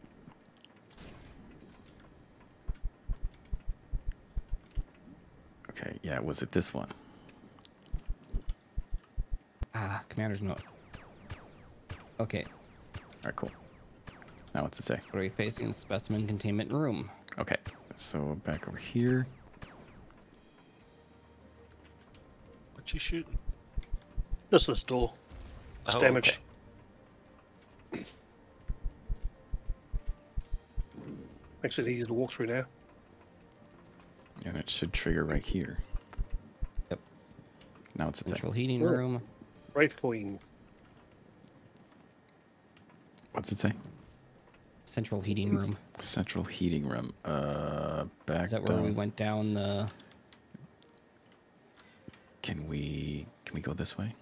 Okay, yeah, was it this one? Ah, commander's note. Okay, All right, cool. Now what's it say? what are we facing? Specimen containment room. Okay, so back over here. What you shooting? Just this door. It's Oh, damaged. okay. Makes it easy to walk through now. And it should trigger right here. Yep. Now what's it say? Central heating Oh. room. Wraith Queen. What's it say? Central heating room. Central heating room. Back Is that where down. we went down the... Can we go this way?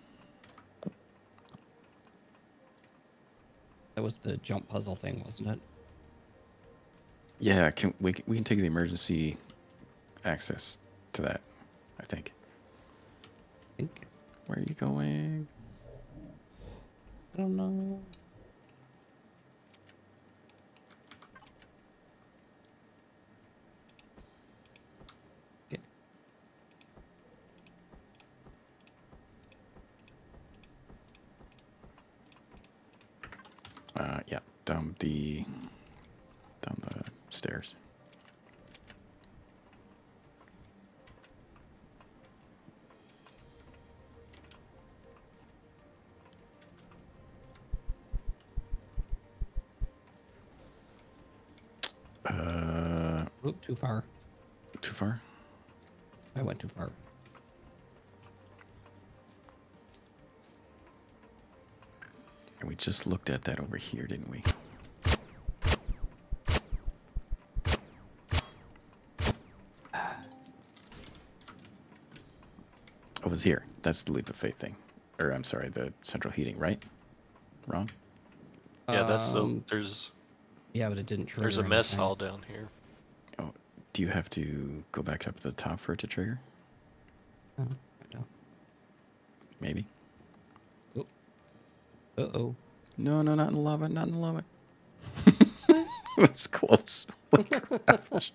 That was the jump puzzle thing, wasn't it? Yeah, we can take the emergency access to that, I think. I think. Where are you going? I don't know. Okay. Yeah, down the stairs. Oop, too far. Too far? I went too far. And we just looked at that over here, didn't we? Oh, it was here. That's the leap of faith thing. Or, I'm sorry, the central heating, right? Wrong? Yeah, that's the. Um, There's Yeah, but it didn't trigger. there's a mess anything. hall down here. Oh, do you have to go back up to the top for it to trigger? Oh, I don't. Maybe? Uh-oh. No, not in the lava, not in the lava. It's close. Gosh.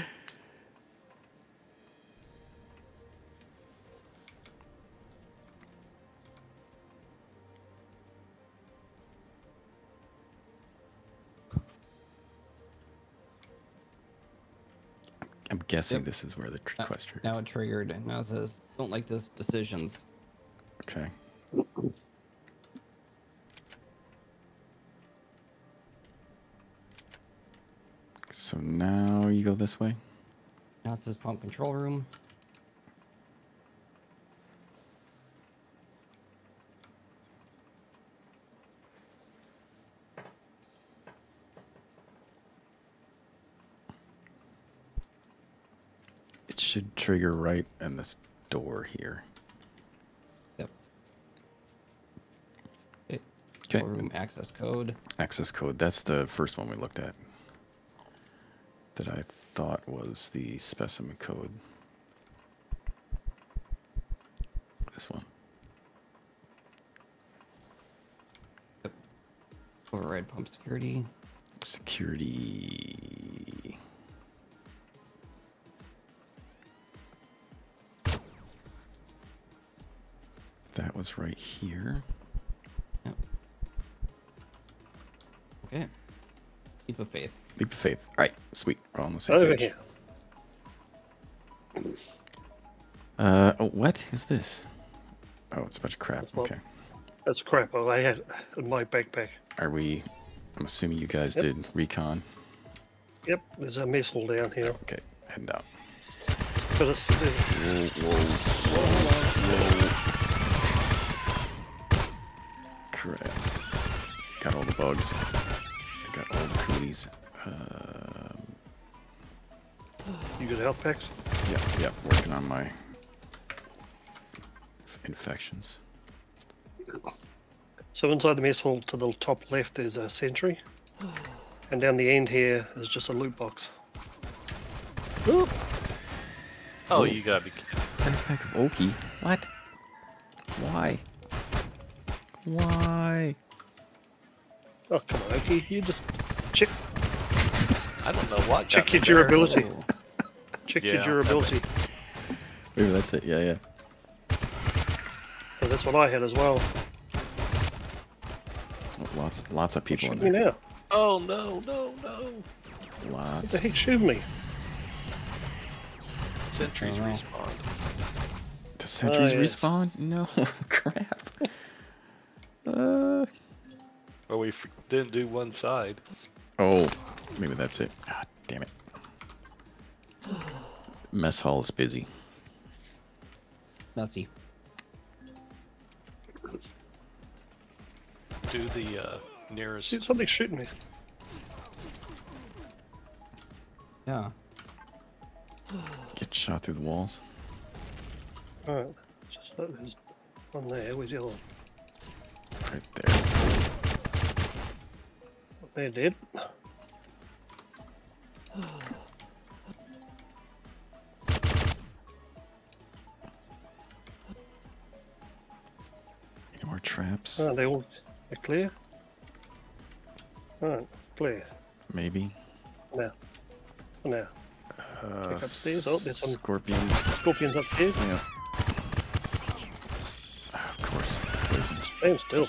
I'm guessing Yep. this is where the quest triggers. Now it triggered, and now it says, don't like this decisions. Okay. So now you go this way? Now it says pump control room. It should trigger right in this door here. Yep. Okay. Okay. Control room access code. Access code. That's the first one we looked at. That I thought was the specimen code. This one. Override pump security. Security. That was right here. Yep. Okay. Leap of faith. Leap of faith. All right, sweet. We're all on the same Over page. here. Oh, what is this? Oh, it's a bunch of crap. That's what- Okay. That's crap I had in my backpack. Are we? I'm assuming you guys Yep. did recon. Yep, there's a mess hall down here. Okay, heading out. But it's Crap. Got all the bugs. Got all the cooties. you got health packs? Yeah, working on my infections. So inside the mess hall to the top left there's a sentry. And down the end here is just a loot box. Oh, Oh. you gotta be kidding. Backpack of Oki. What? Why? Why? Oh, come on, Oki. You just check I don't know what. Check got me your durability. there. check Yeah, your durability. Maybe that's it. Yeah, yeah. So that's what I had as well. Lots of people Shoot in me there. now. Oh no, no, no! What Lots. the heck shooting me? Sentries Oh, wow. respawned. The sentries yes. respawn? No, crap. Or we didn't do one side. Oh, maybe that's it. Ah, damn it. Mess hall is busy. Messy. Do the nearest. Dude, something's shooting me. Yeah. Get shot through the walls. Alright. Just there's one there. Where's the other one? Right there. They're dead. Any more traps? Oh, they're clear? Alright, clear. Maybe. Now. Now. Check upstairs. Oh, there's some Scorpions. scorpions upstairs. Yeah. Of course. Poison. Stand still.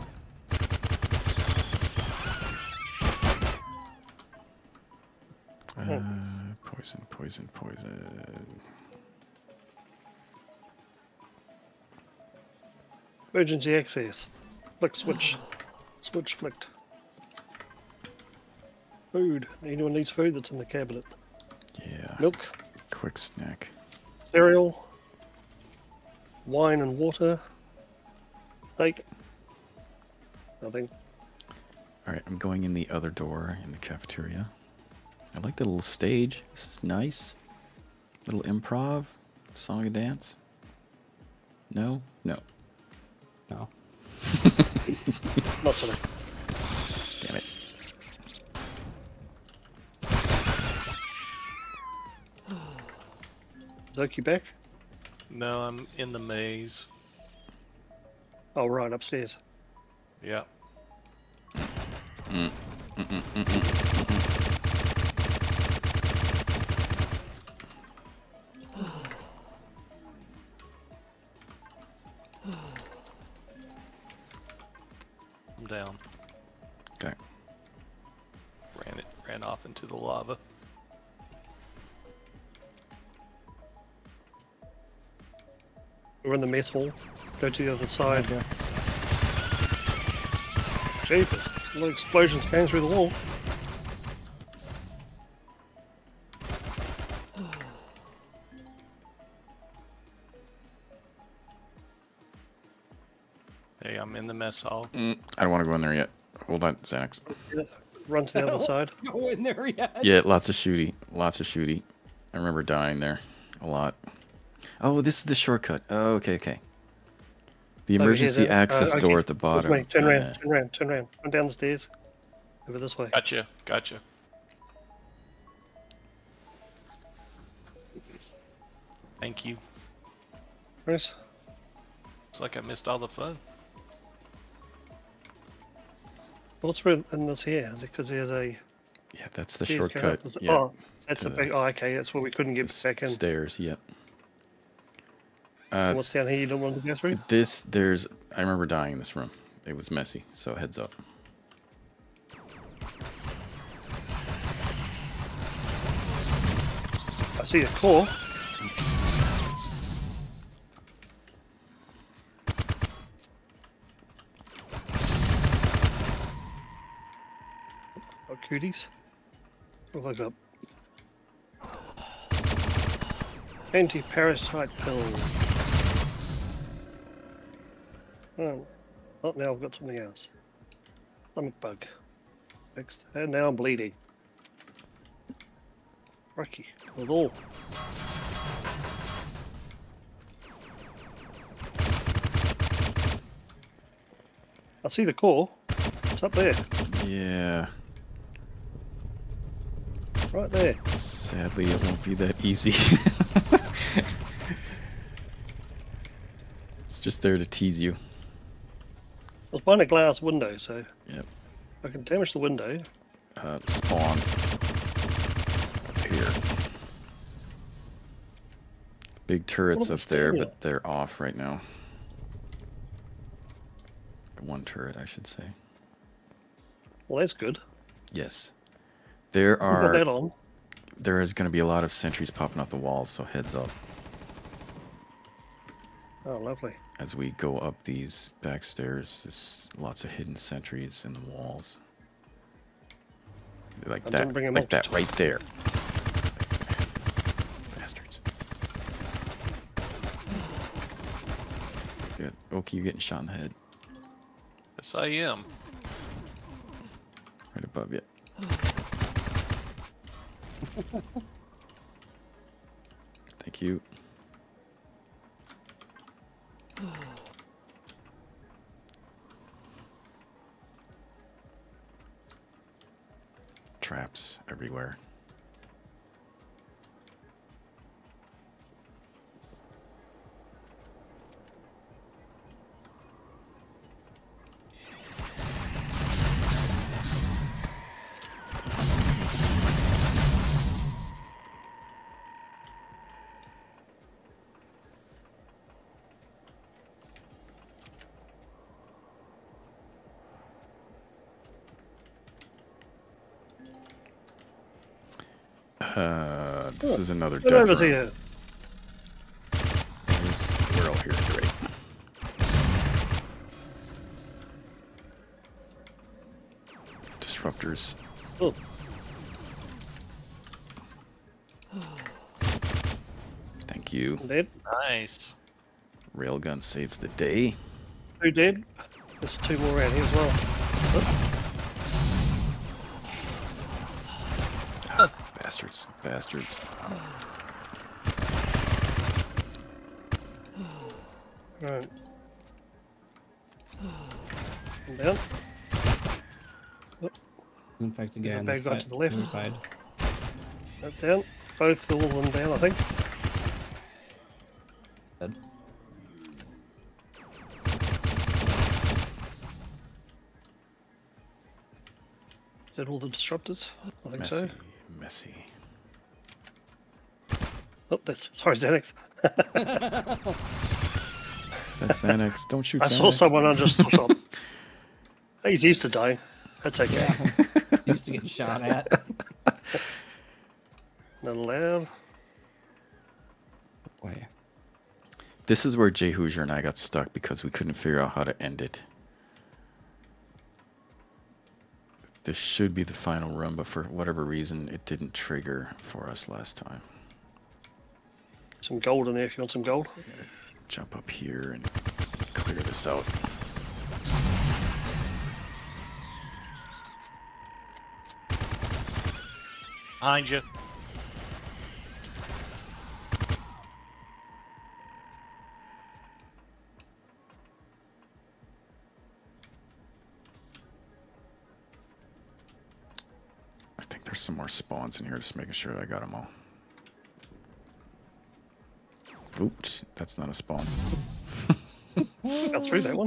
Poison. Emergency access. Flick switch. Switch flicked. Food. Anyone needs food that's in the cabinet. Yeah. Milk. Quick snack. Cereal. Wine and water. Steak. Nothing. Alright, I'm going in the other door in the cafeteria. I like the little stage. This is nice. Little improv. Song and dance. No? No. No. Not today. Damn it. Zoki back? No, I'm in the maze. Oh, right, upstairs. Yeah. I'm down. Okay. Ran off into the lava. We're in the mess hall. Go to the other side. Jeepers. A lot of explosions came through the wall. Hey, I'm in the mess hall. I don't want to go in there yet. Hold on, Xanax. Run to the other side. Go in there yet. Yeah, lots of shooty. Lots of shooty. I remember dying there a lot. Oh, this is the shortcut. Oh, okay, okay. The Over here, emergency then. access Okay. door at the bottom. Wait, turn Yeah. around, turn around, turn around. Run down the stairs. Over this way. Gotcha. Thank you. Chris? It's like I missed all the fun. What's in this here? Is it because there's a Yeah, that's the stairs going shortcut. up? Is it- Yeah. Oh, that's to a the- big. Oh, okay. That's where we couldn't get back in. Stairs, yep. What's down here? You don't want to go through? I remember dying in this room. It was messy, so heads up. I see a core. Oh, cooties. What have I got? Anti-parasite pills. Oh, now I've got something else. Stomach bug. Fixed. And now I'm bleeding. Rocky. With all. I see the core. It's up there. Yeah. Right there. Sadly, it won't be that easy. It's just there to tease you. I was behind a glass window, so Yep. I can damage the window. Spawns up here. Big turrets What up about there, stamina? but they're off right now. One turret, I should say. Well, that's good. Yes. There We've got are. that on. There is going to be a lot of sentries popping up the walls, so heads up Oh, lovely. as we go up these back stairs. There's lots of hidden sentries in the walls, like I that, didn't bring 'em like up. that right there. Bastards. Good. Okay, you're getting shot in the head, Yes, I am. right above you. Thank you. Traps everywhere. This is another Get death over room. here. We're all here. Great. Disruptors. Oh, Thank you. I'm dead. Nice. Railgun saves the day. 2 dead. There's 2 more around here as well. Bastards. Bastards. Right. I'm down. Infected There's guy a on the bad guy to the left. other side. That's down. Both, all of them down, I think. Dead. Is that all the disruptors? I think Messy. so. Messy. Oh, that's sorry, Xanax. That's Xanax. Don't shoot I saw Xanax. someone on just shot. He's used to dying. That's okay. Yeah. Used to get shot at. Not allowed. Boy. This is where Jay Hoosier and I got stuck because we couldn't figure out how to end it. This should be the final run, but for whatever reason, it didn't trigger for us last time. Some gold in there if you want some gold. Jump up here and clear this out. Behind you. I think there's some more spawns in here, just making sure I got them all. Oops, that's not a spawn. Got through that one.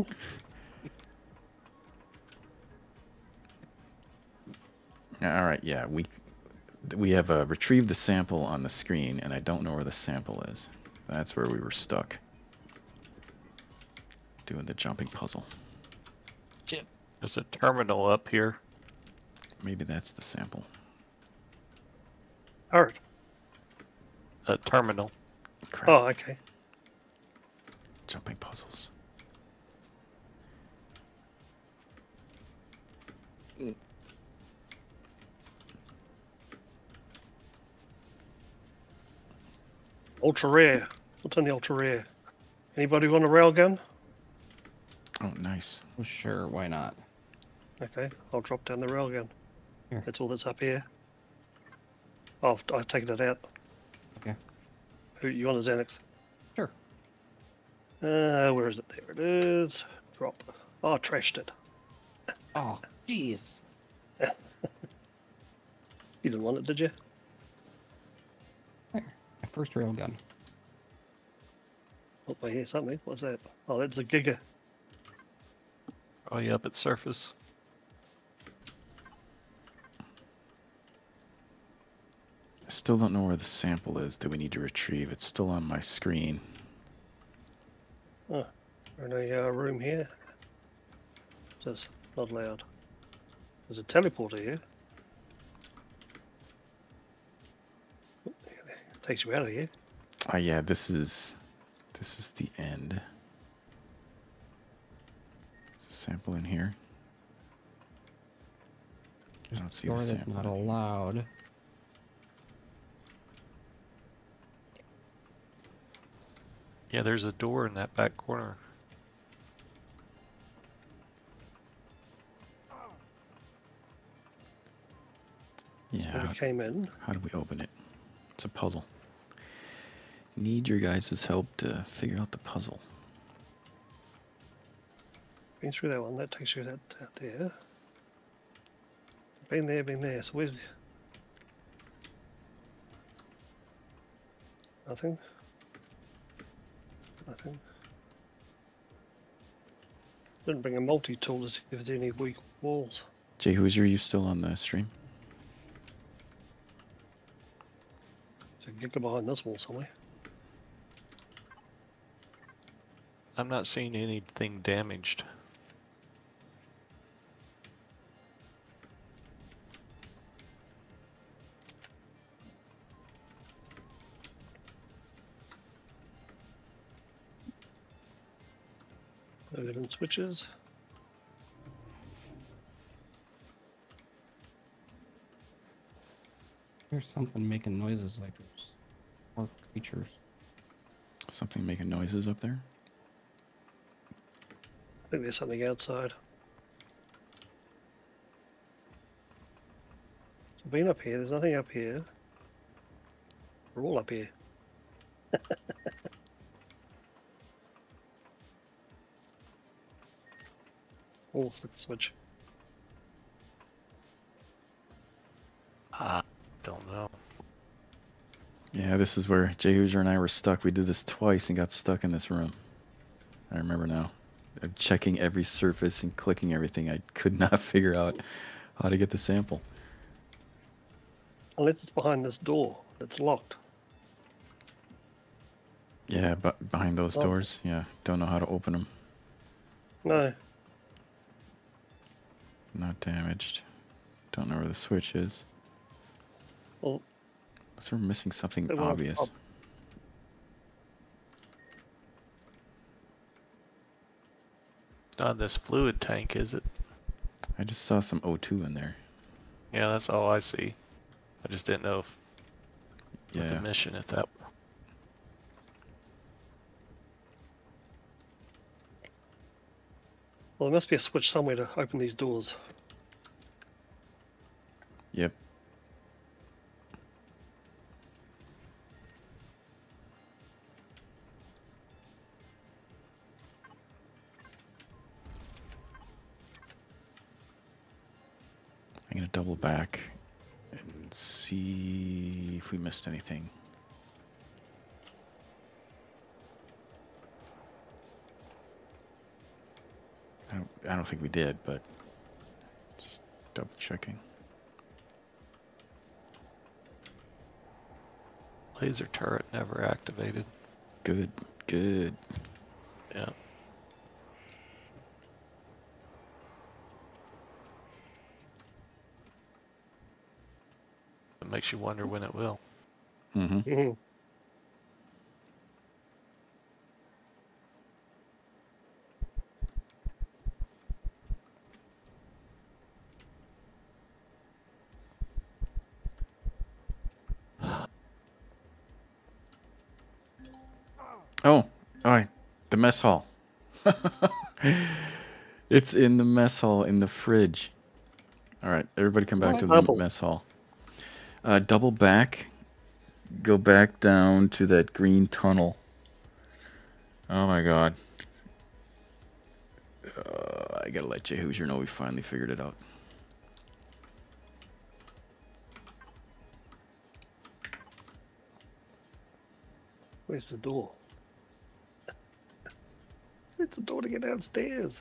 All right, yeah, we have retrieved the sample on the screen, and I don't know where the sample is. That's where we were stuck. Doing the jumping puzzle. Chip. There's a terminal up here. Maybe that's the sample. Alright. A terminal. Crap. Oh, okay. Jumping puzzles. Ultra rare. What's in the ultra rare? Anybody want a railgun? Oh, nice. Well, sure, why not? Okay, I'll drop down the railgun. Here. That's all that's up here. Oh, I've taken it out. Okay. Who you want a Xanax? Sure. Where is it? There it is. Drop. Oh, I trashed it. Oh, jeez. You didn't want it, did you? There, my first railgun. Oh, I hear something. What's that? Oh, that's a Giga. Oh, yeah, up at surface. I still don't know where the sample is that we need to retrieve. It's still on my screen. Oh, we're in a room here. It says not allowed. There's a teleporter here. Takes you out of here. Oh yeah, this is the end. There's a sample in here. I don't see the Door that's sample. not allowed. Yeah, there's a door in that back corner. That's where Yeah, we came in. how do we open it? It's a puzzle. Need your guys' help to figure out the puzzle. Been through that one. That takes you out there. Been there. So where's the... Nothing. Nothing. Didn't bring a multi-tool to see if there's any weak walls. Jay Hoosier, are you still on the stream? So you get behind this wall somewhere. I'm not seeing anything damaged. Evidence switches. There's something making noises like there's more creatures. Something making noises up there? I think there's something outside. So been up here, there's nothing up here. We're all up here. Oh, flick the switch. Don't know. Yeah, this is where Jay Hoosier and I were stuck. We did this twice and got stuck in this room. I remember now. I'm checking every surface and clicking everything. I could not figure out how to get the sample. Unless it's behind this door that's locked. Yeah, but behind those Oh. doors. Yeah, don't know how to open them. No. Not damaged. Don't know where the switch is. Well, Unless we're missing something They won't obvious. pop. It's not in this fluid tank, is it? I just saw some O2 in there. Yeah, that's all I see. I just didn't know if with Yeah. the mission if that. well, there must be a switch somewhere to open these doors. Yep. I'm gonna double back and see if we missed anything. I don't think we did, but just double checking. Laser turret never activated. Good, good. Yeah. It makes you wonder when it will. Mm-hmm. Mm-hmm. Oh, all right. The mess hall. It's in the mess hall in the fridge. All right, everybody come back to the Double. mess hall. Double back. Go back down to that green tunnel. Oh my god. I gotta let Jay Hoosier know we finally figured it out. Where's the door? It's the door to get downstairs.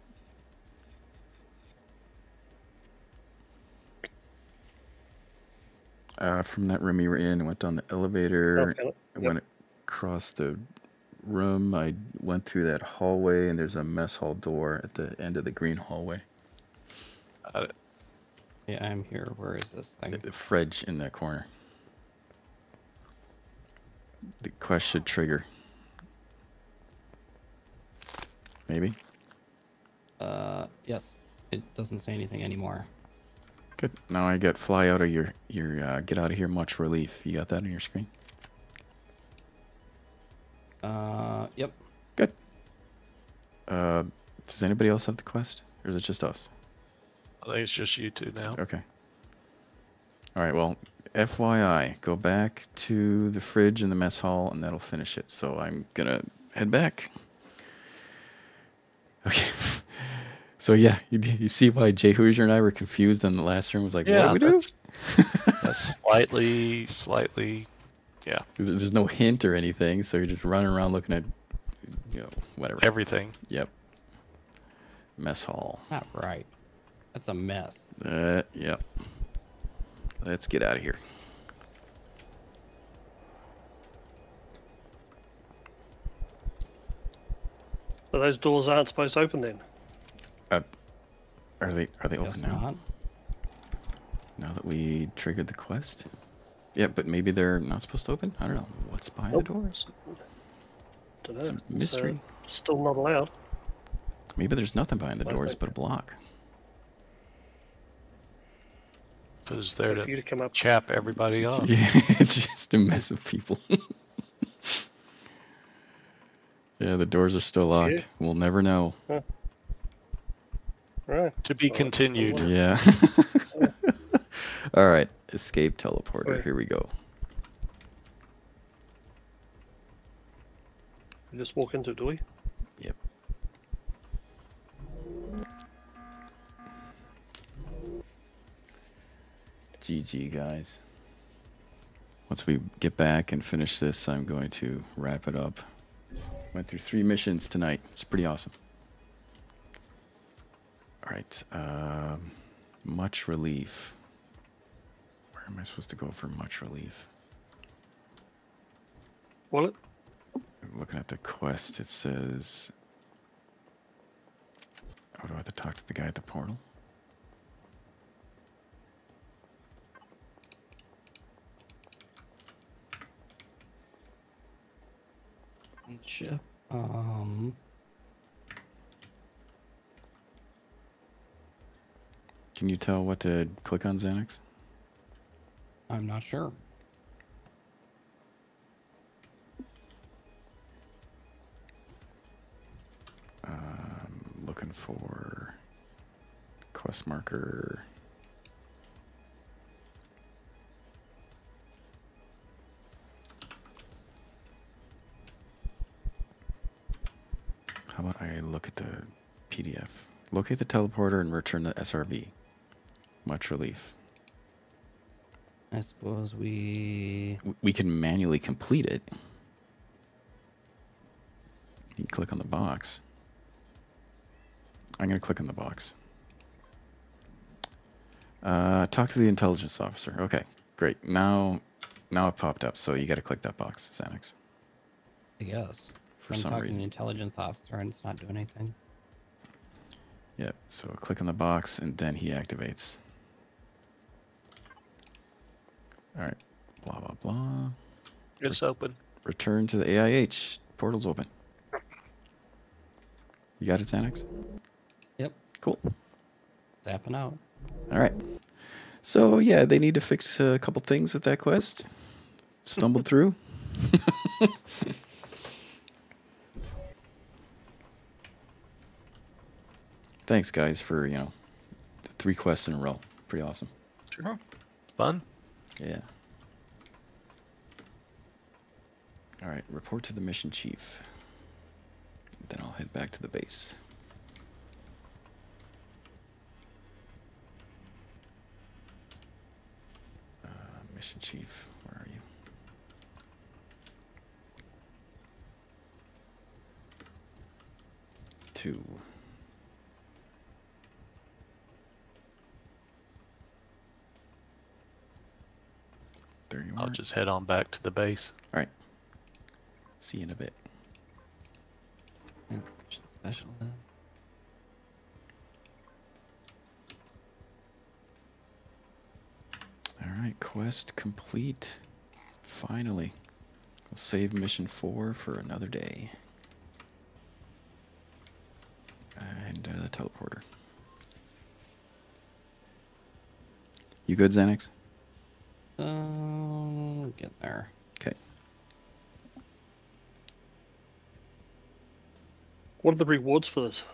From that room you were in, went down the elevator, Okay. I went across the room, I went through that hallway, and there's a mess hall door at the end of the green hallway. Yeah, I'm here. Where is this thing? The fridge in that corner. The quest should trigger. Maybe? Yes. It doesn't say anything anymore. Good. Now I get fly out of your get out of here much relief. You got that on your screen? Yep. Good. Does anybody else have the quest? Or is it just us? I think it's just you two now. Okay. Alright, well, FYI, go back to the fridge in the mess hall and that'll finish it. So I'm gonna head back. Okay. So yeah, you see why Jay Hoosier and I were confused in the last room? Was like, what do we do? That's slightly, yeah. There's no hint or anything, so you're just running around looking at, whatever. Everything. Yep. Mess hall. Not right. That's a mess. Yep. Let's get out of here. So those doors aren't supposed to open then. Are they Guess open now? not. Now that we triggered the quest? Yeah, but maybe they're not supposed to open? I don't know. What's behind the doors? Don't know. It's a mystery. Still not allowed. Maybe there's nothing behind the Why doors not? but a block. So it's there For you to to come up. chap everybody off. Yeah, it's just a mess of people. Yeah, the doors are still locked. Yeah. We'll never know. Right. To be Well, continued. that's Yeah. All right. Escape teleporter. Right. Here we go. We just walk into it, do we? Yep. GG, guys. Once we get back and finish this, I'm going to wrap it up. Went through 3 missions tonight. It's pretty awesome. All right. Much relief. Where am I supposed to go for much relief? Wallet? Looking at the quest, it says... Oh, do I have to talk to the guy at the portal? Ship. Can you tell what to click on, Xanax? I'm not sure. Looking for quest marker. How about I look at the PDF? Locate the teleporter and return the SRV. Much relief. I suppose we... We can manually complete it. You can click on the box. I'm going to click on the box. Talk to the intelligence officer. Okay, great. Now it popped up, so you got to click that box, Xanax. I guess. For I'm some talking to reason. the intelligence officer and it's not doing anything. Yeah, so click on the box, and then he activates. All right, blah, blah, blah. It's open. Return to the AIH. Portal's open. You got it, Xanax? Yep. Cool. Zapping out. All right. So, yeah, they need to fix a couple things with that quest. Stumbled through. Thanks, guys, for, 3 quests in a row. Pretty awesome. Sure. Fun. Yeah. All right, report to the mission chief. Then I'll head back to the base. Mission Chief, where are you? Two. There you I'll are. just head on back to the base. All right. See you in a bit. That's mission specialist. All right, quest complete. Finally. We'll save mission 4 for another day. And the teleporter. You good, Xanax? Get there. Okay. What are the rewards for this?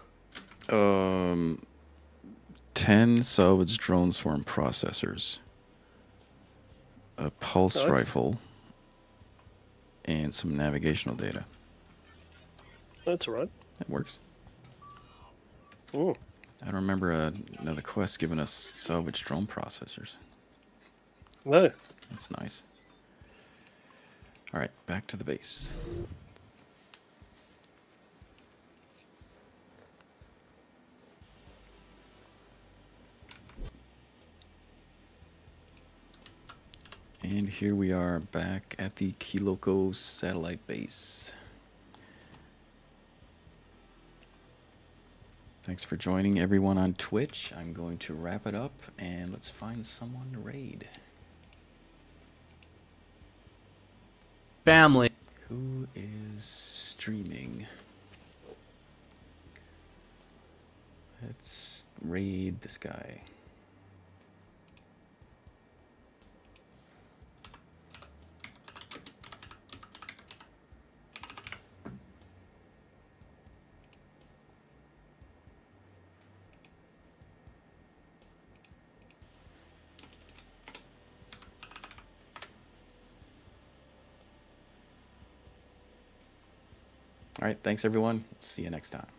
10 salvage drone swarm processors, a pulse Okay. rifle, and some navigational data. That's alright. That works. Oh, I don't remember another quest giving us salvage drone processors. no. That's nice. All right, back to the base. And here we are back at the Kiloko satellite base. Thanks for joining everyone on Twitch. I'm going to wrap it up and let's find someone to raid. Family. Who is streaming? Let's raid this guy. All right, thanks everyone. See you next time.